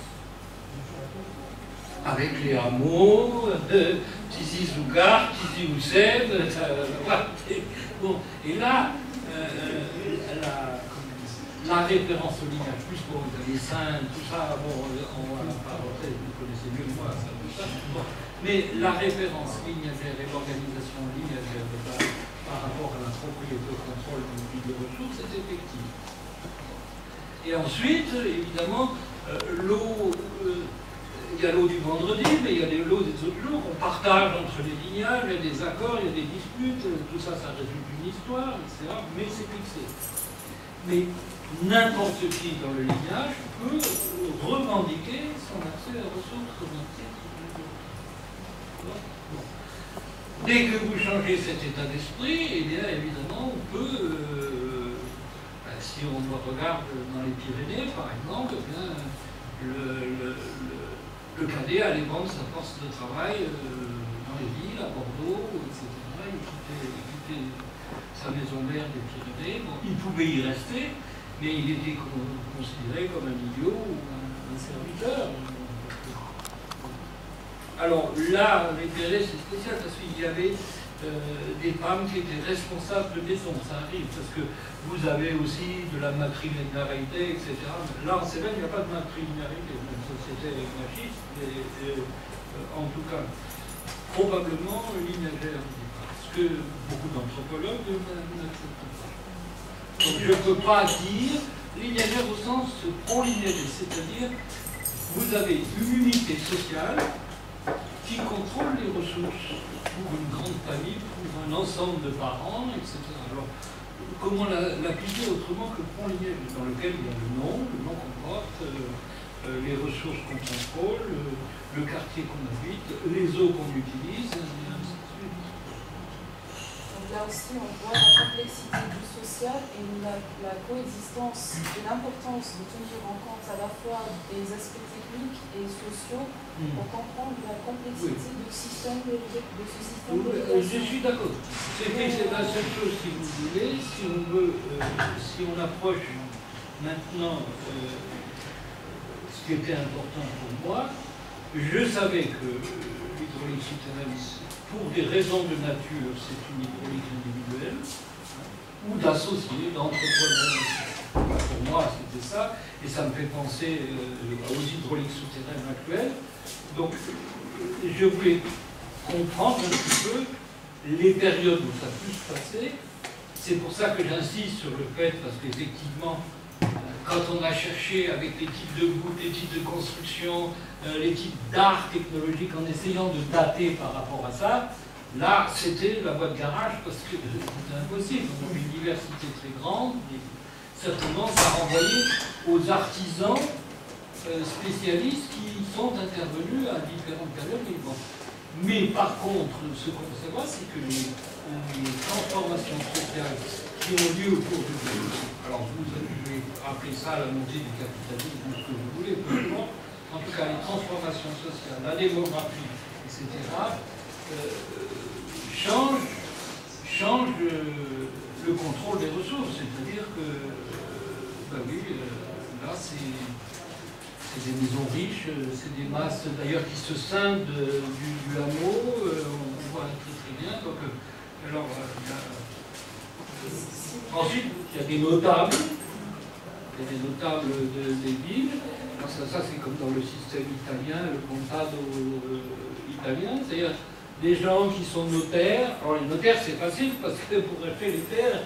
Avec les hameaux de Tizi Ouzou, Tizi Ouzou, bon, et là, euh, la, la référence au lignage, plus pour les saints, tout ça, bon, on va pas rentrer, vous connaissez mieux que moi, ça, tout ça, bon, mais la référence lignagère et l'organisation lignagère de base, par rapport à la propriété au contrôle du de ressources est effective. Et ensuite, évidemment, euh, l'eau, euh, il y a l'eau du vendredi, mais il y a l'eau des autres jours, on partage entre les lignages, il y a des accords, il y a des disputes, tout ça, ça résulte d'une histoire, et cetera, mais c'est fixé. Mais n'importe qui dans le lignage peut revendiquer son accès aux ressources comme un titre. Dès que vous changez cet état d'esprit, eh bien évidemment on peut, euh, ben, si on regarde dans les Pyrénées par exemple, eh bien, le, le, le, le cadet allait vendre sa force de travail euh, dans les villes, à Bordeaux, et cetera. Il quittait, il quittait sa maison mère des Pyrénées. Bon, il pouvait y rester, mais il était considéré comme un idiot ou un, un serviteur. Alors là, les Pyrénées, c'est spécial parce qu'il y avait euh, des femmes qui étaient responsables de maison. Ça arrive parce que vous avez aussi de la matrilinéarité, et cetera. Là, en Cévennes, il n'y a pas de matrilinéarité, une société machiste, mais euh, en tout cas, probablement lignagère, parce que beaucoup d'anthropologues n'acceptent pas. Donc je ne peux pas dire lignagère au sens pro-lignagé, c'est-à-dire vous avez une unité sociale qui contrôle les ressources pour une grande famille, pour un ensemble de parents, et cetera. Alors, comment l'appliquer autrement que le pont lignage, dans lequel il y a le nom, le nom qu'on porte, euh, euh, les ressources qu'on contrôle, euh, le quartier qu'on habite, les eaux qu'on utilise, et ainsi de suite. Donc là aussi, on voit la complexité du social et la, la coexistence et l'importance de tenir en compte à la fois des aspects techniques et sociaux mmh. pour comprendre la complexité oui. du système de, de ce système oui, de Je suis d'accord. C'est la seule chose, si vous voulez, si on veut, euh, si on approche maintenant euh, ce qui était important pour moi, je savais que euh, l'hydraulique souterraine, pour des raisons de nature, c'est une hydraulique individuelle, hein, ou d'associer, d'entrepreneurs. Pour moi, c'était ça, et ça me fait penser euh, aux hydrauliques souterraines actuelles. Donc, je voulais comprendre un petit peu les périodes où ça peut se passer. C'est pour ça que j'insiste sur le fait, parce qu'effectivement, quand on a cherché avec les types de voûtes, les types de construction, euh, les types d'art technologique en essayant de dater par rapport à ça, là c'était la voie de garage parce que c'était impossible. On a une diversité très grande, et certainement ça renvoyait aux artisans euh, spécialistes qui sont intervenus à différentes périodes. Bon. Mais par contre, ce qu'on peut savoir, c'est que les, les transformations sociales qui ont lieu au cours de l'évolution, alors vous allez appeler ça la montée du capitalisme, ce que vous voulez, peu importe, en tout cas les transformations sociales, la démographie, et cetera, euh, changent, changent euh, le contrôle des ressources, c'est-à-dire que, euh, ben oui, euh, là c'est des maisons riches, c'est des masses d'ailleurs qui se scindent du, du hameau, euh, on voit très très bien, donc euh, alors, euh, ensuite, il y a des notables, il y a des notables de, des villes. Alors ça, ça c'est comme dans le système italien, le contado euh, italien, c'est-à-dire des gens qui sont notaires. Alors les notaires, c'est facile parce que pour acheter les terres,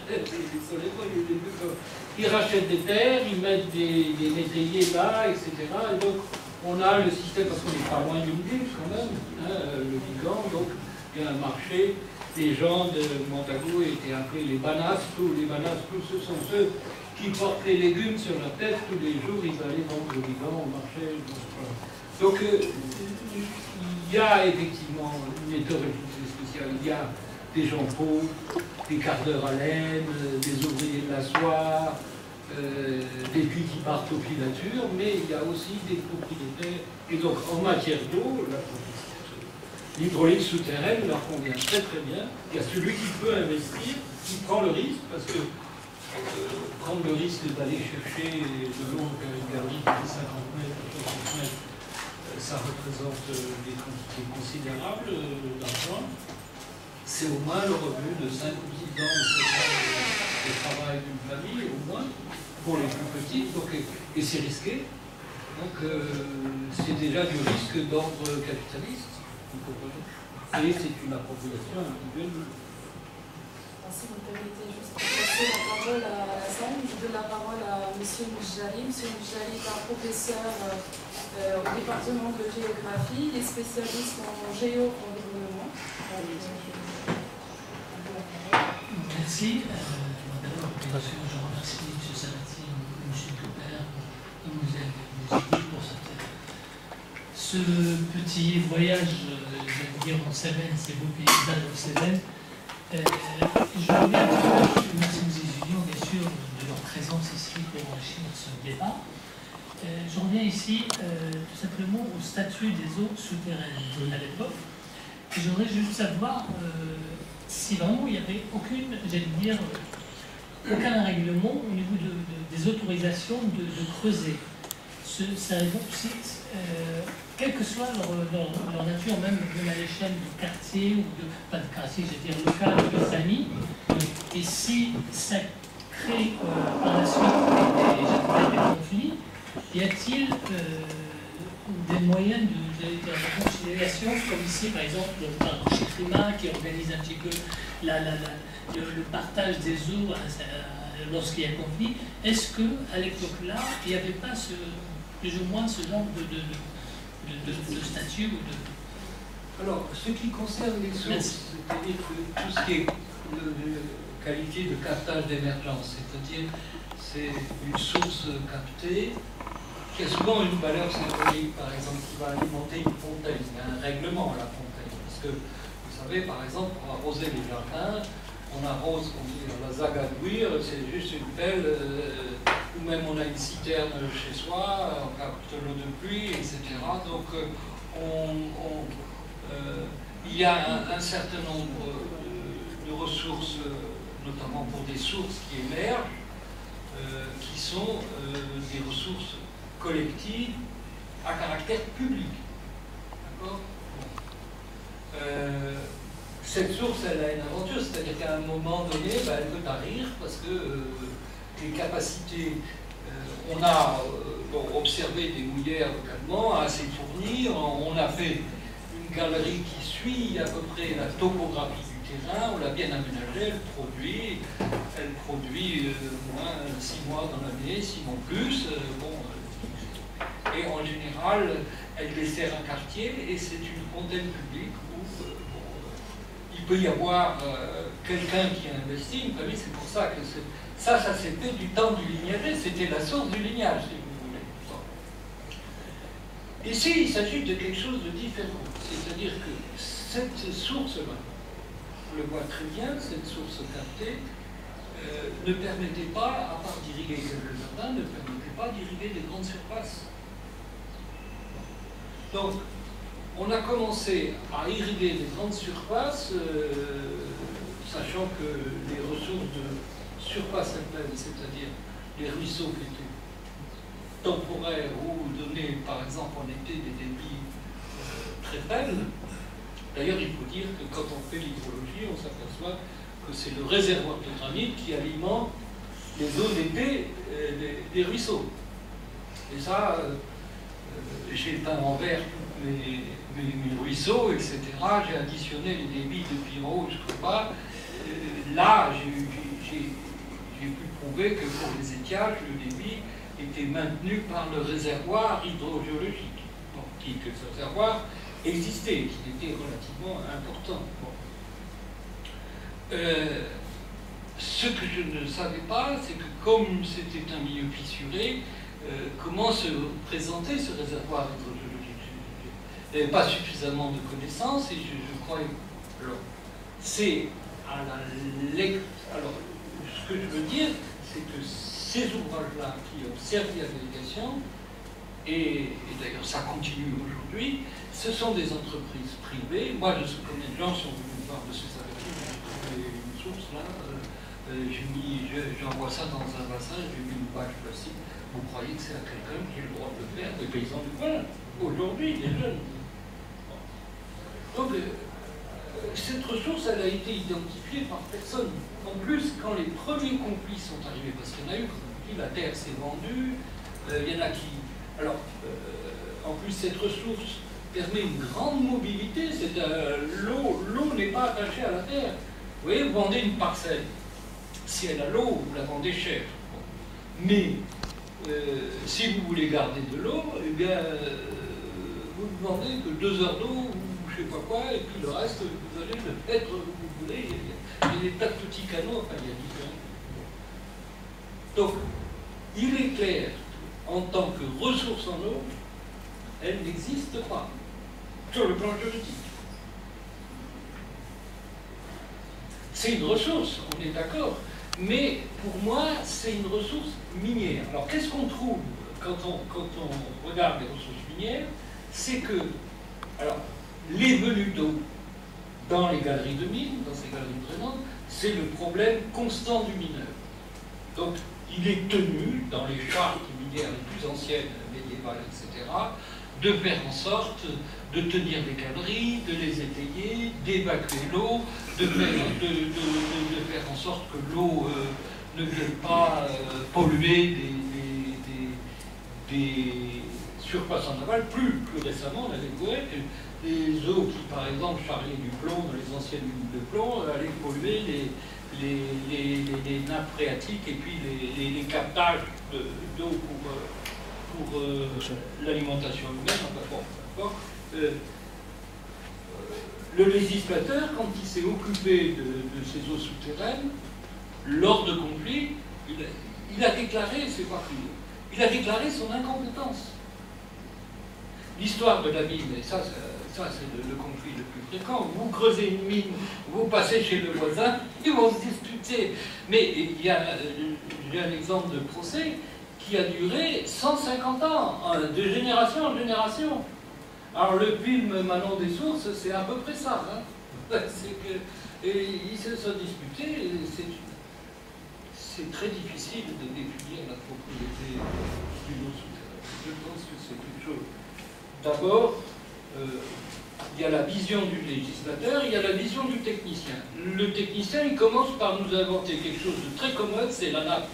ils rachètent des terres, ils mettent des, des métayers là, et cetera. Et donc on a le système, parce qu'on n'est pas loin d'une ville quand même, hein, le Vigan, donc il y a un marché. Les gens de Montagu étaient appelés les banastos. Les banastos, ce sont ceux qui portent les légumes sur la tête tous les jours. Ils allaient vendre le Vigan au marché. Donc, euh, il y a effectivement une météorologie spéciale. Il y a des gens pauvres, des quarts d'heure à laine, des ouvriers de la soie, euh, des puits qui partent aux filatures, mais il y a aussi des propriétaires. Et donc, en matière d'eau, l'hydraulique souterraine leur convient très très bien. Il y a celui qui peut investir, qui prend le risque, parce que euh, prendre le risque d'aller chercher de l'eau vers une galerie de cinquante mètres, soixante mètres, euh, ça représente euh, des quantités considérables euh, d'argent. C'est au moins le revenu de cinq ou six ans de travail d'une famille, au moins, pour les plus petites, donc, et, et c'est risqué. Donc euh, c'est déjà du risque d'ordre capitaliste, et c'est une appropriation individuelle. Si vous me permettez juste de passer la parole à la salle, je donne la parole à M. Moujali. M. Moujali est un professeur euh, au département de géographie, il est spécialiste en géo-environnement. Merci. Euh, D'abord, bien sûr, je remercie M. Sabatier, M. Cooper, et M. pour cette, ce petit voyage, euh, je vais dire, en Cévennes, ces beaux paysages en Cévennes. Euh, je reviens, merci aux étudiants, bien sûr, de leur présence ici pour enrichir ce débat. Euh, je reviens ici euh, tout simplement au statut des eaux souterraines à l'époque. J'aimerais juste savoir euh, si vraiment il n'y avait aucune, j'allais dire, aucun règlement au niveau de, de, des autorisations de, de creuser. Ce, ça répond aussi, euh, quelle que soit leur, leur, leur nature, même, même à l'échelle du quartier, ou de, pas de quartier, je veux dire local, de famille, et si ça crée euh, par la suite des, des conflits, y a-t-il euh, des moyens de, de, de réconciliation, comme ici par exemple le marché climat qui organise un petit peu la, la, la, le, le partage des eaux euh, lorsqu'il y a conflit? Est-ce qu'à l'époque-là, il n'y avait pas ce, plus ou moins ce genre de, de, de, de, de, de statut ou de... Alors, ce qui concerne les sources, c'est-à-dire que tout ce qui est de, de qualité de captage d'émergence, c'est-à-dire c'est une source captée qui a souvent une valeur symbolique, par exemple, qui va alimenter une fontaine. Il y a un règlement à la fontaine. Parce que, vous savez, par exemple, pour arroser les jardins, on arrose, on dit la zagadouir, c'est juste une pelle, euh, ou même on a une citerne chez soi, on capte l'eau de pluie, et cetera. Donc, euh, on, on, euh, il y a un, un certain nombre de, de ressources, notamment pour des sources qui émergent, euh, qui sont euh, des ressources collective à caractère public. D'accord ? euh, Cette source, elle a une aventure, c'est-à-dire qu'à un moment donné, bah, elle peut tarir parce que euh, les capacités, euh, on a euh, bon, observé des mouillères localement assez fournies, on, on a fait une galerie qui suit à peu près la topographie du terrain, on l'a bien aménagée, elle produit, elle produit euh, moins six mois dans l'année, six mois plus, euh, bon, et en général, elle dessert un quartier et c'est une fontaine publique où euh, bon, il peut y avoir euh, quelqu'un qui a investi une famille. C'est pour ça que ça, ça c'était du temps du lignager, c'était la source du lignage, si vous voulez. Ici, il s'agit de quelque chose de différent, c'est-à-dire que cette source-là, on le voit très bien, cette source captée, euh, ne permettait pas, à part d'irriguer quelques jardins, ne permettait pas d'irriguer des grandes surfaces. Donc, on a commencé à irriguer des grandes surfaces, euh, sachant que les ressources de surface pleine, c'est-à-dire les ruisseaux qui étaient temporaires ou donnaient, par exemple, en été des débits euh, très faibles. D'ailleurs, il faut dire que quand on fait l'hydrologie, on s'aperçoit que c'est le réservoir de granit qui alimente les eaux d'été euh, des, des ruisseaux. Et ça, euh, j'ai peint en vert tous mes, mes, mes ruisseaux, et cetera. J'ai additionné les débits depuis en haut jusqu'au bas. Euh, là, j'ai pu prouver que pour les étiages, le débit était maintenu par le réservoir hydrogéologique. Donc, qui, que ce réservoir existait, qui était relativement important. Bon. Euh, ce que je ne savais pas, c'est que comme c'était un milieu fissuré, Euh, comment se présentait ce réservoir hydrogéologique? n'avaient pas suffisamment de connaissances, et je, je crois... Alors, c'est à la lecture... Alors, ce que je veux dire, c'est que ces ouvrages-là qui ont servi à l'éducation, et, et d'ailleurs ça continue aujourd'hui, ce sont des entreprises privées. Moi, je sais combien de gens sont venus me voir de ces articles, j'ai trouvé une source là, euh, j'ai mis, j'envoie ça dans un bassin, j'ai mis une page plastique. Vous croyez que c'est à quelqu'un qui a le droit de le faire, des paysans du coin, aujourd'hui, des jeunes. Donc, euh, cette ressource, elle a été identifiée par personne. En plus, quand les premiers conflits sont arrivés, parce qu'il y en a eu, comme je dis, la terre s'est vendue, euh, il y en a qui... Alors, euh, en plus, cette ressource permet une grande mobilité. C'est euh, l'eau, l'eau n'est pas attachée à la terre. Vous voyez, vous vendez une parcelle. Si elle a l'eau, vous la vendez cher. Mais euh, si vous voulez garder de l'eau, eh bien, euh, vous ne vendez que deux heures d'eau ou je ne sais pas quoi, et puis le reste, vous allez le mettre où vous voulez. Il y a des tas de petits canaux, enfin, il y a différents. Donc, il est clair, en tant que ressource en eau, elle n'existe pas sur le plan juridique. C'est une ressource, on est d'accord, mais pour moi, c'est une ressource minière. Alors, qu'est-ce qu'on trouve quand on, quand on regarde les ressources minières? C'est que, alors, les venues d'eau dans les galeries de mines, dans ces galeries drainantes, c'est le problème constant du mineur. Donc, il est tenu, dans les chartes minières les plus anciennes, médiévales, et cetera, de faire en sorte de tenir des galeries, de les étayer, d'évacuer l'eau, de, de, de, de, de faire en sorte que l'eau euh, ne vienne pas euh, polluer des, des, des, des surfaces en aval. Plus, plus récemment, on a découvert que les eaux qui, par exemple, charriaient du plomb dans les anciennes mines de plomb, allaient polluer les, les, les, les, les nappes phréatiques et puis les, les, les captages d'eau pour... Euh, pour euh, l'alimentation humaine, enfin bon, euh, le législateur, quand il s'est occupé de, de ces eaux souterraines, lors de conflits, il a, il a déclaré, c'est pas plus, il a déclaré son incompétence. L'histoire de la mine, et ça, ça, ça c'est le, le conflit le plus fréquent, vous creusez une mine, vous passez chez le voisin, ils vont se disputer. Mais il y a, j'ai un exemple de procès qui a duré cent cinquante ans, de génération en génération. Alors le film Manon des Sources, c'est à peu près ça. Hein. C'est que, et ils se sont disputés, c'est très difficile de définir la propriété d'une eau souterraine. Je pense que c'est quelque chose. D'abord, euh, il y a la vision du législateur, il y a la vision du technicien. Le technicien, il commence par nous inventer quelque chose de très commode, c'est la nappe.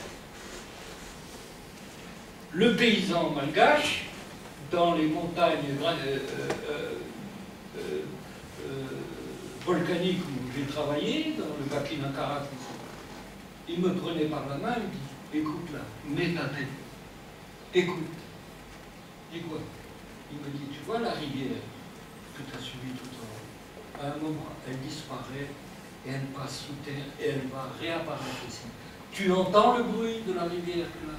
Le paysan malgache, dans les montagnes euh, euh, euh, euh, volcaniques où j'ai travaillé, dans le Bakinakarat, il me prenait par la main, il me dit, écoute là, mets ta tête, écoute. Dis quoi? Il me dit, tu vois la rivière que tu as suivie tout en haut, à un moment, elle disparaît et elle passe sous terre et elle va réapparaître ici. Tu entends le bruit de la rivière là?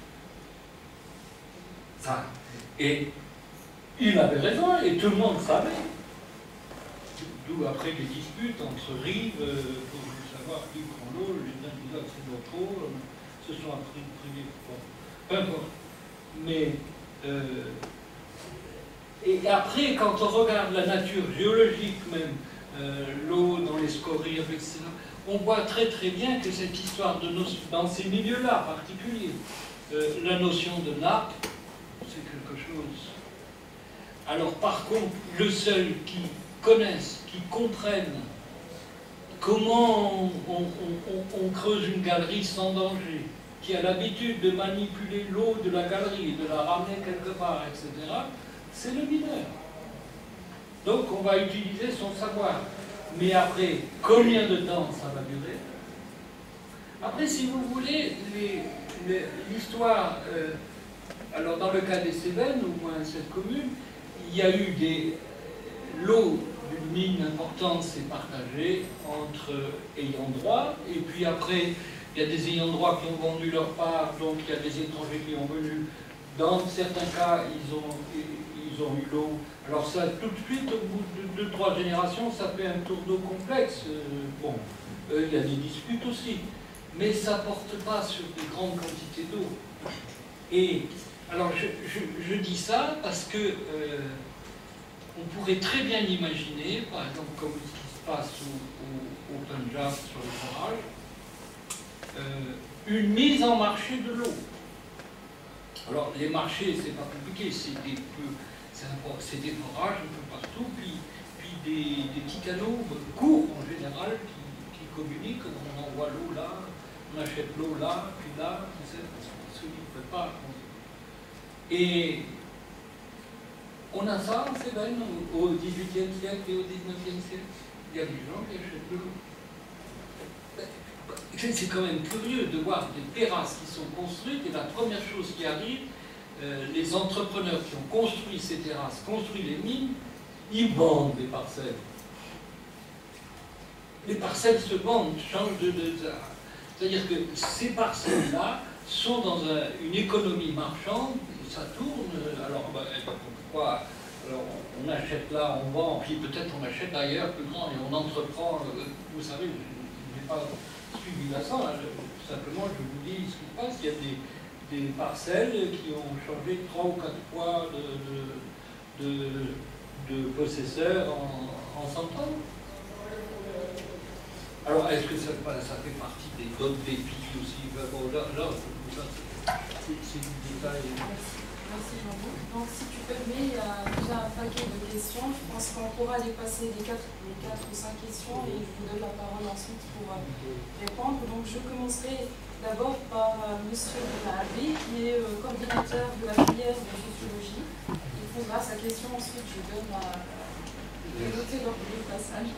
Ça. Et il avait raison, et tout le monde savait. D'où après les disputes entre rives, euh, pour savoir qui prend l'eau, les uns disaient que c'est notre eau, euh, ce sont après privés. Bon, peu importe. Mais, euh, et après, quand on regarde la nature géologique même, euh, l'eau dans les scories, et cetera, on voit très très bien que cette histoire de notion, dans ces milieux-là en particulier, euh, la notion de nappe, c'est quelque chose. Alors par contre, le seul qui connaissent, qui comprennent comment on, on, on, on creuse une galerie sans danger, qui a l'habitude de manipuler l'eau de la galerie, de la ramener quelque part, et cetera, c'est le mineur. Donc on va utiliser son savoir. Mais après, combien de temps ça va durer? Après, si vous voulez, l'histoire... Euh, alors dans le cas des Cévennes, au moins cette commune, il y a eu des... L'eau d'une mine importante s'est partagée entre ayants droit, et puis après, il y a des ayants droit qui ont vendu leur part, donc il y a des étrangers qui ont venu. Dans certains cas, ils ont, ils ils ont eu l'eau. Alors ça, tout de suite, au bout de deux, trois générations, ça fait un tour d'eau complexe. Euh, bon, euh, il y a des disputes aussi, mais ça ne porte pas sur de grandes quantités d'eau. Et alors, je, je, je dis ça parce que euh, on pourrait très bien imaginer, par exemple, comme ce qui se passe au, au, au Punjab sur les forages, euh, une mise en marché de l'eau. Alors, les marchés, c'est pas compliqué, c'est des, c'est des forages un peu partout, puis, puis des, des petits canaux courts en général qui, qui communiquent. On envoie l'eau là, on achète l'eau là, puis là, parce que celui ne peut pas. Et on a ça en Cévennes au dix-huitième siècle et au dix-neuvième siècle. Il y a des gens qui achètent de l'eau. C'est quand même curieux de voir des terrasses qui sont construites et la première chose qui arrive, euh, les entrepreneurs qui ont construit ces terrasses, construit les mines, ils vendent des parcelles. Les parcelles se vendent, changent de... de C'est-à-dire que ces parcelles-là sont dans un, une économie marchande, et ça tourne. Alors, ben, pourquoi alors, on achète là, on vend, puis peut-être on achète ailleurs plus grand et on entreprend. Vous savez, je n'ai pas suivi la sang, hein, simplement je vous dis ce qui se passe. Il y a des, des parcelles qui ont changé trois ou quatre fois de, de, de, de possesseurs en, en cent ans. Alors, est-ce que ça, ça fait partie des d'autres défis aussi? Bon, là, là c'est du détail. Merci, Merci Jean-Luc. Donc, si tu permets, il y a déjà un paquet de questions. Je pense qu'on pourra dépasser les quatre, les quatre ou cinq questions et je vous donne la parole ensuite pour euh, répondre. Donc, je commencerai d'abord par euh, M. Benahadi, qui est euh, coordinateur de la filière de sociologie. Il posera sa question, ensuite je donne la. Je vais noter l'ordre du passage.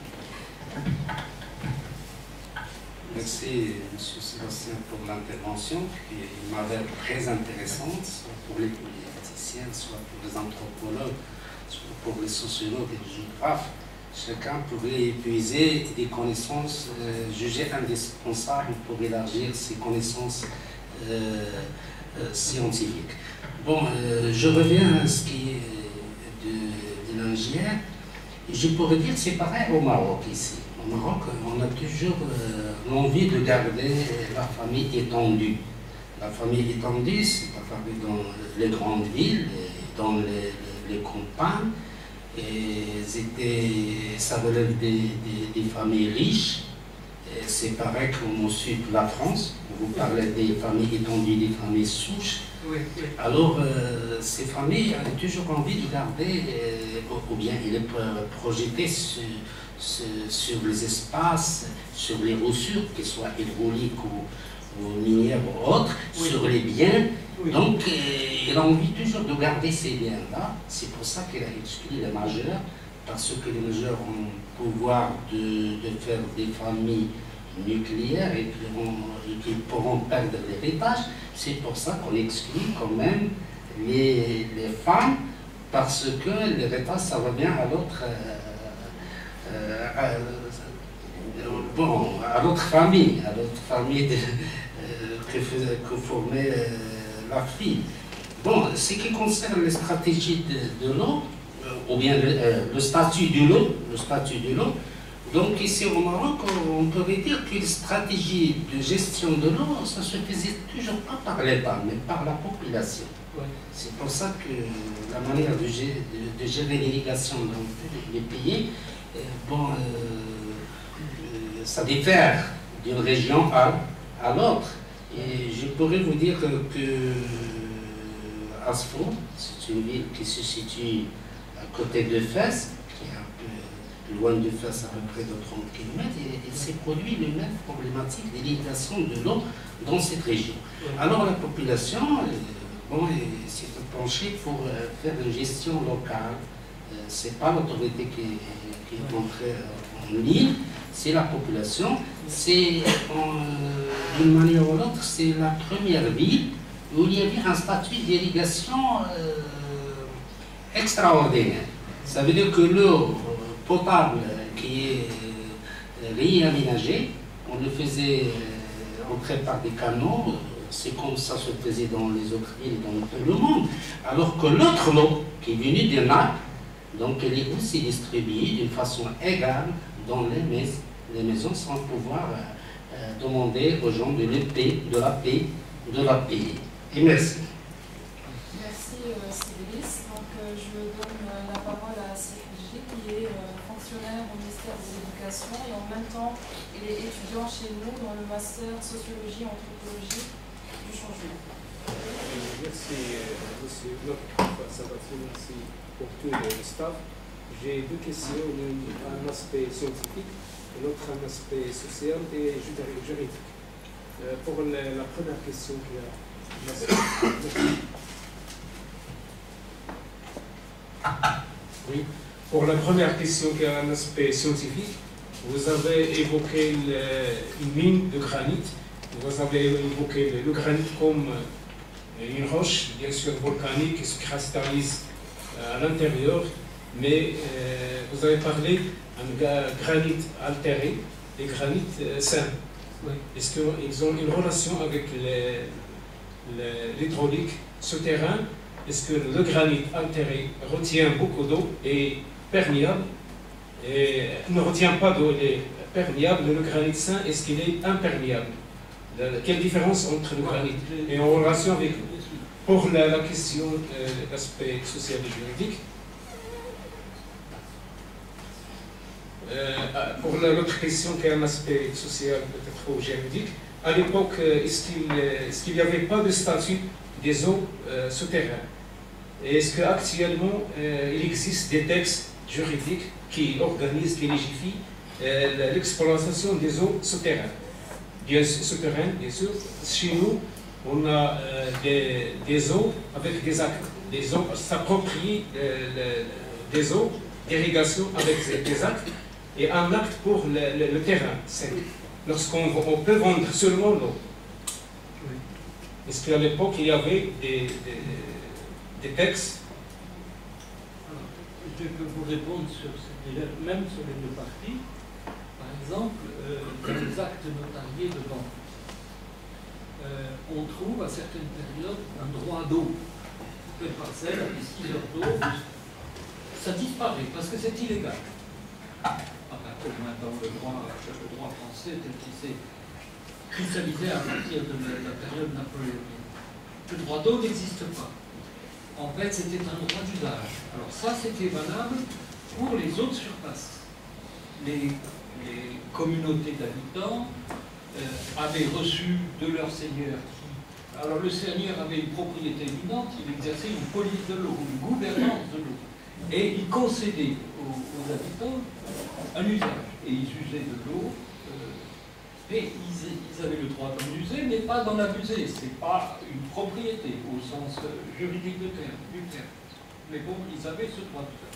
Merci, M. Sébastien, pour l'intervention qui m'avait très intéressante, soit pour les politiciens, soit pour les anthropologues, soit pour les sociologues et les géographes. Chacun pourrait épuiser des connaissances euh, jugées indispensables pour élargir ses connaissances euh, euh, scientifiques. Bon, euh, je reviens à ce qui est de, de l'ingénieur. Je pourrais dire que c'est pareil au Maroc ici. Au Maroc, on a toujours euh, l'envie de garder la famille étendue. La famille étendue, c'est la famille dans les grandes villes, dans les, les, les campagnes. Et c'était, ça relève des, des, des familles riches. C'est pareil comme au sud de la France. Vous parlez des familles étendues, des familles souches. Oui, oui. Alors, euh, ces familles ont toujours envie de garder, euh, ou bien il est projeté sur, sur, sur les espaces, sur les ressources, qu'elles soient hydrauliques ou, ou minières ou autres, oui. Sur les biens. Oui. Donc, euh, il a envie toujours de garder ces biens-là. C'est pour ça qu'il a exclu les majeurs, parce que les majeurs ont le pouvoir de, de faire des familles nucléaires et qui pourront perdre l'héritage. C'est pour ça qu'on exclut quand même les, les femmes, parce que l'héritage, ça revient à l'autre euh, euh, bon, à l'autre famille, à l'autre famille de, euh, que, faisait, que formait euh, la fille. Bon, ce qui concerne les stratégies de, de l'eau, euh, ou bien le, euh, le statut de l'eau, le statut de l'eau, donc ici au Maroc, on pourrait dire qu'une stratégie de gestion de l'eau, ça se faisait toujours pas par l'État, mais par la population. Ouais. C'est pour ça que la manière de gérer, de, de gérer l'irrigation dans les pays, euh, bon, euh, euh, ça diffère d'une région à, à l'autre. Et je pourrais vous dire que, que Asfo, c'est une ville qui se situe à côté de Fès, qui est un peu loin de Fès, à peu près de trente kilomètres, et il s'est produit les mêmes problématiques d'irrigation de l'eau dans cette région. Alors la population bon, s'est penchée pour faire une gestion locale. Ce n'est pas l'autorité qui, qui est entrée en ligne, c'est la population. C'est d'une manière ou l'autre, c'est la première ville où il y avait un statut d'irrigation euh, extraordinaire. Ça veut dire que l'eau potable qui est réaménagée, on le faisait entrer par des canaux c'est comme ça se faisait dans les autres îles, dans tout le monde. Alors que l'autre lot, qui est venu de Naples, donc elle est aussi distribuée d'une façon égale dans les, mais les maisons sans pouvoir euh, euh, demander aux gens de, la paix, de la paix, de la paix. Et merci. Merci euh, Sibélis. Donc euh, je donne euh, la parole à Sylvie qui est euh, fonctionnaire au ministère de l'Éducation et en même temps il est étudiant chez nous dans le master sociologie anthropologie du changement. Merci, monsieur Sabatier, merci pour tout le staff. J'ai deux questions, un aspect scientifique et l'autre un aspect social et juridique. Euh, pour la, la première question qui a... Oui, pour la première question qui a un aspect scientifique, vous avez évoqué le, une mine de granit. Vous avez évoqué le, le granit comme une roche, bien sûr volcanique, qui se cristallise à l'intérieur, mais euh, vous avez parlé d'un granit altéré et granit euh, sain. Oui. Est-ce qu'ils ont une relation avec l'hydraulique souterrain? Est-ce que le granit altéré retient beaucoup d'eau et perméable et ne retient pas d'eau, il est perméable, mais le granit sain, est-ce qu'il est imperméable? Quelle différence entre le granit et en relation avec... Pour la, la question de euh, l'aspect social et juridique, euh, pour l'autre question qui a un aspect social peut-être ou juridique, à l'époque, est-ce qu'il est qu'il n'y avait pas de statut des eaux euh, souterraines? Et est-ce qu'actuellement, euh, il existe des textes juridiques qui organisent, qui légifient euh, l'exploitation des eaux souterraines? Bien sûr, souterraines, bien sûr. Chez nous, on a euh, des, des eaux avec des actes, des eaux s'approprient euh, le, des eaux d'irrigation avec des actes et un acte pour le, le, le terrain. Lorsqu'on on peut vendre seulement l'eau. Est-ce qu'à l'époque il y avait des, des, des textes? Alors, je peux vous répondre sur cette, même sur les deux parties. Par exemple, euh, dans les actes notariés de vente. Euh, on trouve à certaines périodes un droit d'eau. Une parcelle avec six heures d'eau, ça disparaît parce que c'est illégal. Enfin, au moins dans le droit, le droit français tel qu'il s'est cristallisé à partir de la, la période napoléonienne. Le droit d'eau n'existe pas. En fait, c'était un droit d'usage. Alors ça, c'était valable pour les autres surfaces. Les, les communautés d'habitants Euh, avaient reçu de leur seigneur. Alors le seigneur avait une propriété éminente, il exerçait une police de l'eau, une gouvernance de l'eau. Et il concédait aux, aux habitants un usage. Et ils usaient de l'eau, euh, et ils, ils avaient le droit d'en user, mais pas d'en abuser. Ce n'est pas une propriété au sens juridique du terme, du terme. Mais bon, ils avaient ce droit d'usage.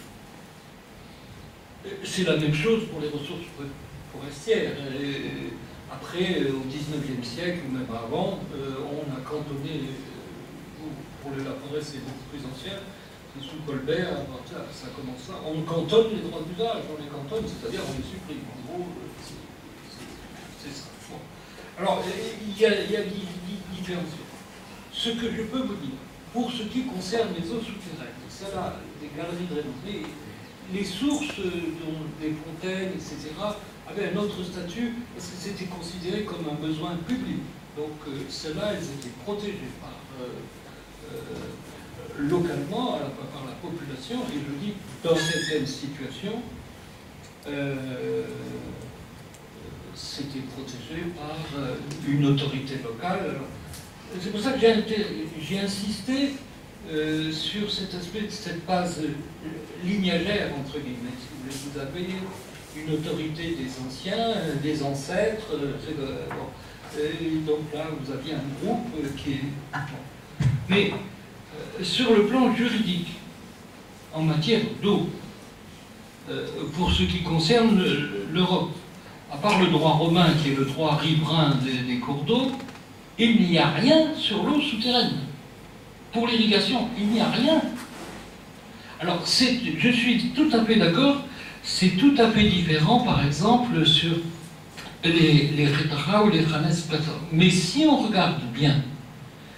C'est la même chose pour les ressources forestières. Et, après, au dix-neuvième siècle, ou même avant, euh, on a cantonné, euh, pour la forêt c'est beaucoup plus ancien, c'est sous Colbert, ça commence ça, on cantonne les droits d'usage, on les cantonne, c'est-à-dire on les supprime. En gros, c'est ça. Bon. Alors, il y a, il y a différentes choses. Ce que je peux vous dire, pour ce qui concerne les eaux souterraines, ça là, les galeries de rénovés, les sources, dont les fontaines, et cetera, avaient un autre statut parce que c'était considéré comme un besoin public. Donc euh, celles-là, elles étaient protégées par, euh, euh, localement à la, par la population, et je dis dans certaines situations, euh, c'était protégé par euh, une autorité locale. C'est pour ça que j'ai insisté euh, sur cet aspect, cette base lignagère, entre guillemets. Vous avez une autorité des anciens, des ancêtres, euh, bon. Et donc là vous aviez un groupe qui est... Bon. Mais euh, sur le plan juridique, en matière d'eau, euh, pour ce qui concerne l'Europe, à part le droit romain qui est le droit riverain des, des cours d'eau, il n'y a rien sur l'eau souterraine. Pour l'irrigation, il n'y a rien. Alors je suis tout à fait d'accord. C'est tout à fait différent, par exemple, sur les, les Retara ou les Khanes Pator. Mais si on regarde bien,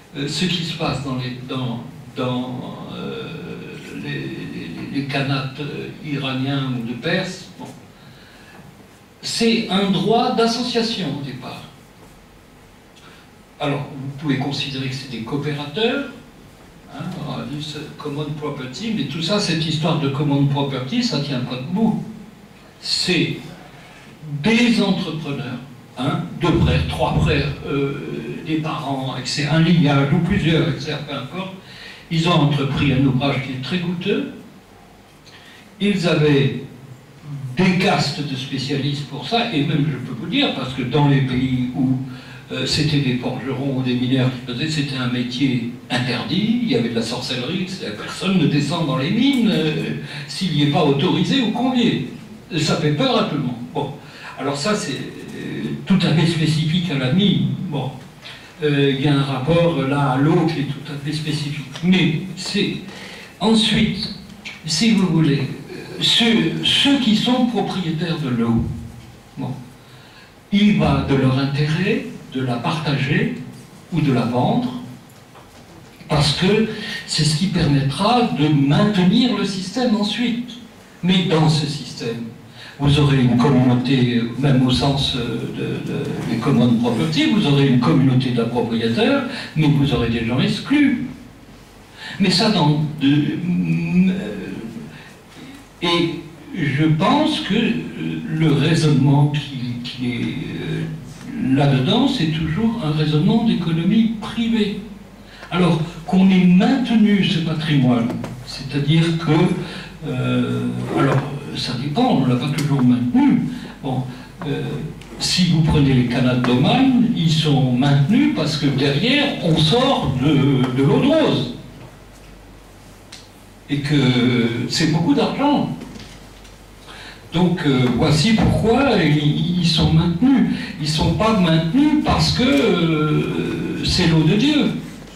euh, ce qui se passe dans les, dans, dans, euh, les, les, les khanats iraniens ou de Perse, bon, c'est un droit d'association au départ. Alors, vous pouvez considérer que c'est des coopérateurs, hein, on a dit common property, mais tout ça, cette histoire de common property, ça ne tient pas debout. C'est des entrepreneurs, hein, deux frères, trois frères, euh, des parents, c'est un lignage ou plusieurs, et cetera, peu importe. Ils ont entrepris un ouvrage qui est très coûteux. Ils avaient des castes de spécialistes pour ça, et même, je peux vous dire, parce que dans les pays où euh, c'était des forgerons ou des mineurs qui faisaient, c'était un métier interdit, il y avait de la sorcellerie, personne ne descend dans les mines euh, s'il n'y est pas autorisé ou convié. Ça fait peur à tout le monde. Bon, alors ça, c'est euh, tout à fait spécifique à la mine. Bon, il euh, y a un rapport là à l'eau qui est tout à fait spécifique. Mais c'est ensuite, si vous voulez, Ceux, ceux qui sont propriétaires de l'eau, bon, il va de leur intérêt de la partager ou de la vendre, parce que c'est ce qui permettra de maintenir le système ensuite. Mais dans ce système, vous aurez une communauté, même au sens de, de, des common property, vous aurez une communauté d'appropriateurs, mais vous aurez des gens exclus. Mais ça, dans... De, Et je pense que le raisonnement qui, qui est là-dedans, c'est toujours un raisonnement d'économie privée. Alors, qu'on ait maintenu ce patrimoine, c'est-à-dire que, euh, alors, ça dépend, on ne l'a pas toujours maintenu. Bon, euh, si vous prenez les canaux d'Oman, ils sont maintenus parce que derrière, on sort de, de l'eau de rose. Et que c'est beaucoup d'argent. Donc euh, voici pourquoi ils, ils sont maintenus. Ils ne sont pas maintenus parce que euh, c'est l'eau de Dieu.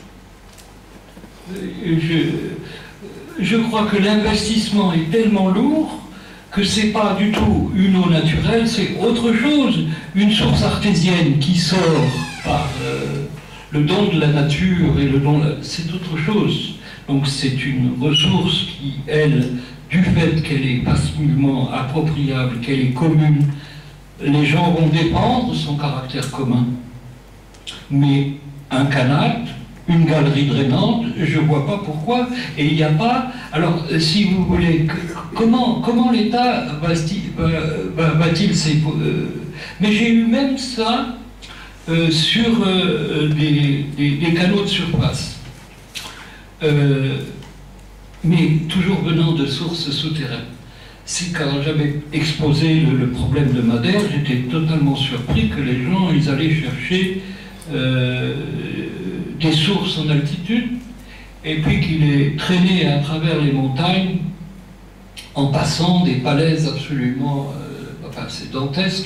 Je, je crois que l'investissement est tellement lourd que ce n'est pas du tout une eau naturelle, c'est autre chose. Une source artésienne qui sort par euh, le don de la nature et le don, c'est autre chose. Donc c'est une ressource qui, elle, du fait qu'elle est facilement appropriable, qu'elle est commune, les gens vont dépendre de son caractère commun. Mais un canal, une galerie drainante, je ne vois pas pourquoi, et il n'y a pas... Alors, si vous voulez, comment, comment l'État va-t-il... Va, va euh, mais j'ai eu même ça euh, sur euh, des, des, des canaux de surface. Euh, mais toujours venant de sources souterraines. C'est quand j'avais exposé le, le problème de Madère, j'étais totalement surpris que les gens, ils allaient chercher euh, des sources en altitude, et puis qu'ils les traînaient à travers les montagnes en passant des falaises absolument, euh, enfin c'est dantesque.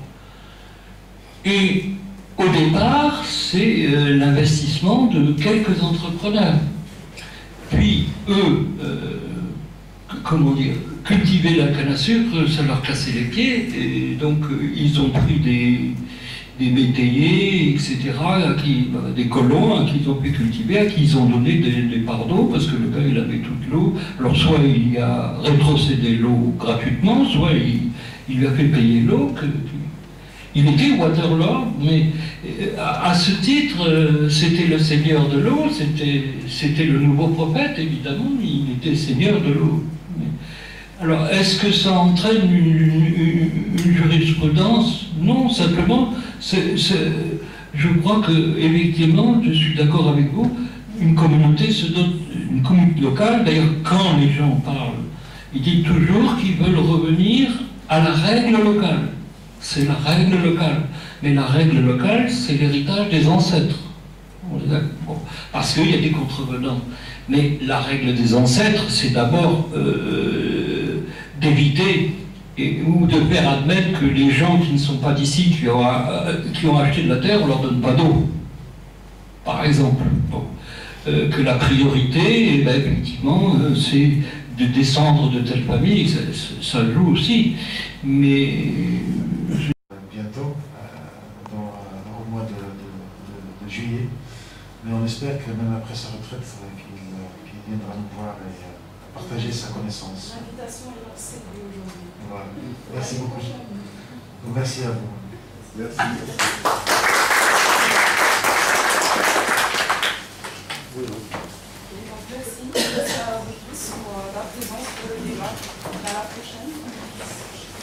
Et au départ, c'est euh, l'investissement de quelques entrepreneurs. Puis, eux, euh, comment dire, cultiver la canne à sucre, ça leur cassait les pieds, et donc euh, ils ont pris des, des métayers, et cetera, à qui, bah, des colons à qui ils ont pu cultiver, à qui ils ont donné des, des parts d'eau, parce que le gars, il avait toute l'eau. Alors, soit il a rétrocédé l'eau gratuitement, soit il, il lui a fait payer l'eau. Il était waterlord, mais à ce titre, c'était le seigneur de l'eau, c'était le nouveau prophète, évidemment, il était seigneur de l'eau. Alors, est-ce que ça entraîne une, une, une jurisprudence? Non, simplement, c'est, c'est, je crois que, effectivement, je suis d'accord avec vous, une communauté se dote, une communauté locale, d'ailleurs, quand les gens parlent, ils disent toujours qu'ils veulent revenir à la règle locale. C'est la règle locale. Mais la règle locale, c'est l'héritage des ancêtres. Bon, parce qu'il y a des contrevenants. Mais la règle des ancêtres, c'est d'abord euh, d'éviter ou de faire admettre que les gens qui ne sont pas d'ici, qui, qui ont acheté de la terre, on ne leur donne pas d'eau. Par exemple. Bon. Euh, que la priorité, eh ben, effectivement, euh, c'est de descendre de telle famille, ça, ça joue aussi. Mais... Bientôt, euh, dans, dans, au mois de, de, de, de juillet, mais on espère que même après sa retraite, qu'il qu'il viendra nous voir et euh, partager sa connaissance. L'invitation est lancée aujourd'hui. Voilà. Merci beaucoup. Merci à vous. Merci. Merci à vous tous pour la présence pour le débat. À la prochaine.